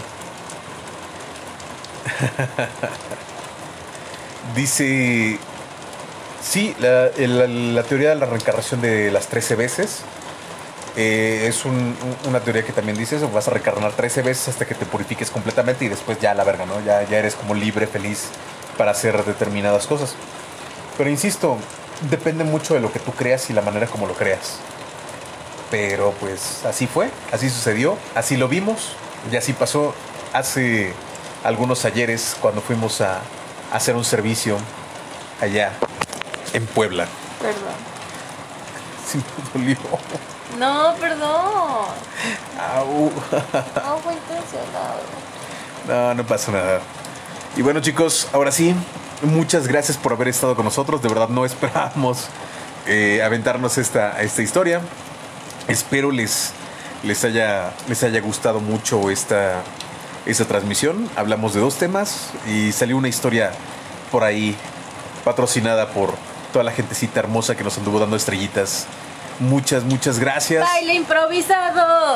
Dice... Sí, la, la, la teoría de la reencarnación de las trece veces eh, es un, una teoría que también dice eso. Vas a reencarnar trece veces hasta que te purifiques completamente y después ya la verga, ¿no? Ya, ya eres como libre, feliz para hacer determinadas cosas. Pero insisto, depende mucho de lo que tú creas y la manera como lo creas. Pero pues así fue, así sucedió, así lo vimos y así pasó hace algunos ayeres cuando fuimos a, a hacer un servicio allá en Puebla. Perdón. Sí me dolió. No, perdón. Au. No fue intencionado. No, no pasa nada. Y bueno, chicos, ahora sí, muchas gracias por haber estado con nosotros. De verdad no esperábamos eh, aventarnos esta, esta historia. Espero les, les, haya, les haya gustado mucho esta, esta transmisión. Hablamos de dos temas y salió una historia por ahí patrocinada por toda la gentecita hermosa que nos anduvo dando estrellitas. Muchas, muchas gracias. Baile improvisado.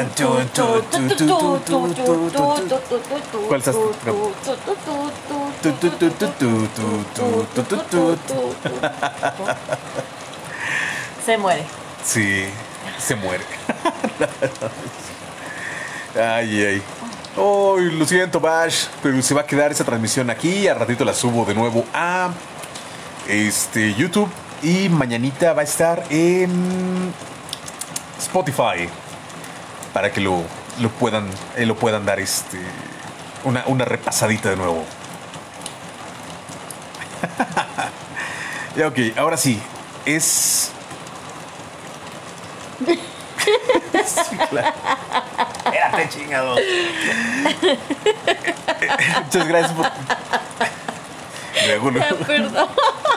¿Cuál estás? Se muere. Sí, se muere. Ay, ay. Oh, lo siento, Bash, pero se va a quedar esa transmisión aquí. A ratito la subo de nuevo a este, YouTube. Y mañanita va a estar en Spotify. Para que lo, lo, puedan, eh, lo puedan dar este, una, una repasadita de nuevo. Ya, ok, ahora sí. Es... Sí, claro. Espérate, chingado. Muchas gracias por... Luego, no. Ya, perdón.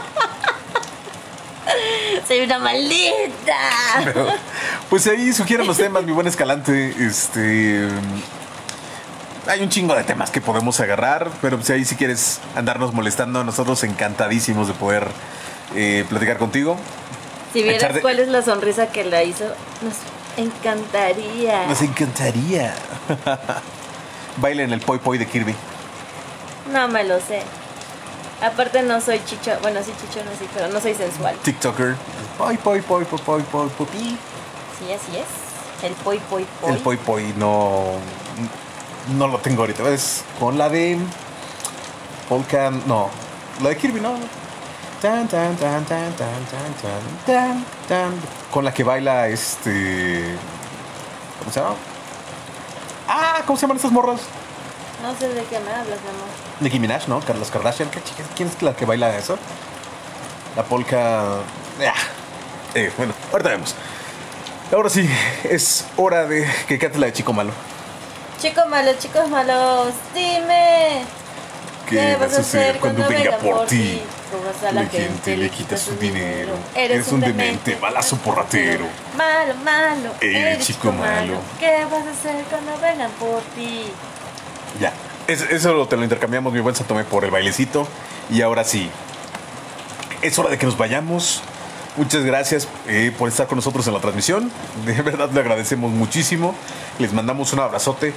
Soy una maldita. Pero, pues ahí sugieran los temas, mi buen Escalante. Este... Hay un chingo de temas que podemos agarrar, pero si ahí si quieres andarnos molestando, nosotros encantadísimos de poder eh, platicar contigo. Si vieras de... cuál es la sonrisa que la hizo, nos encantaría. Nos encantaría. Bailen el poi poi de Kirby. No me lo sé. Aparte no soy chicho, bueno sí chicho, no sí, pero no soy sensual. TikToker. Poi poi poi poi poi poi poi. Sí, así es. El poi poi poi. El poi poi no no lo tengo ahorita. Es con la de Polka, no, la de Kirby, no. Tan, tan, tan, tan, tan, tan, tan, tan, tan. Con la que baila este... ¿Cómo se llama? Ah, ¿cómo se llaman estas morras? No sé de qué me hablas, mi amor. Nicki Minaj, ¿no? Carlos Kardashian. ¿Qué chica? ¿Quién es la que baila eso? La polka... Ah. Eh, bueno, ahorita vemos. Ahora sí, es hora de que cante la de Chico Malo. Chicos malos, chicos malos, dime. ¿Qué vas a hacer cuando venga por ti? Robas a la gente, le quitas su dinero. Eres un demente, balazo porratero. Malo, malo, eres chico malo. ¿Qué vas a hacer cuando vengan por ti? Ya, es, eso te lo intercambiamos, mi buen Santomé, por el bailecito. Y ahora sí, es hora de que nos vayamos. Muchas gracias eh, por estar con nosotros en la transmisión. De verdad le agradecemos muchísimo. Les mandamos un abrazote.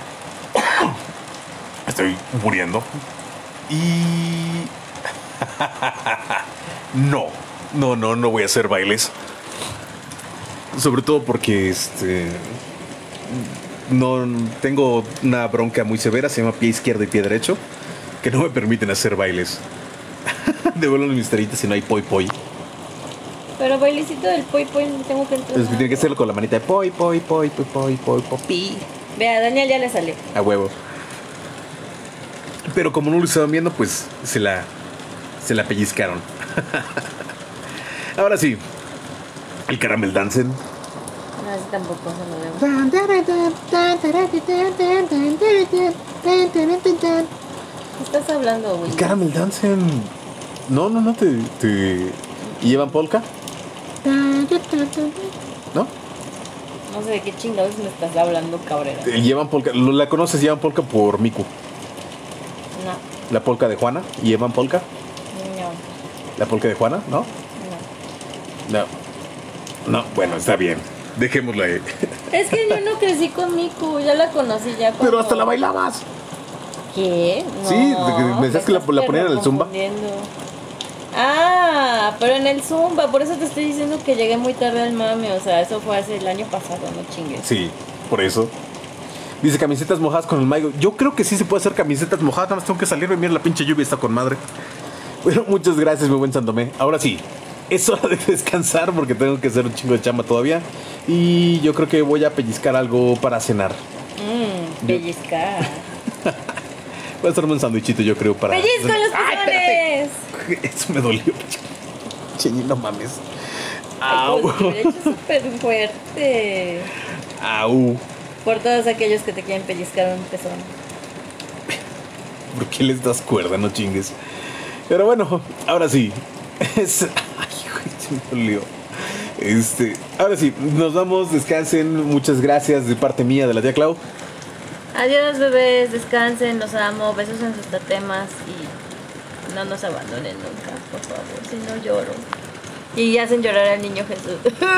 Estoy muriendo. Y... no, no, no, no voy a hacer bailes. Sobre todo porque este... no tengo una bronca muy severa, se llama pie izquierdo y pie derecho, que no me permiten hacer bailes. Devuelvo los misteritos si no hay poi poi. Pero bailecito del poi poi tengo que entrar. Es que tiene que hacerlo con la manita de poi, poi, poi, poi, poi, poi, popi. Vea, a Daniel ya le sale. A huevo. Pero como no lo estaban viendo, pues se la, se la pellizcaron. Ahora sí, el Caramel Dancen. No, ese tampoco se lo debo. ¿Qué estás hablando, güey? El Caramel Dancen. No, no, no, te, te... ¿Y llevan polka? ¿No? No sé de qué chingados me estás hablando, cabrera. Eh, Llevan polka. ¿Lo- ¿La conoces? Llevan polka por Miku. No, La polka de Juana. ¿Llevan polka? no, ¿La polka de Juana? ¿No? no. No. No, bueno, está bien. Dejémosla ahí. Es que yo no crecí con Miku, ya la conocí ya cuando... Pero hasta la bailabas. ¿Qué? No, Sí, de que me decías que la- estás la ponían en el Zumba. confundiendo. Ah, pero en el Zumba, por eso te estoy diciendo que llegué muy tarde al mame, o sea, eso fue hace el año pasado, no chingues. Sí, por eso. Dice camisetas mojadas con el Maigo. Yo creo que sí se puede hacer camisetas mojadas, nada más tengo que salir. Mira, la pinche lluvia está con madre. Bueno, muchas gracias, mi buen Santomé. Ahora sí, es hora de descansar porque tengo que hacer un chingo de chamba todavía. Y yo creo que voy a pellizcar algo para cenar. Mmm, pellizcar. Voy a hacerme un sándwichito, yo creo, para... ¡Pellizco en los ¡Ay, pezones! espérate! Eso me dolió. Cheñi, no mames. Ay, Au. pues, me he hecho súper fuerte. Au. Por todos aquellos que te quieren pellizcar un pezón. ¿Por qué les das cuerda? No chingues. Pero bueno, ahora sí. Es... Ay, güey, se me dolió. Este, ahora sí, nos vamos, descansen. Muchas gracias de parte mía, de la tía Clau. Adiós, bebés, descansen, los amo, besos en sus tatemas y no nos abandonen nunca, por favor, si no lloro. Y hacen llorar al niño Jesús.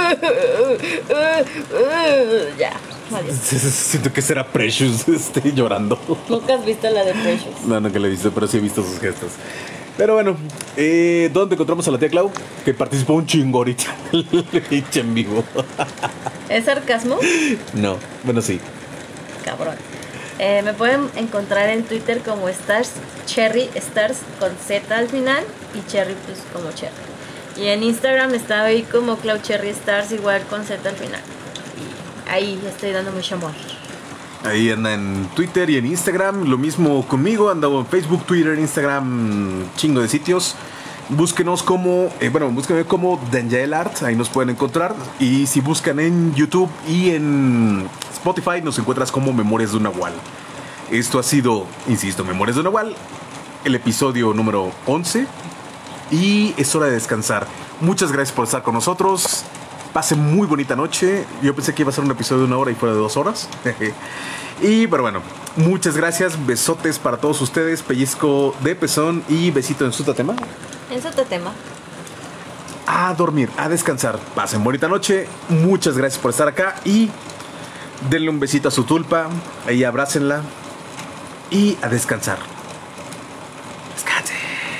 Ya, adiós. Siento que será Precious este, llorando. ¿Nunca has visto la de Precious? No, no que la he visto, pero sí he visto sus gestos. Pero bueno, eh, ¿dónde encontramos a la tía Clau? Que participó un chingo ahorita en vivo. ¿Es sarcasmo? No, bueno, sí. Cabrón. Eh, me pueden encontrar en Twitter como Stars, Cherry Stars con Z al final y Cherry pues como Cherry. Y en Instagram está ahí como Clau Cherry Stars igual con Z al final. Y ahí estoy dando mucho amor. Ahí anda en Twitter y en Instagram. Lo mismo conmigo, ando en Facebook, Twitter, Instagram, chingo de sitios. Búsquenos como, eh, bueno, búsquenme como Danjael Art, ahí nos pueden encontrar. Y si buscan en YouTube y en Spotify, nos encuentras como Memorias de un Nahual. Esto ha sido, insisto, Memorias de un Nahual, el episodio número once. Y es hora de descansar. Muchas gracias por estar con nosotros. Pasen muy bonita noche. Yo pensé que iba a ser un episodio de una hora y fuera de dos horas. Y pero bueno, muchas gracias. Besotes para todos ustedes. Pellizco de pezón y besito en su tatema. En su tema. A dormir, a descansar. Pasen bonita noche. Muchas gracias por estar acá. Y denle un besito a su tulpa. Ahí abrácenla. Y a descansar. Descanse.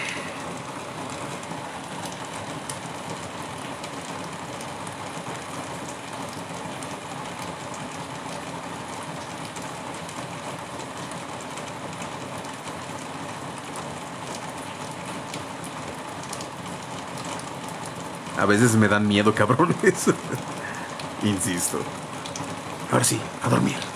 A veces me dan miedo, cabrones. Insisto. Ahora sí, a dormir.